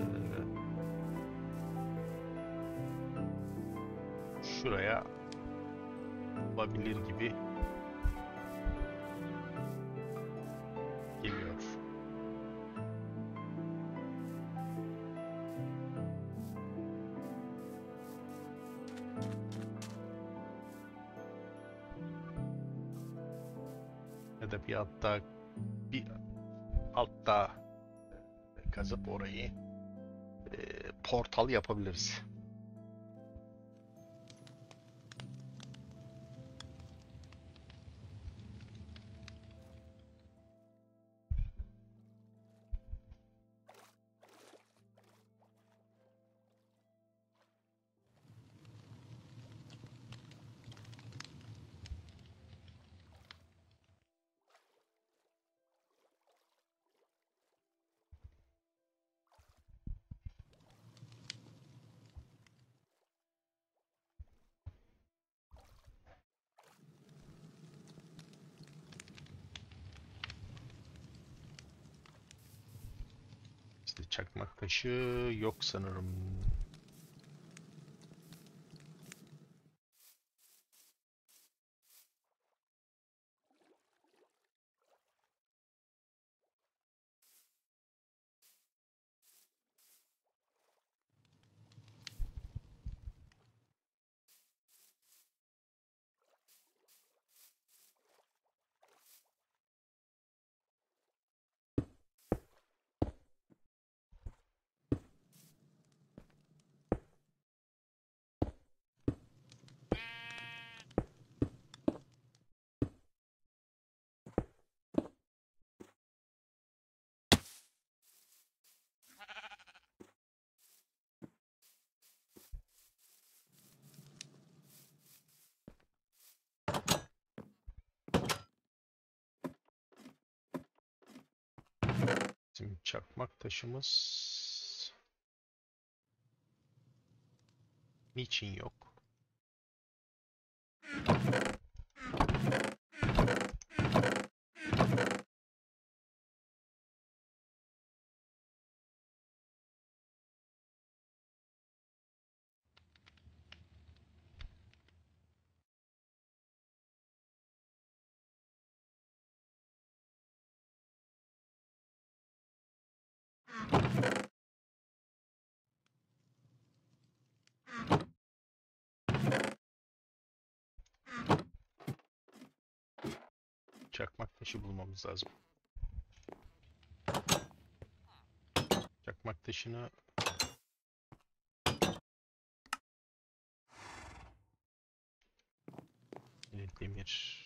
şuraya olabilir gibi geliyor. Ya da bir altta kazıp orayı portal yapabiliriz. İşte çakmak taşı yok sanırım. Bizim çakmak taşımız niçin yok? Çakmak taşı bulmamız lazım. Çakmak taşını demir.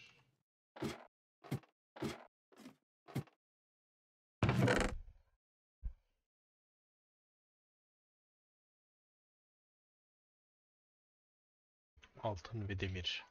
Altın ve demir.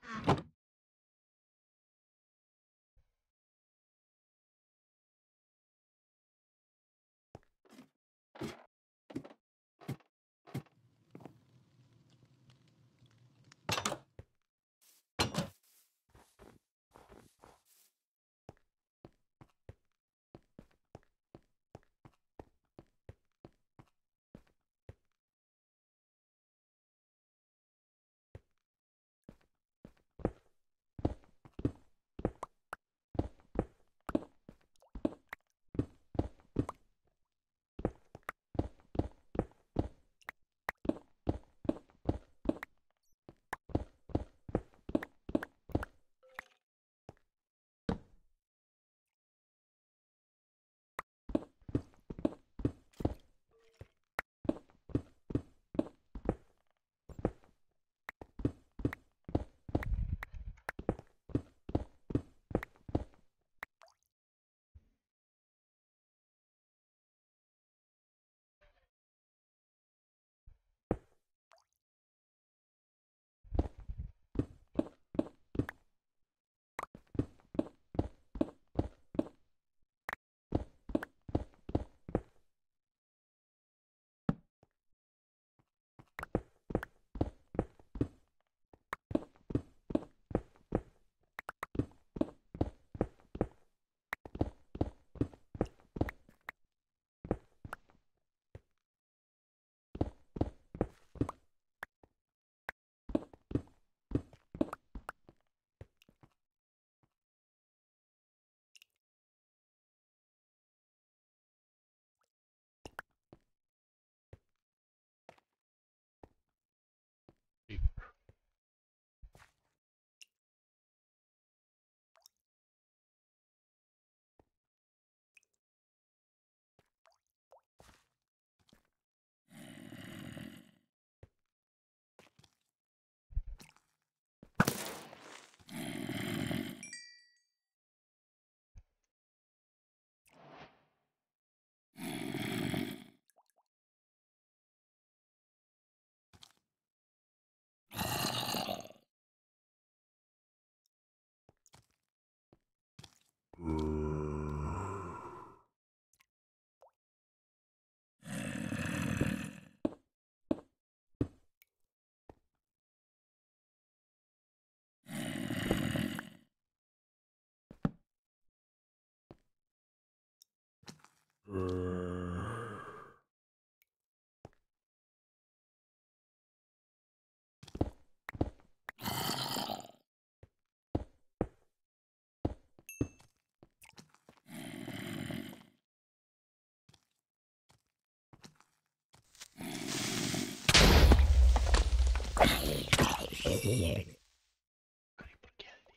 Creeper geldi.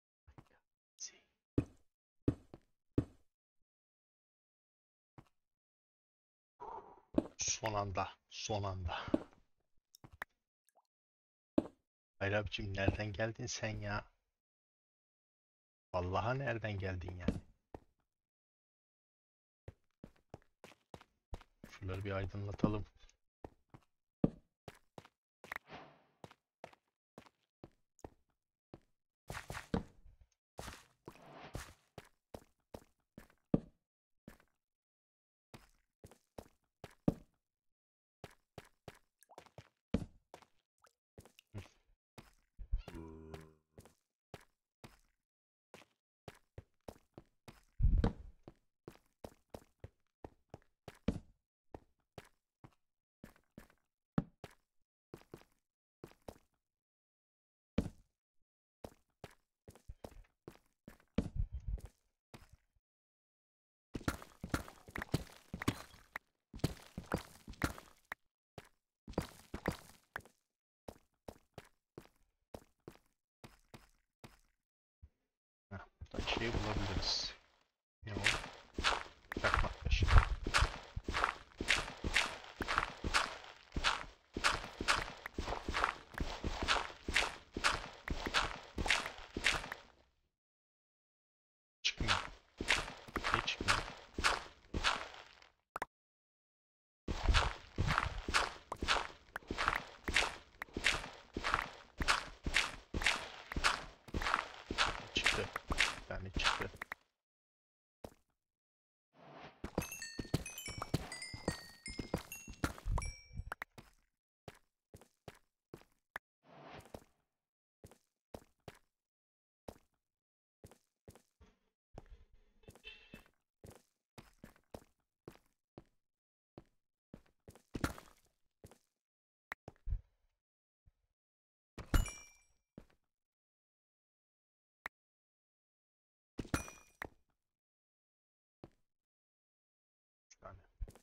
Son anda. Son anda. Hayır abicim nereden geldin sen ya? Vallahi nereden geldin yani? Şunları bir aydınlatalım. Heh, buradan şey bulabiliriz. Ne o? Çakmak taşı. Çıkmıyor. Ne çıkmıyor? Çıktı. Bir tane çıktı. Bir tane.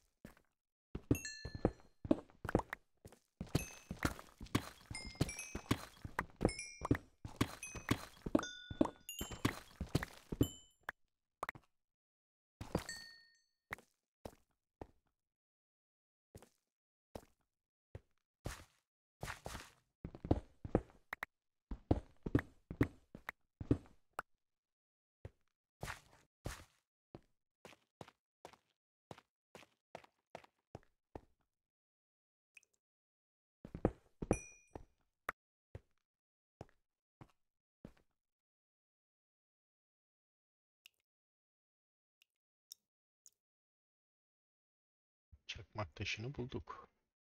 Çakmak taşını bulduk.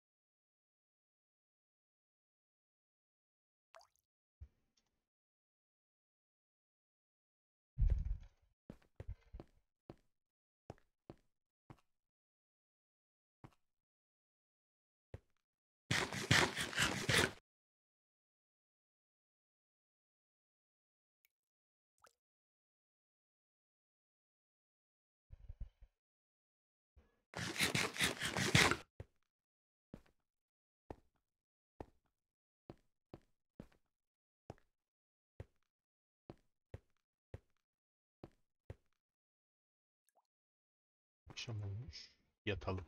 Akşam olmuş. Yatalım.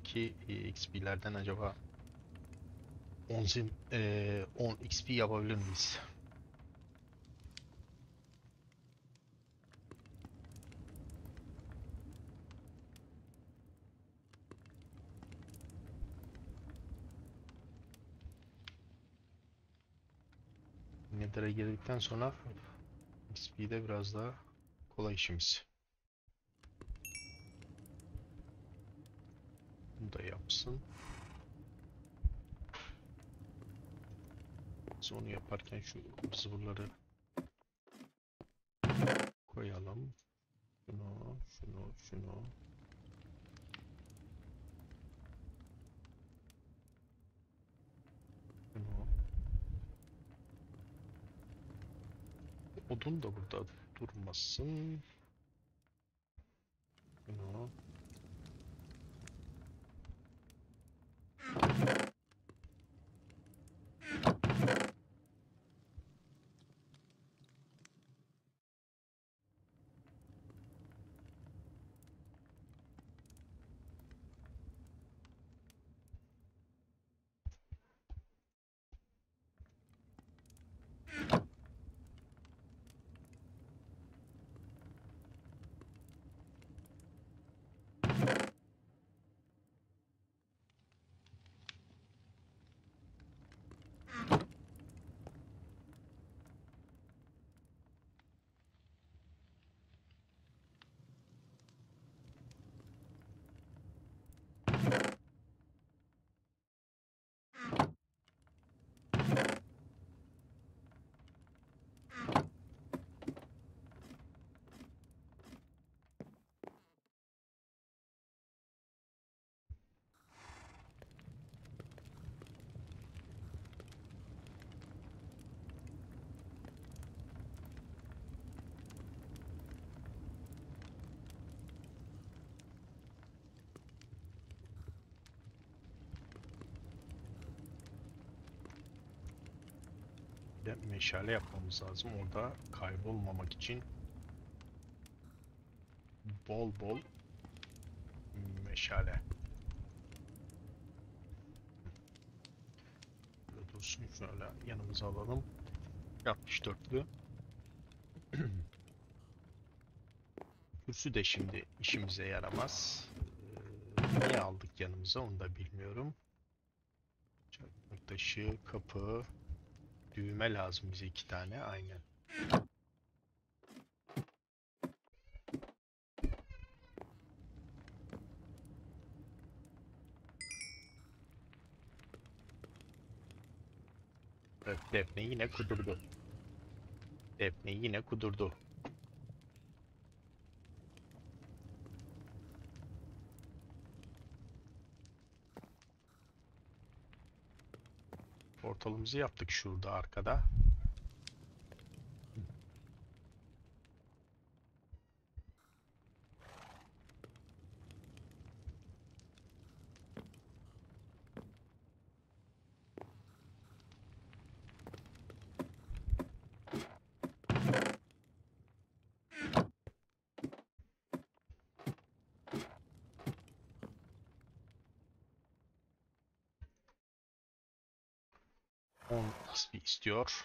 Nether'daki XP'lerden acaba 10 XP yapabilir miyiz? Nether'a girdikten sonra XP'de biraz daha kolay işimiz. Bunu da yapsın. Biz onu yaparken şu zıvırları koyalım. Şunu, şunu, şunu. Şunu. Odun da burada durmasın. Şunu. Bir de meşale yapmamız lazım. Orada kaybolmamak için bol bol meşale. Böyle dursun, şöyle yanımıza alalım. 64'lü. Kürsü de şimdi işimize yaramaz. Niye aldık yanımıza onu da bilmiyorum. Çakmak taşı, kapı, düğme lazım bize 2 tane. Aynen. Evet, Defne yine kudurdu. Defne yine kudurdu. Portalımızı yaptık şurada arkada. XP istiyor.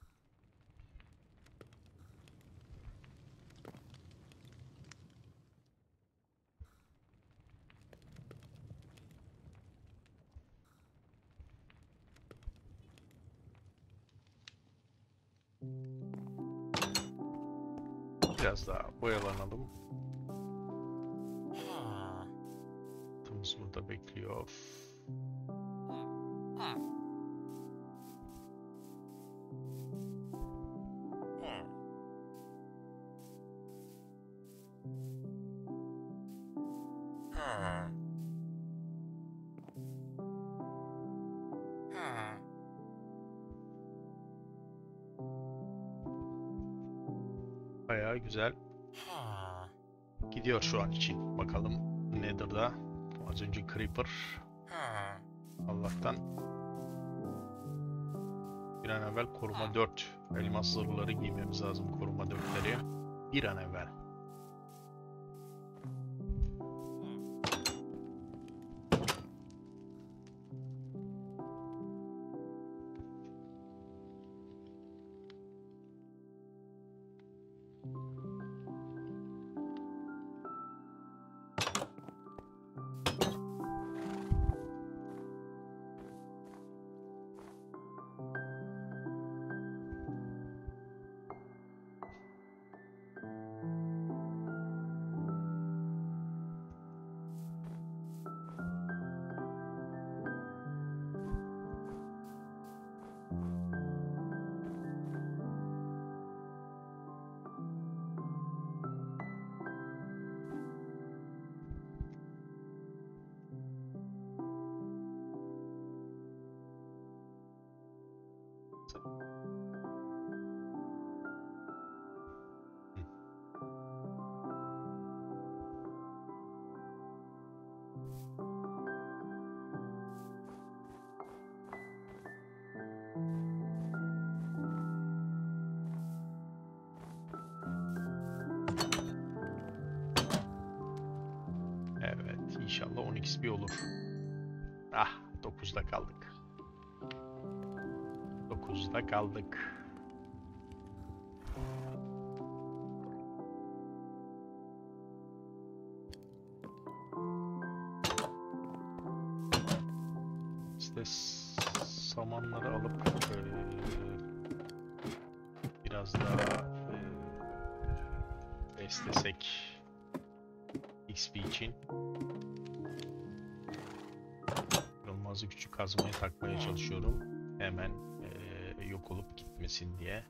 Biraz daha boyalanalım. Atımız burada bekliyor. Bayağı güzel gidiyor şu an için. Bakalım Nether'da. Az önce Creeper. Allah'tan bir an evvel koruma 4 elmas zırhları giymemiz lazım, koruma 4'leri. Bir an evvel. Evet, inşallah 10 XP olur. Ah, 9'da kaldık. 9'da kaldık. İşte samanları alıp biraz daha beslesek XP için. Kırılmazı küçük kazmayı takmaya çalışıyorum. Hemen yok olup gitmesin diye.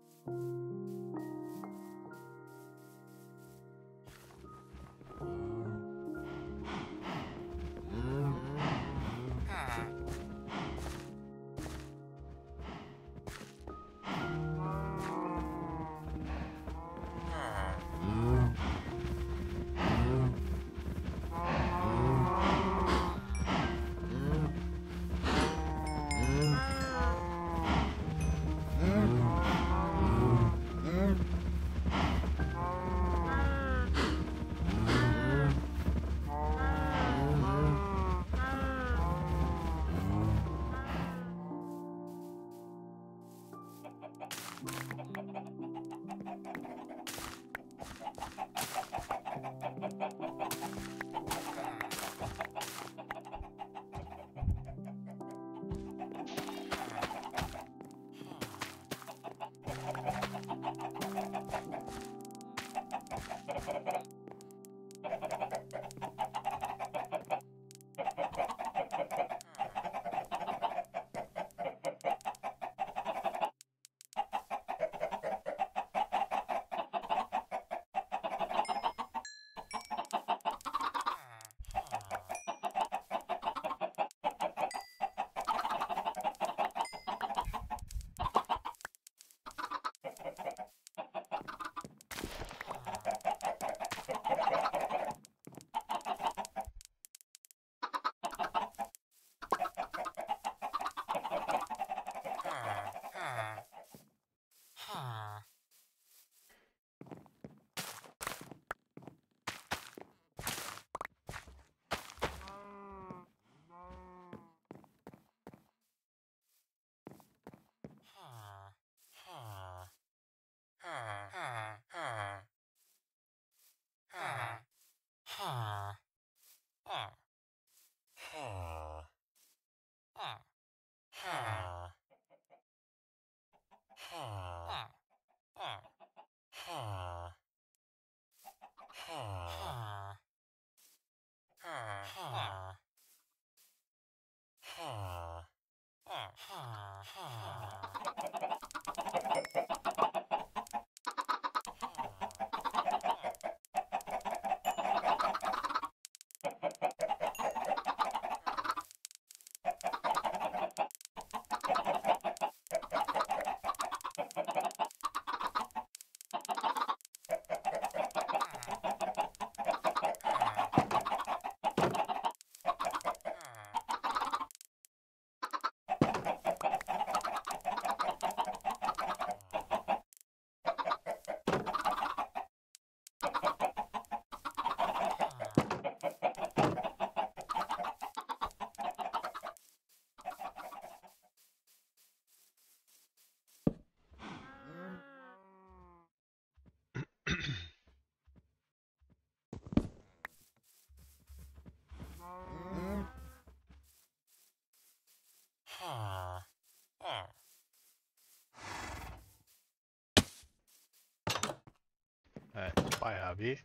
Evet, bayağı bir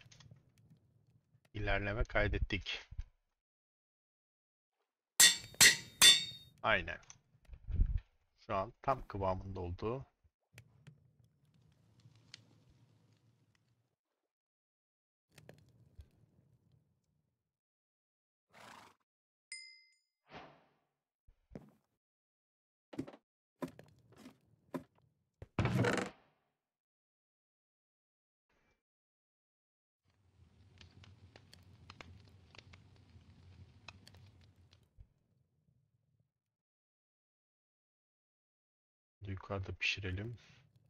ilerleme kaydettik. Aynen. Şu an tam kıvamında oldu. yukarıda pişirelim.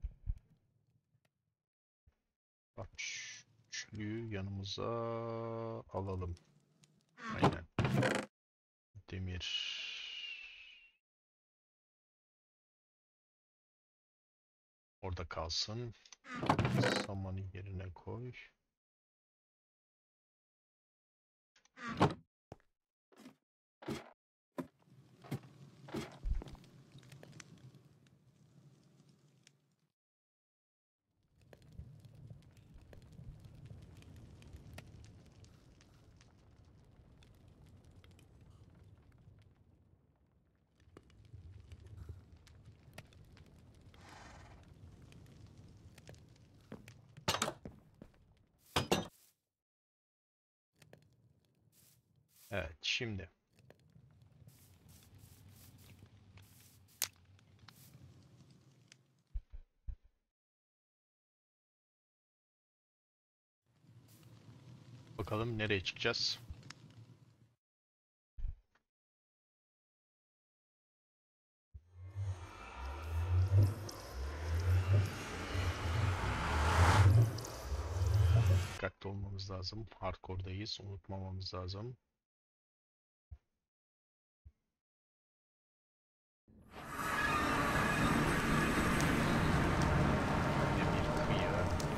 Bak üçlüyü yanımıza alalım. Aynen. Demir. Orada kalsın. Samanı yerine koy. Evet, şimdi. Bakalım nereye çıkacağız? Dikkatli olmamız lazım. Hardcore'dayız. Unutmamamız lazım. Bir kıyı.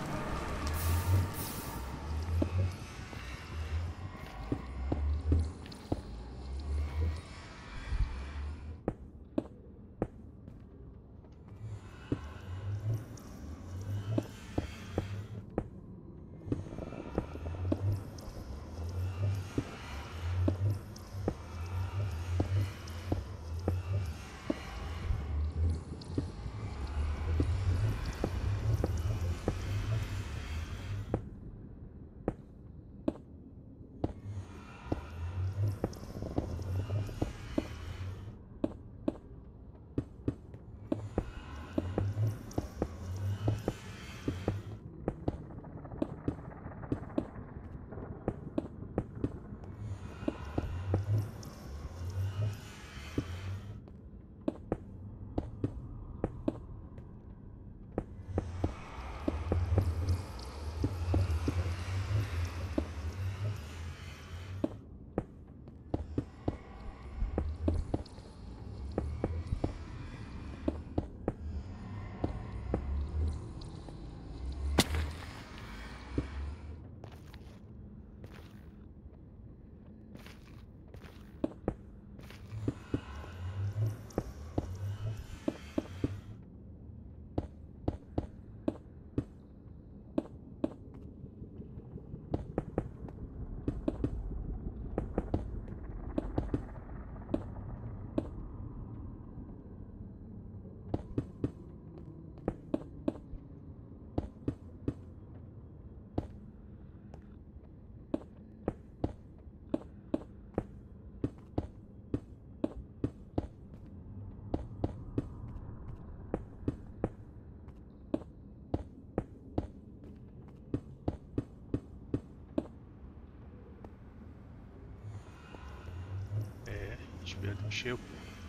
Hiçbir yerde bir şey yok.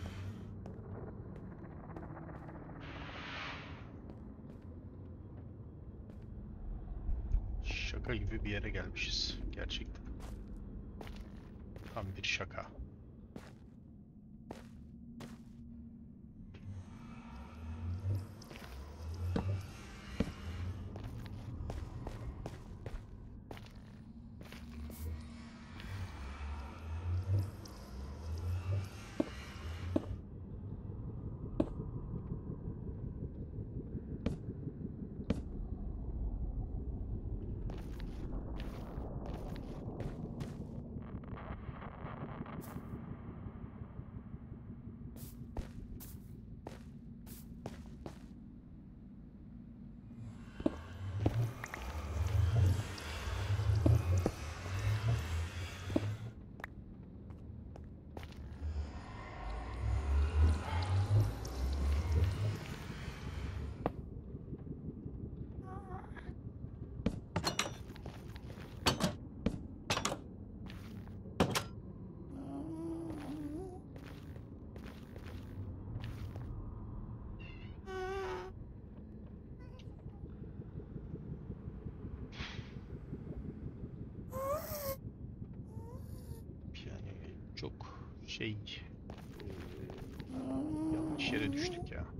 Şaka gibi bir yere gelmişiz. Gerçekten. Tam bir şaka. çok şey yanlış yere düştük ya.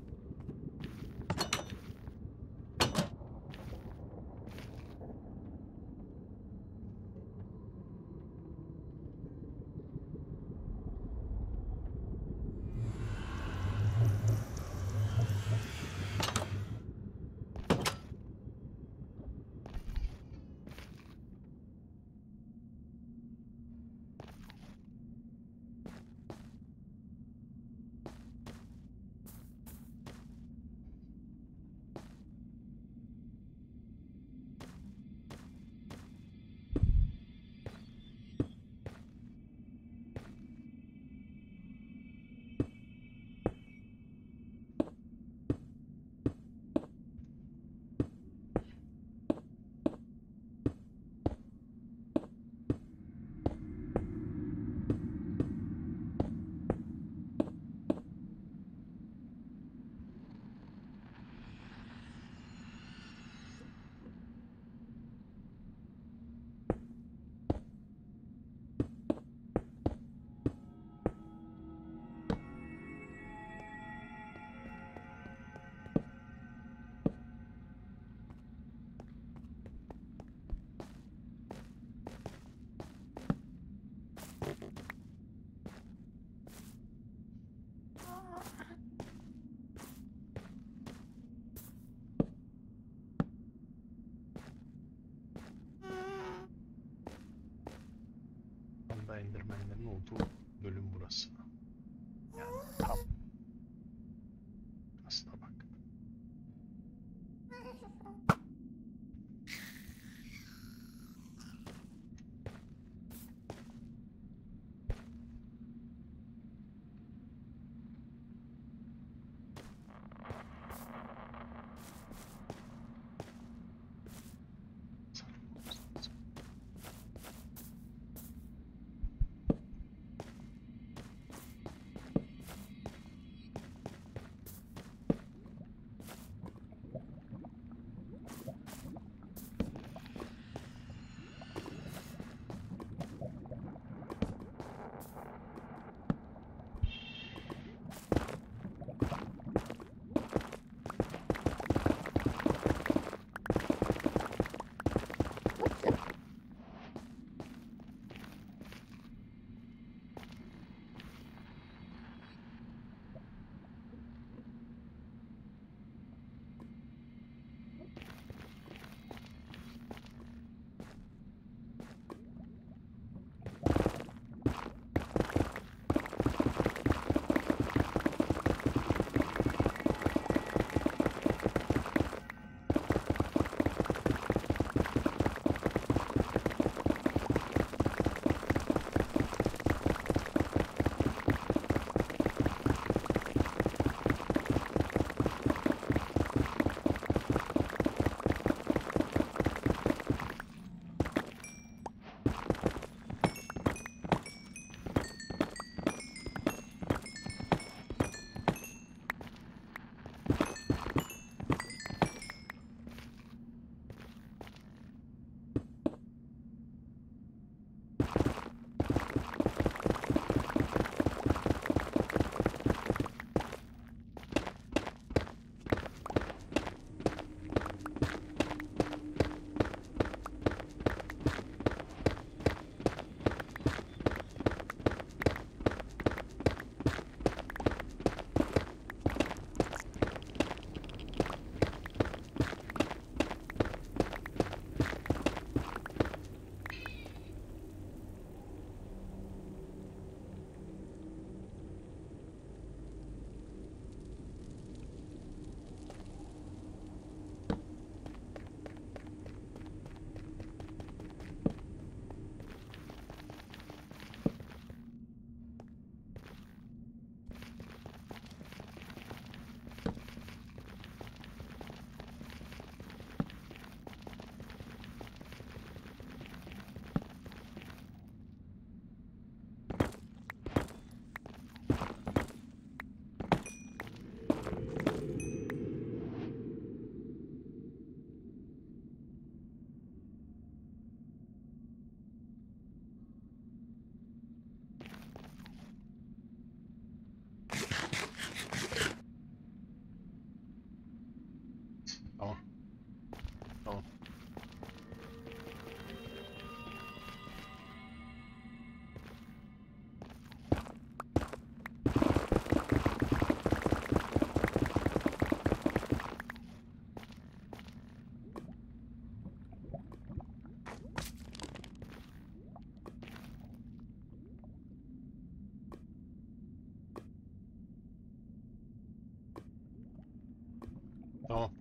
Anda Enderman'lerin olduğu bölüm burası. Yani tam. Aslına bak.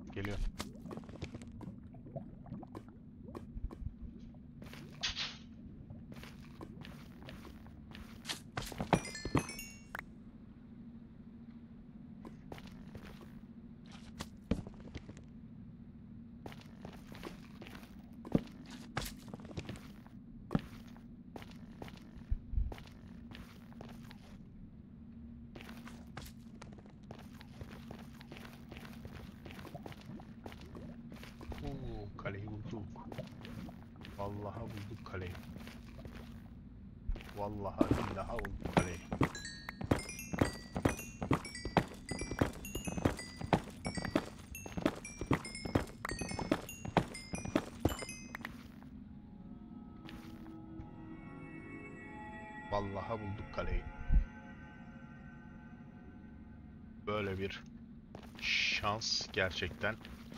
Geliyor. Kaleyi bulduk. Vallahi bulduk kaleyi. Vallahi billahi bulduk kaleyi. Vallahi bulduk kaleyi. Böyle bir şans gerçekten.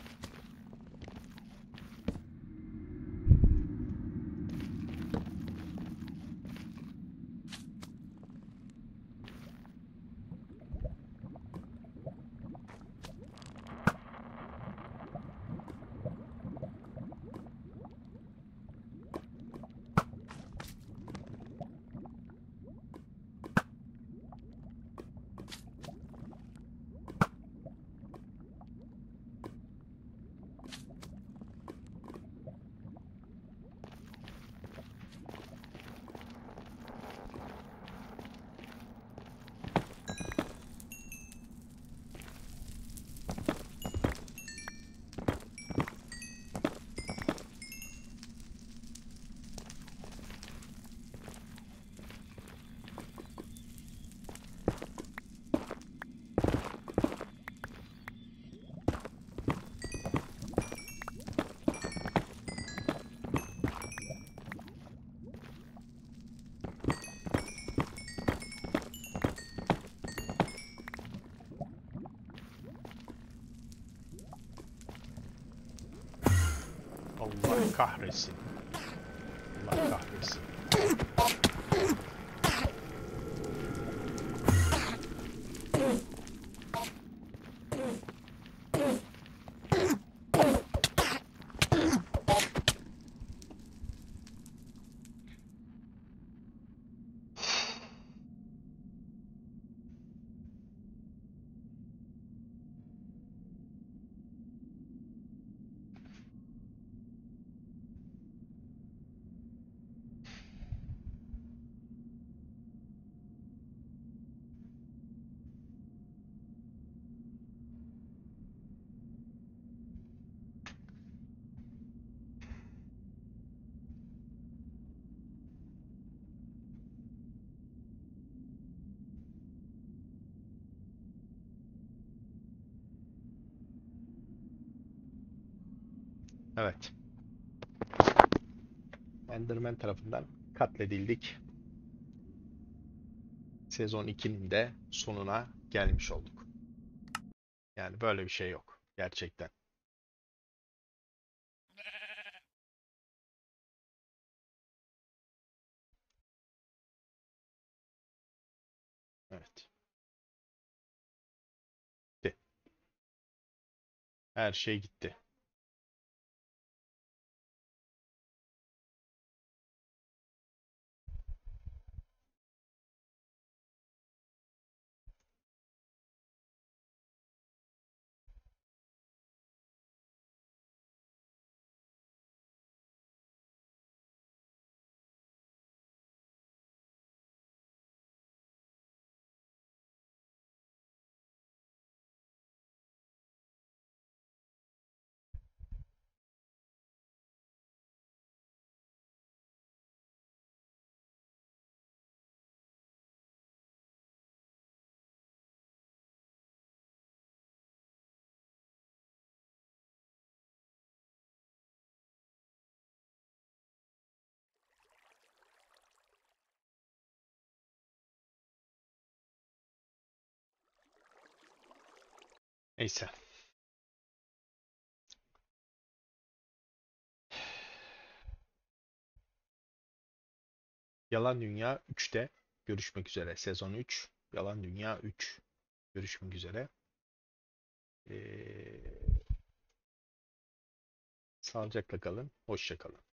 Allah kahretsin. Allah kahretsin. Evet. Enderman tarafından katledildik. Sezon 2'nin de sonuna gelmiş olduk. Yani böyle bir şey yok. Gerçekten. Evet. Gitti. Her şey gitti. Neyse. Yalan Dünya 3'te görüşmek üzere. Sezon 3. Yalan Dünya 3. Görüşmek üzere. Ee, Sağlıcakla kalın. Hoşça kalın.